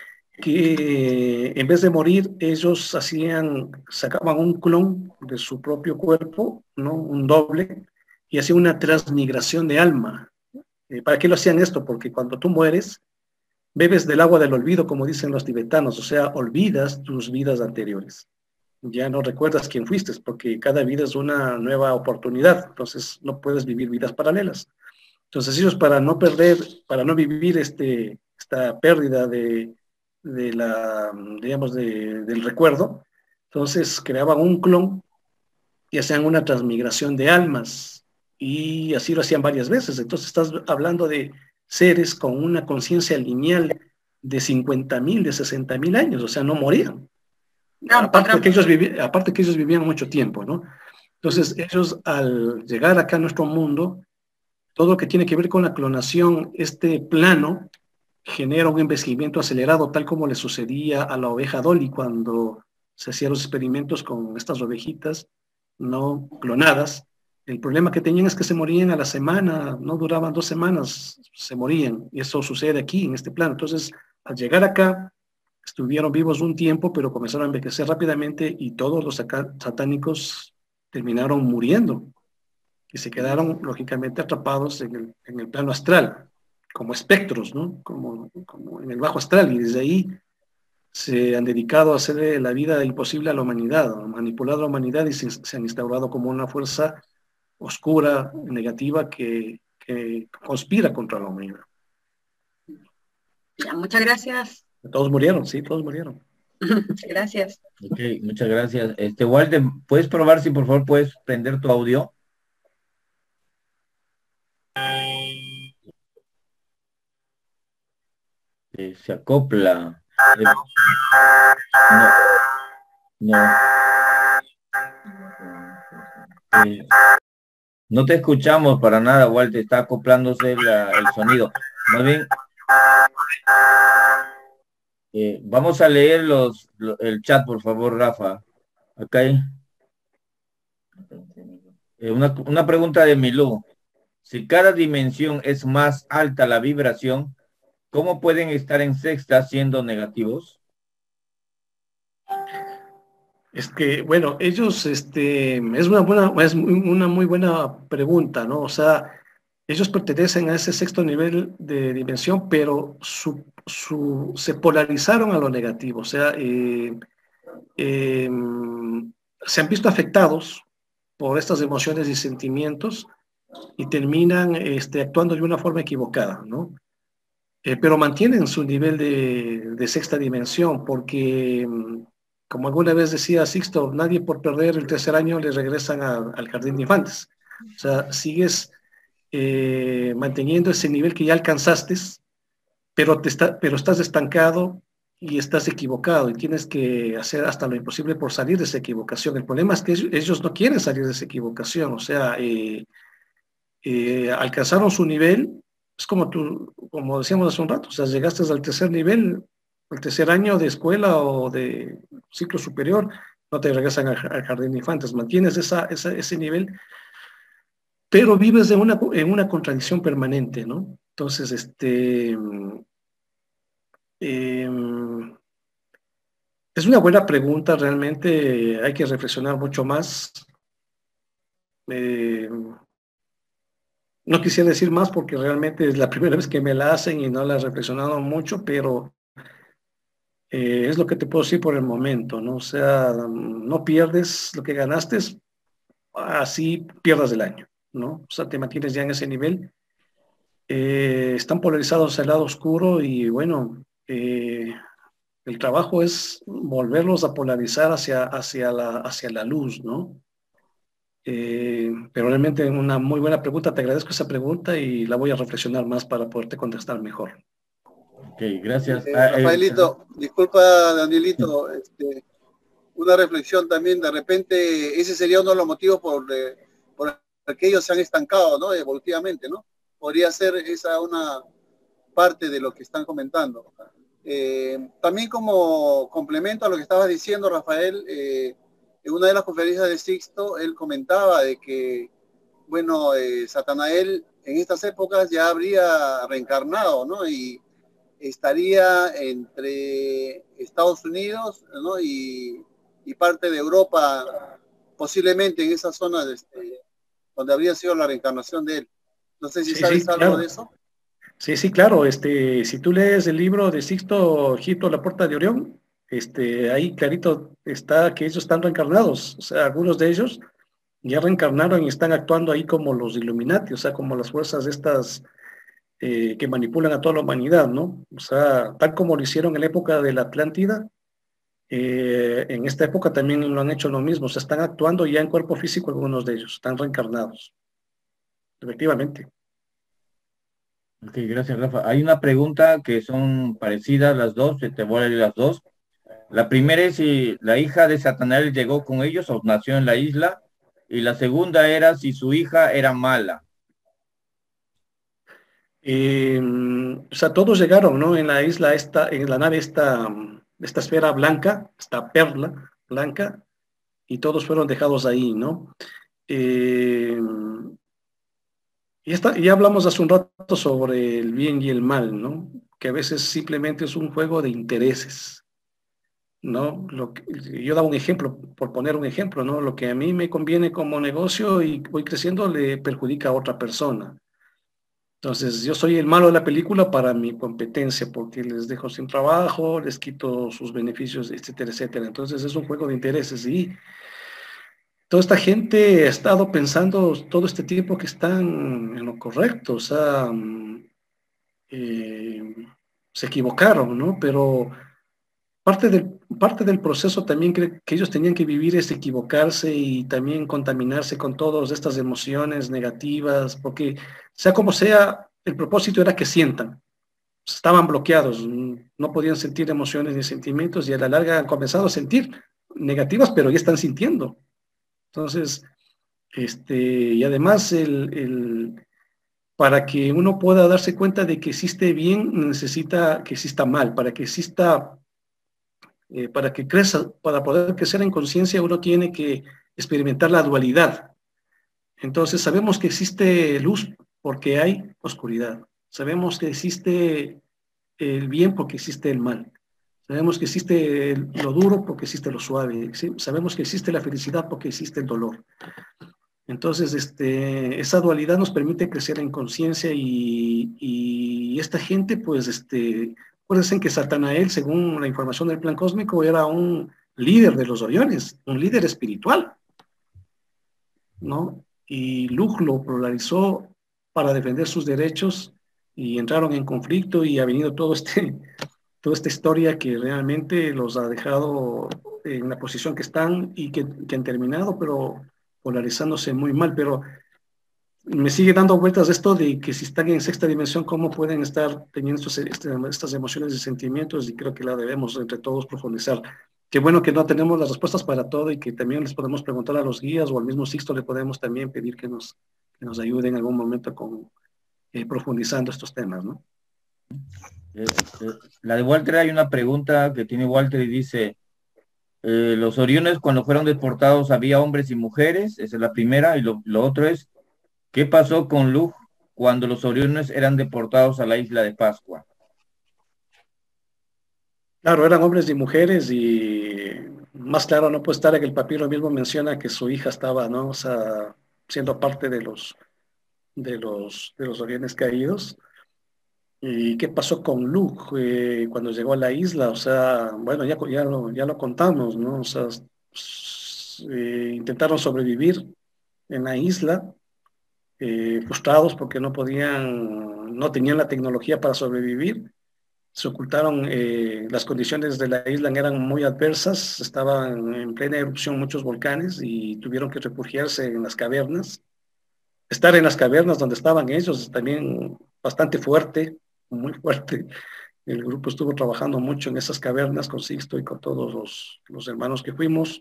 que en vez de morir, ellos hacían, sacaban un clon de su propio cuerpo, ¿no? Un doble, y hacían una transmigración de alma. Eh, ¿Para qué lo hacían esto? Porque cuando tú mueres, bebes del agua del olvido, como dicen los tibetanos, o sea, olvidas tus vidas anteriores. Ya no recuerdas quién fuiste, porque cada vida es una nueva oportunidad, entonces no puedes vivir vidas paralelas. Entonces ellos, para no perder, para no vivir este, esta pérdida de de la, digamos, de, del recuerdo, entonces creaban un clon y hacían una transmigración de almas, y así lo hacían varias veces. Entonces estás hablando de seres con una conciencia lineal de cincuenta mil, de sesenta mil años, o sea, no morían. No, aparte, que ellos vivían, aparte que ellos vivían mucho tiempo, ¿no? Entonces ellos, al llegar acá a nuestro mundo, todo lo que tiene que ver con la clonación, este plano, genera un envejecimiento acelerado, tal como le sucedía a la oveja Dolly cuando se hacían los experimentos con estas ovejitas no clonadas. El problema que tenían es que se morían a la semana, no duraban dos semanas, se morían, y eso sucede aquí, en este plano. Entonces, al llegar acá, estuvieron vivos un tiempo, pero comenzaron a envejecer rápidamente, y todos los satánicos terminaron muriendo, y se quedaron, lógicamente, atrapados en el, en el plano astral, como espectros, ¿no? Como, como en el bajo astral, y desde ahí se han dedicado a hacerle la vida imposible a la humanidad, han manipulado a la humanidad, y se, se han instaurado como una fuerza oscura, negativa, que, que conspira contra la humanidad. Ya, muchas gracias. Todos murieron, sí, todos murieron. Gracias. Ok, muchas gracias. Este, Walter, ¿puedes probar si por favor puedes prender tu audio? Eh, se acopla. Eh, no, no. Eh, no te escuchamos para nada, Walter, está acoplándose la- el sonido. Más bien, eh, vamos a leer los, lo- el chat, por favor, Rafa. Acá hay eh, una, una pregunta de Milú. Si cada dimensión es más alta la vibración, ¿cómo pueden estar en sexta siendo negativos? Es que, bueno, ellos, este, es una buena, es una muy buena pregunta, ¿no? O sea, ellos pertenecen a ese sexto nivel de dimensión, pero su, su, se polarizaron a lo negativo, o sea, eh, eh, se han visto afectados por estas emociones y sentimientos y terminan este, actuando de una forma equivocada, ¿no? Eh, pero mantienen su nivel de, de sexta dimensión, porque, como alguna vez decía Sixto, nadie por perder el tercer año le regresan a, al jardín de infantes. O sea, sigues eh, manteniendo ese nivel que ya alcanzaste, pero, te está, pero estás estancado y estás equivocado y tienes que hacer hasta lo imposible por salir de esa equivocación. El problema es que ellos, ellos no quieren salir de esa equivocación, o sea, eh, eh, alcanzaron su nivel, es como tú, como decíamos hace un rato, o sea, llegaste al tercer nivel, el tercer año de escuela o de ciclo superior, no te regresan al, al jardín de infantes, mantienes esa, esa, ese nivel, pero vives de una, en una contradicción permanente, ¿no? Entonces, este, eh, es una buena pregunta, realmente hay que reflexionar mucho más. Eh, no quisiera decir más porque realmente es la primera vez que me la hacen y no la he reflexionado mucho, pero eh, es lo que te puedo decir por el momento, ¿no? O sea, no pierdes lo que ganaste, así pierdas el año, ¿no? O sea, te mantienes ya en ese nivel. Eh, están polarizados al lado oscuro y bueno, eh, el trabajo es volverlos a polarizar hacia, hacia, la, hacia la luz, ¿no? Eh, pero realmente una muy buena pregunta, te agradezco esa pregunta y la voy a reflexionar más para poderte contestar mejor. Ok, gracias. Eh, Ah, eh, Rafaelito, disculpa Danielito, este, una reflexión también, de repente ese sería uno de los motivos por, eh, por el que ellos se han estancado, ¿no? Evolutivamente, ¿no? Podría ser esa una parte de lo que están comentando. Eh, también como complemento a lo que estabas diciendo, Rafael, eh, en una de las conferencias de Sixto, él comentaba de que, bueno, eh, Satanael en estas épocas ya habría reencarnado, ¿no? Y estaría entre Estados Unidos, ¿no? y, y parte de Europa, posiblemente en esa zona de este, donde habría sido la reencarnación de él. No sé si Sí, sabes sí, algo claro. de eso. Sí, sí, claro. Este, si tú lees el libro de Sixto Egipto, La Puerta de Orión, este, ahí clarito está que ellos están reencarnados. O sea, algunos de ellos ya reencarnaron y están actuando ahí como los Illuminati, o sea, como las fuerzas estas eh, que manipulan a toda la humanidad, ¿no? O sea, tal como lo hicieron en la época de la Atlántida, eh, en esta época también lo han hecho lo mismo. O sea, están actuando ya en cuerpo físico algunos de ellos, están reencarnados. Efectivamente. ok, gracias, Rafa. Hay una pregunta que son parecidas las dos, te voy a leer las dos. La primera es si la hija de Satanael llegó con ellos o nació en la isla. Y la segunda era si su hija era mala. Eh, o sea, todos llegaron, ¿no? En la isla esta, en la nave esta, esta esfera blanca, esta perla blanca, y todos fueron dejados ahí, ¿no? Eh, y esta, ya hablamos hace un rato sobre el bien y el mal, ¿no? Que a veces simplemente es un juego de intereses, ¿no? Lo que, yo daba un ejemplo, por poner un ejemplo, ¿no? Lo que a mí me conviene como negocio y voy creciendo le perjudica a otra persona. Entonces, yo soy el malo de la película para mi competencia, porque les dejo sin trabajo, les quito sus beneficios, etcétera, etcétera. Entonces, es un juego de intereses y toda esta gente ha estado pensando todo este tiempo que están en lo correcto, o sea, eh, se equivocaron, ¿no? Pero parte del, parte del proceso también que, que ellos tenían que vivir es equivocarse y también contaminarse con todas estas emociones negativas, porque sea como sea, el propósito era que sientan. Estaban bloqueados, no podían sentir emociones ni sentimientos y a la larga han comenzado a sentir negativas, pero ya están sintiendo. Entonces, este, y además el, el, para que uno pueda darse cuenta de que existe bien, necesita que exista mal. Para que exista, eh, para que crezca, para poder crecer en conciencia, uno tiene que experimentar la dualidad. Entonces, sabemos que existe luz porque hay oscuridad. Sabemos que existe el bien porque existe el mal. Sabemos que existe lo duro porque existe lo suave. ¿Sí? Sabemos que existe la felicidad porque existe el dolor. Entonces, este, esa dualidad nos permite crecer en conciencia y, y esta gente, pues, este, acuérdense que Satanael, según la información del plan cósmico, era un líder de los Oriones, un líder espiritual, ¿no? Y Lug lo polarizó para defender sus derechos y entraron en conflicto y ha venido todo este, toda esta historia que realmente los ha dejado en la posición que están y que, que han terminado, pero polarizándose muy mal, pero me sigue dando vueltas esto de que si están en sexta dimensión, cómo pueden estar teniendo estos, este, estas emociones y sentimientos, y creo que la debemos entre todos profundizar. Qué bueno que no tenemos las respuestas para todo y que también les podemos preguntar a los guías o al mismo Sixto le podemos también pedir que nos, que nos ayude en algún momento con eh, profundizando estos temas, ¿no? Eh, eh, la de Walter, hay una pregunta que tiene Walter y dice, eh, los Oriones cuando fueron deportados había hombres y mujeres, esa es la primera, y lo, lo otro es, ¿qué pasó con Lug cuando los Oriones eran deportados a la isla de Pascua? Claro, eran hombres y mujeres y más claro no puede estar en el papiro mismo menciona que su hija estaba, ¿no? O sea, siendo parte de los de los de los Oriones caídos. ¿Y qué pasó con Luke eh, cuando llegó a la isla? O sea, bueno, ya, ya, lo, ya lo contamos, ¿no? O sea, eh, intentaron sobrevivir en la isla, eh, frustrados porque no podían, no tenían la tecnología para sobrevivir. Se ocultaron, eh, las condiciones de la isla eran muy adversas, estaban en plena erupción muchos volcanes y tuvieron que refugiarse en las cavernas. Estar en las cavernas donde estaban ellos también bastante fuerte, muy fuerte. El grupo estuvo trabajando mucho en esas cavernas con Sixto y con todos los, los hermanos que fuimos.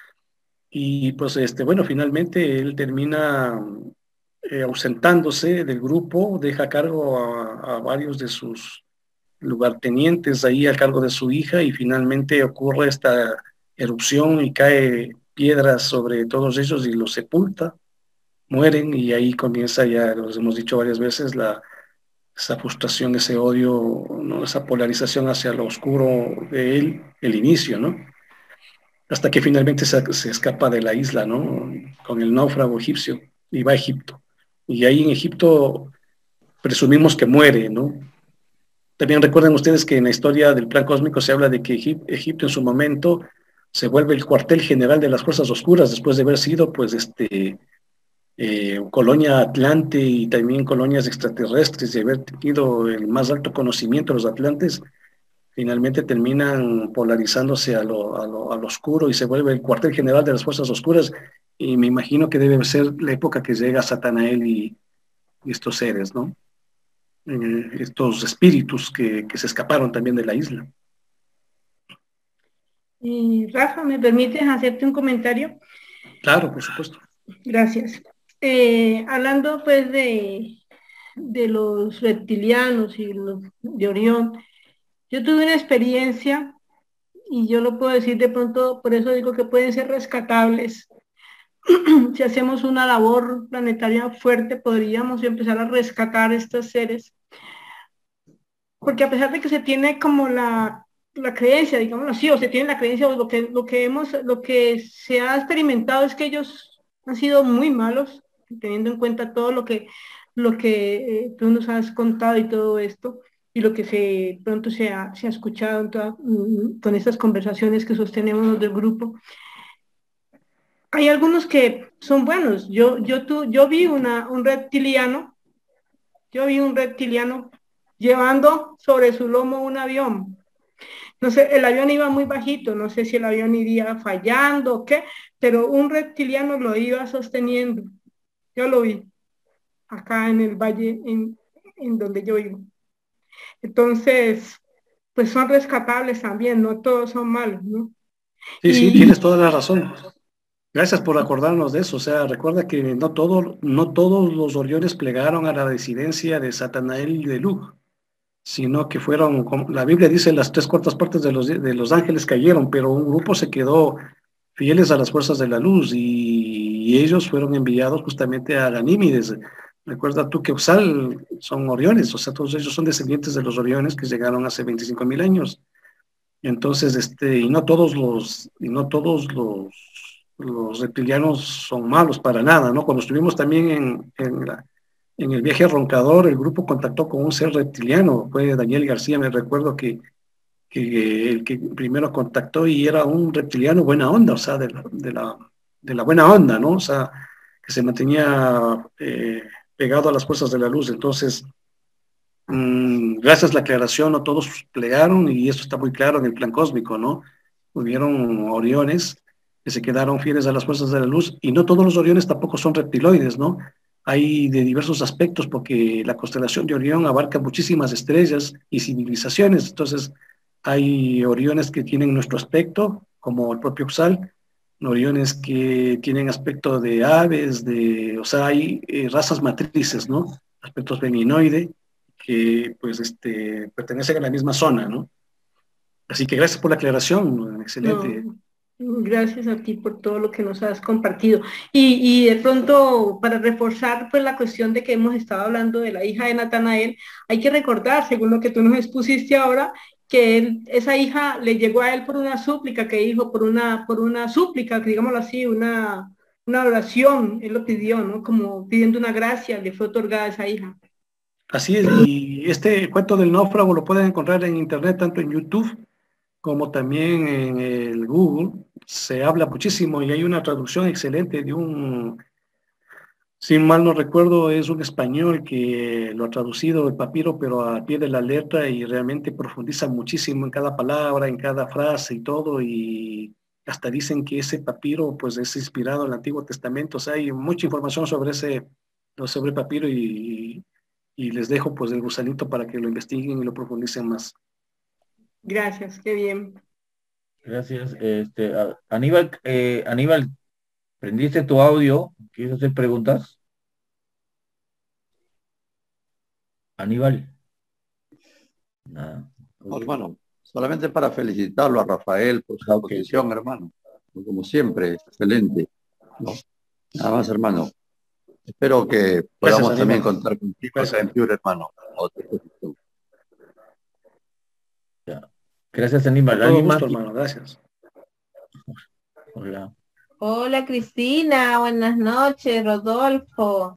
Y pues, este, bueno, finalmente él termina eh, ausentándose del grupo, deja a cargo a, a varios de sus lugartenientes ahí a cargo de su hija y finalmente ocurre esta erupción y cae piedras sobre todos ellos y los sepulta, mueren y ahí comienza, ya los hemos dicho varias veces, la esa frustración, ese odio, ¿no? Esa polarización hacia lo oscuro de él, el inicio, ¿no? Hasta que finalmente se, se escapa de la isla, ¿no? Con el náufrago egipcio y va a Egipto. Y ahí en Egipto presumimos que muere, ¿no? También recuerden ustedes que en la historia del plan cósmico se habla de que Egipto en su momento se vuelve el cuartel general de las fuerzas oscuras después de haber sido, pues, este... Eh, colonia atlante y también colonias extraterrestres y haber tenido el más alto conocimiento de los atlantes, finalmente terminan polarizándose a lo, a, lo, a lo oscuro y se vuelve el cuartel general de las fuerzas oscuras y me imagino que debe ser la época que llega Satanael y, y estos seres, ¿no? Eh, estos espíritus que, que se escaparon también de la isla. Eh, Rafa, ¿me permites hacerte un comentario? Claro, por supuesto. Gracias. Eh, hablando pues de, de los reptilianos y los de Orión, yo tuve una experiencia y yo lo puedo decir de pronto, por eso digo que pueden ser rescatables. Si hacemos una labor planetaria fuerte, podríamos empezar a rescatar estos seres, porque a pesar de que se tiene como la, la creencia, digámoslo así, o se tiene la creencia, o lo que, lo que hemos, lo que se ha experimentado es que ellos han sido muy malos, teniendo en cuenta todo lo que, lo que eh, tú nos has contado y todo esto, y lo que se pronto se ha, se ha escuchado en toda, mm, con estas conversaciones que sostenemos los del grupo. Hay algunos que son buenos. Yo, yo, tú, yo vi una, un reptiliano, yo vi un reptiliano llevando sobre su lomo un avión. No sé, el avión iba muy bajito, no sé si el avión iría fallando o qué, pero un reptiliano lo iba sosteniendo. Yo lo vi acá en el valle, en, en donde yo vivo. Entonces, pues son rescatables también, no todos son malos, ¿no? Sí, y, sí, tienes toda la razón. Gracias por acordarnos de eso. O sea, recuerda que no, todo, no todos los Oriones plegaron a la desidencia de Satanael y de Lug, sino que fueron, como la Biblia dice, las tres cuartas partes de los, de los ángeles cayeron, pero un grupo se quedó fieles a las fuerzas de la luz y, y ellos fueron enviados justamente a Ganímides. Recuerda tú que Uxal son Oriones, o sea, todos ellos son descendientes de los Oriones que llegaron hace veinticinco mil años. Entonces, este, y no todos los, y no todos los, los reptilianos son malos para nada, ¿no? Cuando estuvimos también en, en, la, en el viaje a Roncador, el grupo contactó con un ser reptiliano, fue Daniel García, me recuerdo que, que el que primero contactó y era un reptiliano buena onda, o sea, de la, de la, de la buena onda, ¿no? O sea, que se mantenía eh, pegado a las fuerzas de la luz. Entonces, Mm, gracias a la aclaración, no todos plegaron y esto está muy claro en el plan cósmico, ¿no? Hubieron Oriones que se quedaron fieles a las fuerzas de la luz y no todos los Oriones tampoco son reptiloides, ¿no? Hay de diversos aspectos porque la constelación de Orión abarca muchísimas estrellas y civilizaciones, entonces hay Oriones que tienen nuestro aspecto, como el propio Uxal, Oriones que tienen aspecto de aves, de, o sea, hay eh, razas matrices, ¿no? Aspectos beninoide, que pues este, pertenecen a la misma zona, ¿no? Así que gracias por la aclaración, excelente. No, gracias a ti por todo lo que nos has compartido. Y, y de pronto, para reforzar pues la cuestión de que hemos estado hablando de la hija de Natanael, hay que recordar, según lo que tú nos expusiste ahora, que él, esa hija le llegó a él por una súplica que dijo, por una, por una súplica, que digámoslo así, una, una oración, él lo pidió, ¿no? Como pidiendo una gracia, le fue otorgada a esa hija. Así es, y este cuento del náufrago lo pueden encontrar en internet, tanto en YouTube como también en el Google. Se habla muchísimo y hay una traducción excelente de un, si mal no recuerdo, es un español que lo ha traducido el papiro, pero al pie de la letra y realmente profundiza muchísimo en cada palabra, en cada frase y todo, y hasta dicen que ese papiro pues es inspirado en el Antiguo Testamento. O sea, hay mucha información sobre ese, sobre el papiro y y les dejo pues el gusanito para que lo investiguen y lo profundicen más. Gracias, qué bien. Gracias. Este, Aníbal, eh, Aníbal, ¿prendiste tu audio? ¿Quieres hacer preguntas? Aníbal. Nada. No, hermano, solamente para felicitarlo a Rafael por su okay. posición, hermano. Como siempre, excelente. ¿No? Nada más, hermano. Espero que podamos gracias, también Aníbal. Contar contigo en Pure, hermano. Ya. Gracias, Aníbal. Todo gusto, hermano. Gracias. Hola. Hola, Cristina. Buenas noches, Rodolfo.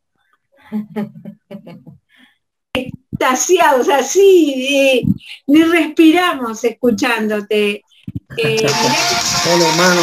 Extasiados, así, eh, ni respiramos escuchándote. Eh, Hola, hermano.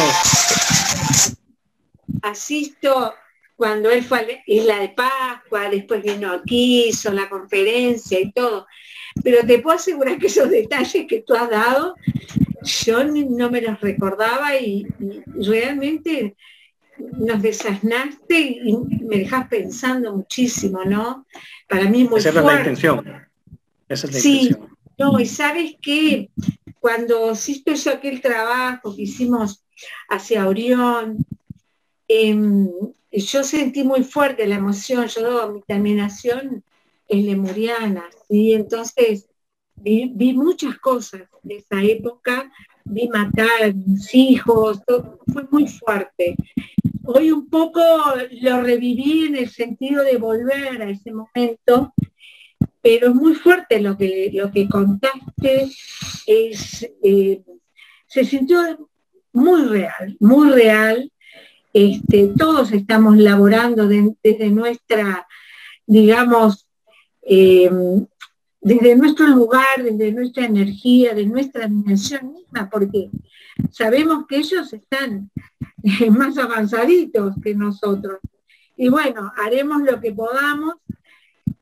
Asisto cuando él fue a la Isla de Pascua, después vino aquí, hizo la conferencia y todo. Pero te puedo asegurar que esos detalles que tú has dado, yo no me los recordaba y, y realmente nos desasnaste y me dejas pensando muchísimo, ¿no? Para mí muy Esa fuerte. es la intención. Esa es la sí, intención. No, y sabes que cuando hiciste yo aquel trabajo que hicimos hacia Orión, eh, yo sentí muy fuerte la emoción. Yo, mi terminación es lemuriana, ¿sí? Entonces vi, vi muchas cosas de esa época, vi matar a mis hijos, todo, fue muy fuerte. Hoy un poco lo reviví en el sentido de volver a ese momento, pero es muy fuerte lo que, lo que contaste, es, eh, se sintió muy real, muy real. Este, todos estamos laborando de, desde nuestra, digamos, eh, desde nuestro lugar, desde nuestra energía, de nuestra dimensión misma, porque sabemos que ellos están más avanzaditos que nosotros. Y bueno, haremos lo que podamos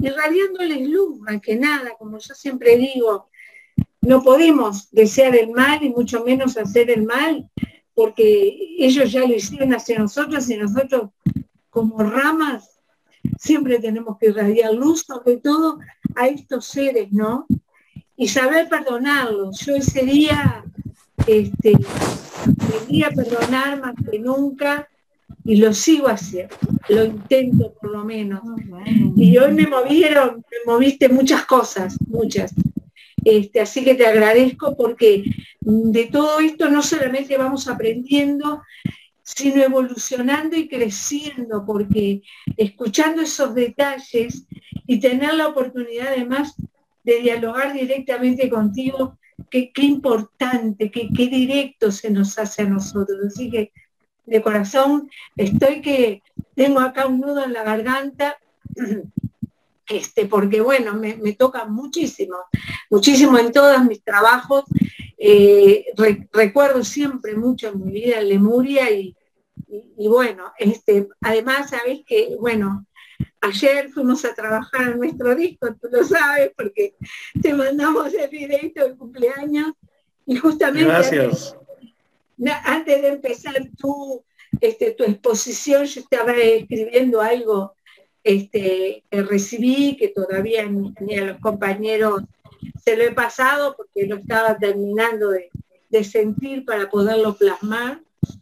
irradiándoles luz, más que nada, como yo siempre digo, no podemos desear el mal y mucho menos hacer el mal, porque ellos ya lo hicieron hacia nosotros y nosotros como ramas siempre tenemos que irradiar luz, sobre todo a estos seres, ¿no? Y saber perdonarlos. Yo ese día este, aprendí a perdonar más que nunca y lo sigo haciendo, lo intento por lo menos. Y hoy me movieron, me moviste muchas cosas, muchas. Este, así que te agradezco porque de todo esto no solamente vamos aprendiendo, sino evolucionando y creciendo, porque escuchando esos detalles y tener la oportunidad además de dialogar directamente contigo, qué, qué importante, qué, qué directo se nos hace a nosotros. Así que de corazón estoy que tengo acá un nudo en la garganta, este, porque bueno, me, me toca muchísimo, muchísimo en todos mis trabajos. Eh, re, recuerdo siempre mucho en mi vida en Lemuria y, y, y bueno, este, además sabés que, bueno, ayer fuimos a trabajar en nuestro disco, tú lo sabes, porque te mandamos el directo de cumpleaños y justamente gracias. Antes, antes de empezar tu, este, tu exposición, yo estaba escribiendo algo este, que recibí, que todavía ni, ni a los compañeros se lo he pasado porque lo estaba terminando de, de sentir para poderlo plasmar.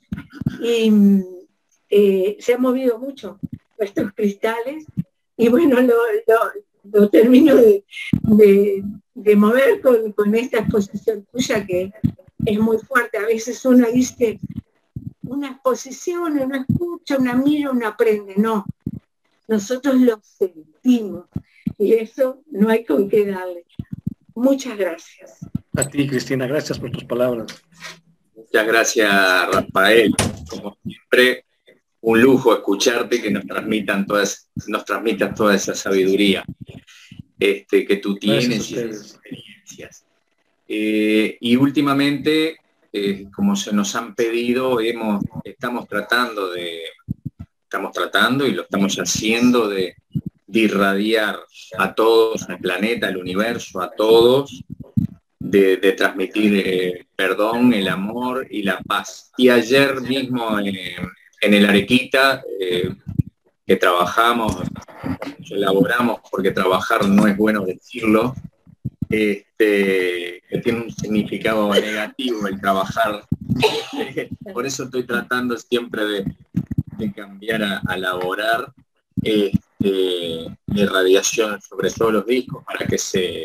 Y eh, se han movido mucho nuestros cristales y bueno, lo, lo, lo termino de, de, de mover con, con esta exposición tuya que es muy fuerte. A veces uno dice una exposición, uno escucha, una mira, uno aprende. No, nosotros lo sentimos y eso no hay con qué darle. Muchas gracias. A ti, Cristina, gracias por tus palabras. Muchas gracias, Rafael. Como siempre, un lujo escucharte, que nos transmitan todas, nos transmitas toda esa sabiduría este, que tú tienes y esas experiencias. Eh, y últimamente, eh, como se nos han pedido, hemos, estamos tratando de, estamos tratando y lo estamos haciendo de, de irradiar a todos, al planeta, al universo, a todos, de, de transmitir eh, perdón, el amor y la paz. Y ayer mismo eh, en el Arequita, eh, que trabajamos, elaboramos, porque trabajar no es bueno decirlo, este, que tiene un significado negativo el trabajar. Por eso estoy tratando siempre de, de cambiar a, a laborar este, de radiación sobre todos los discos para que se,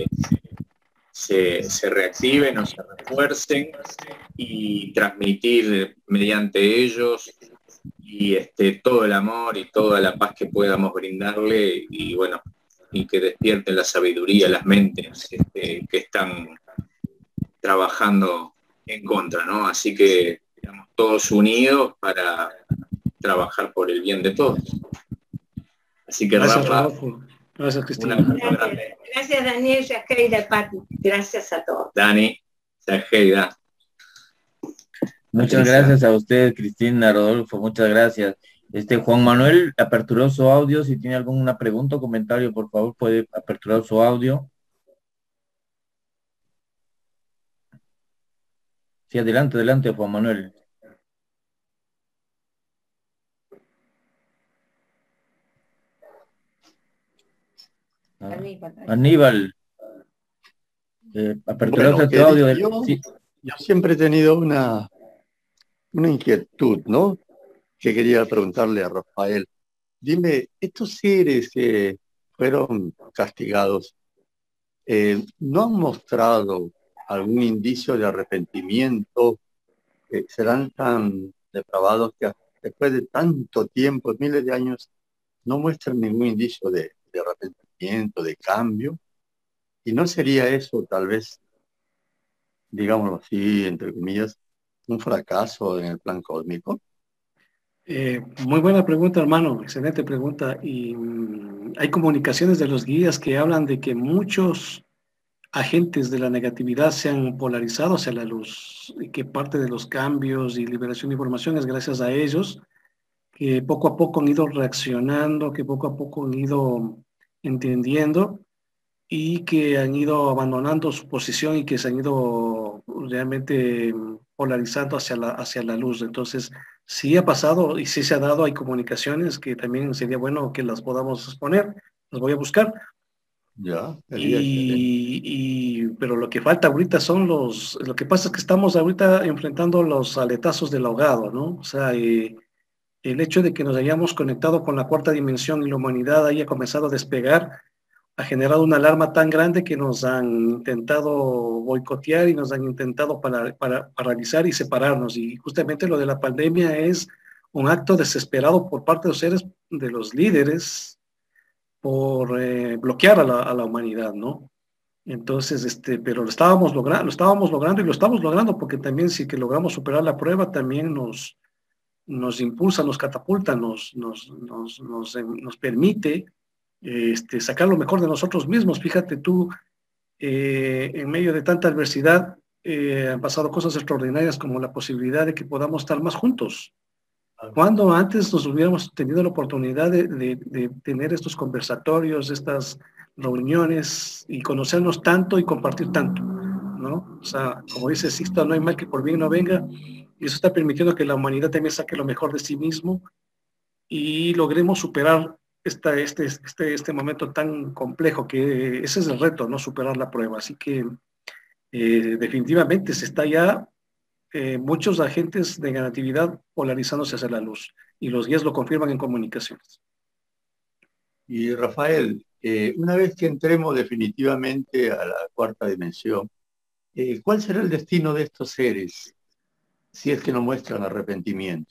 se, se reactiven o se refuercen y transmitir mediante ellos y este, todo el amor y toda la paz que podamos brindarle y bueno, y que despierten la sabiduría, las mentes este, que están trabajando en contra, ¿no? Así que estamos todos unidos para trabajar por el bien de todos. Así que gracias, Rafa, Rafa. Gracias, Cristina. Gracias, gracias Daniel, Yajeida, Pati. Gracias a todos. Dani, Yajeida. Muchas gracias a usted, Cristina, Rodolfo, muchas gracias. Este Juan Manuel aperturó su audio. Si tiene alguna pregunta o comentario, por favor, puede aperturar su audio. Sí, adelante, adelante, Juan Manuel. Ah, Aníbal. Aníbal. Eh, aperturaste bueno, tu audio. Del... Yo, sí. yo siempre he tenido una, una inquietud, ¿no? Que quería preguntarle a Rafael. Dime, estos seres que fueron castigados, eh, ¿no han mostrado algún indicio de arrepentimiento? Eh, ¿Serán tan depravados que después de tanto tiempo, miles de años, no muestran ningún indicio de, de arrepentimiento, de cambio? ¿Y no sería eso tal vez, digámoslo así, entre comillas, un fracaso en el plan cósmico? Eh, muy buena pregunta, hermano, excelente pregunta. Y mm, hay comunicaciones de los guías que hablan de que muchos agentes de la negatividad se han polarizado hacia la luz y que parte de los cambios y liberación de información es gracias a ellos, que poco a poco han ido reaccionando, que poco a poco han ido entendiendo y que han ido abandonando su posición y que se han ido realmente polarizando hacia la, hacia la luz. Entonces, sí ha pasado y sí se ha dado, hay comunicaciones que también sería bueno que las podamos exponer, las voy a buscar. Ya, Y, y, pero lo que falta ahorita son los, lo que pasa es que estamos ahorita enfrentando los aletazos del ahogado, ¿no? O sea, eh, el hecho de que nos hayamos conectado con la cuarta dimensión y la humanidad haya comenzado a despegar, ha generado una alarma tan grande que nos han intentado boicotear y nos han intentado para, para, paralizar y separarnos. Y justamente lo de la pandemia es un acto desesperado por parte de los seres, de los líderes, por eh, bloquear a la, a la humanidad, ¿no? Entonces, este, pero lo estábamos logrando, lo estábamos logrando y lo estamos logrando porque también si que logramos superar la prueba también nos, nos impulsa, nos catapulta, nos, nos, nos, nos, nos permite este, sacar lo mejor de nosotros mismos. Fíjate tú, eh, en medio de tanta adversidad eh, han pasado cosas extraordinarias como la posibilidad de que podamos estar más juntos. Cuando antes nos hubiéramos tenido la oportunidad de, de, de tener estos conversatorios, estas reuniones y conocernos tanto y compartir tanto, ¿no? O sea, como dice Sixto, no hay mal que por bien no venga, y eso está permitiendo que la humanidad también saque lo mejor de sí mismo y logremos superar esta, este, este, este momento tan complejo, que ese es el reto, ¿no? Superar la prueba. Así que eh, definitivamente se está ya Eh, muchos agentes de negatividad polarizándose hacia la luz y los guías lo confirman en comunicaciones. Y Rafael, eh, una vez que entremos definitivamente a la cuarta dimensión, eh, ¿cuál será el destino de estos seres si es que no muestran arrepentimiento?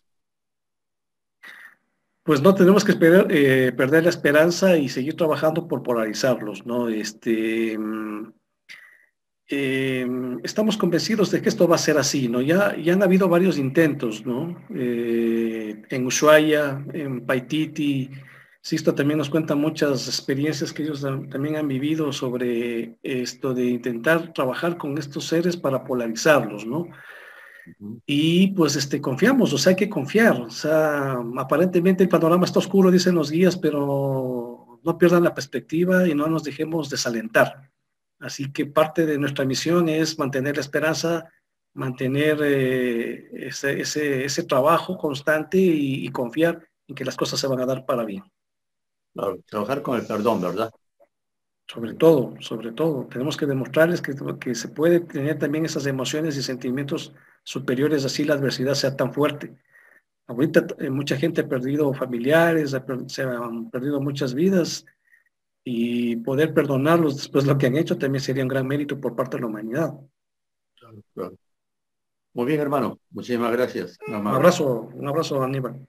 Pues no tenemos que esperar, eh, perder la esperanza y seguir trabajando por polarizarlos, ¿no? Este, Eh, estamos convencidos de que esto va a ser así, ¿no? Ya, ya han habido varios intentos, ¿no? Eh, en Ushuaia, en Paititi, Sisto también nos cuenta muchas experiencias que ellos también han vivido sobre esto de intentar trabajar con estos seres para polarizarlos, ¿no? Uh-huh. Y pues este, confiamos, o sea, hay que confiar, o sea, aparentemente el panorama está oscuro, dicen los guías, pero no pierdan la perspectiva y no nos dejemos desalentar. Así que parte de nuestra misión es mantener la esperanza, mantener eh, ese, ese, ese trabajo constante y, y confiar en que las cosas se van a dar para bien. Claro, trabajar con el perdón, ¿verdad? Sobre todo, sobre todo. Tenemos que demostrarles que, que se puede tener también esas emociones y sentimientos superiores, así la adversidad sea tan fuerte. Ahorita eh, mucha gente ha perdido familiares, ha per- se han perdido muchas vidas, y poder perdonarlos después de lo que han hecho también sería un gran mérito por parte de la humanidad. Claro, claro. Muy bien, hermano. Muchísimas gracias. Un abrazo, un abrazo, Aníbal.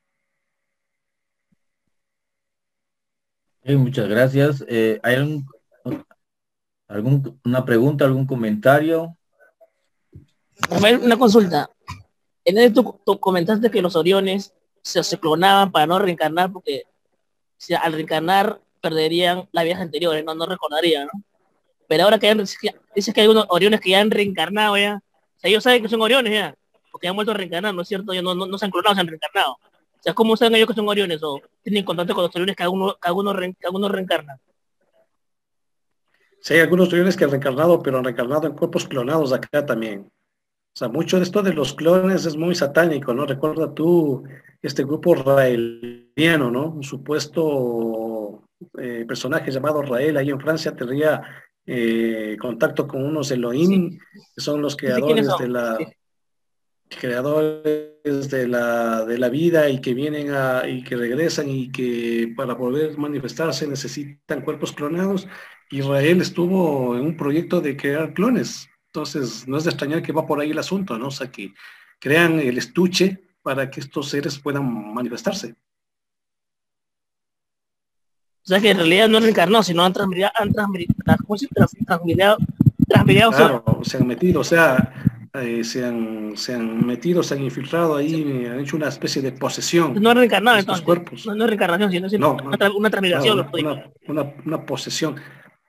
Sí, muchas gracias. Eh, ¿hay algún, algún, una pregunta, algún comentario? Una consulta. En el tú, tú comentaste que los Oriones se, se clonaban para no reencarnar porque o sea, al reencarnar perderían las vidas anteriores, no, no recordarían, ¿no? Pero ahora que dices que hay unos Oriones que ya han reencarnado ya, o sea, ellos saben que son Oriones ya, porque han vuelto a reencarnar, ¿no es cierto? Ellos no, no, no se han clonado, se han reencarnado. O sea, ¿cómo saben ellos que son Oriones? ¿O tienen contacto con los Oriones que algunos que alguno, que alguno reencarnan? Sí, hay algunos Oriones que han reencarnado, pero han reencarnado en cuerpos clonados acá también. O sea, mucho de esto de los clones es muy satánico, ¿no? Recuerda tú este grupo raeliano, ¿no? Un supuesto eh, personaje llamado Rael, ahí en Francia tendría eh, contacto con unos Elohim, sí, que son los creadores de la sí. creadores de la, de la vida y que vienen a, y que regresan y que para poder manifestarse necesitan cuerpos clonados. Israel estuvo en un proyecto de crear clones. Entonces, no es de extrañar que va por ahí el asunto, ¿no? O sea, que crean el estuche para que estos seres puedan manifestarse. O sea, que en realidad no han reencarnado, sino han transmitido, han transmitido, transmitido, transmitido claro, se han metido, o sea, eh, se, han, se han metido, se han infiltrado ahí, sí. Han hecho una especie de posesión. No han reencarnado, estos entonces. Cuerpos. No, no es reencarnación, sino, sino no, una, una transmigración. Claro, una, una, una posesión.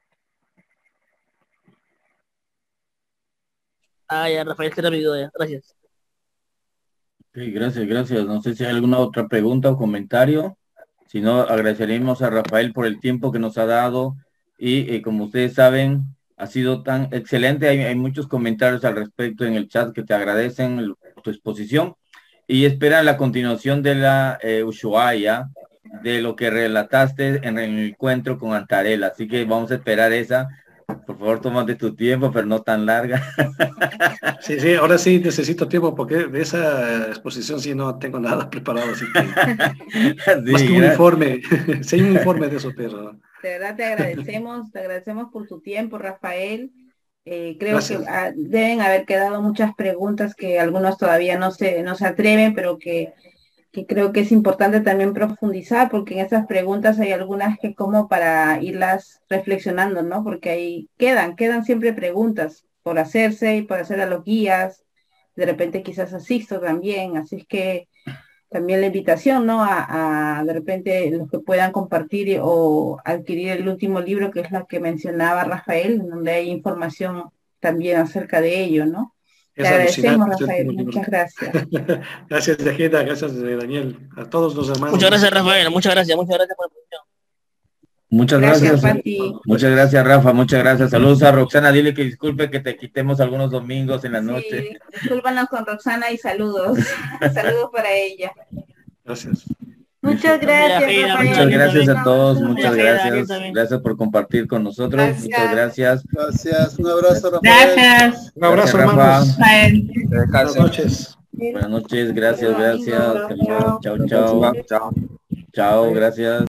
Ah, ya, Rafael, que te olvidó ya. Gracias. Sí, gracias, gracias. No sé si hay alguna otra pregunta o comentario. sino agradeceremos a Rafael por el tiempo que nos ha dado y eh, como ustedes saben, ha sido tan excelente. Hay, hay muchos comentarios al respecto en el chat que te agradecen el, tu exposición y esperan la continuación de la eh, Ushuaia, de lo que relataste en el encuentro con Antarela. Así que vamos a esperar esa. Por favor, tómate tu tiempo, pero no tan larga. Sí, sí, ahora sí necesito tiempo porque de esa exposición sí no tengo nada preparado. Así que, sí, más que un informe, sí hay un informe de eso, pero... De verdad te agradecemos, te agradecemos por tu tiempo, Rafael. Eh, creo Gracias. que ah, deben haber quedado muchas preguntas que algunos todavía no se, no se atreven, pero que, que creo que es importante también profundizar, porque en esas preguntas hay algunas que como para irlas reflexionando, ¿no? Porque ahí quedan, quedan siempre preguntas por hacerse y por hacer a los guías, de repente quizás asisto también, así es que también la invitación, ¿no? A, a de repente los que puedan compartir o adquirir el último libro, que es la que mencionaba Rafael, donde hay información también acerca de ello, ¿no? Te es agradecemos, Rafael, muchas gracias. Gracias, Yajeta, gracias, Daniel, a todos los hermanos. Muchas gracias, Rafael, muchas gracias, muchas gracias por la atención. Muchas gracias, gracias muchas gracias, Rafa, muchas gracias. Saludos a Roxana, dile que disculpe que te quitemos algunos domingos en la noche. Sí, discúlpanos con Roxana y saludos. Saludos para ella. Gracias. Muchas gracias, Rafael. Muchas gracias a todos, muchas gracias. Gracias por compartir con nosotros. Gracias. Muchas gracias. Gracias, un abrazo, Rafael. Gracias. Un abrazo, gracias, hermanos. Buenas noches. Buenas noches, gracias, gracias. Chao, chao. Chao, gracias.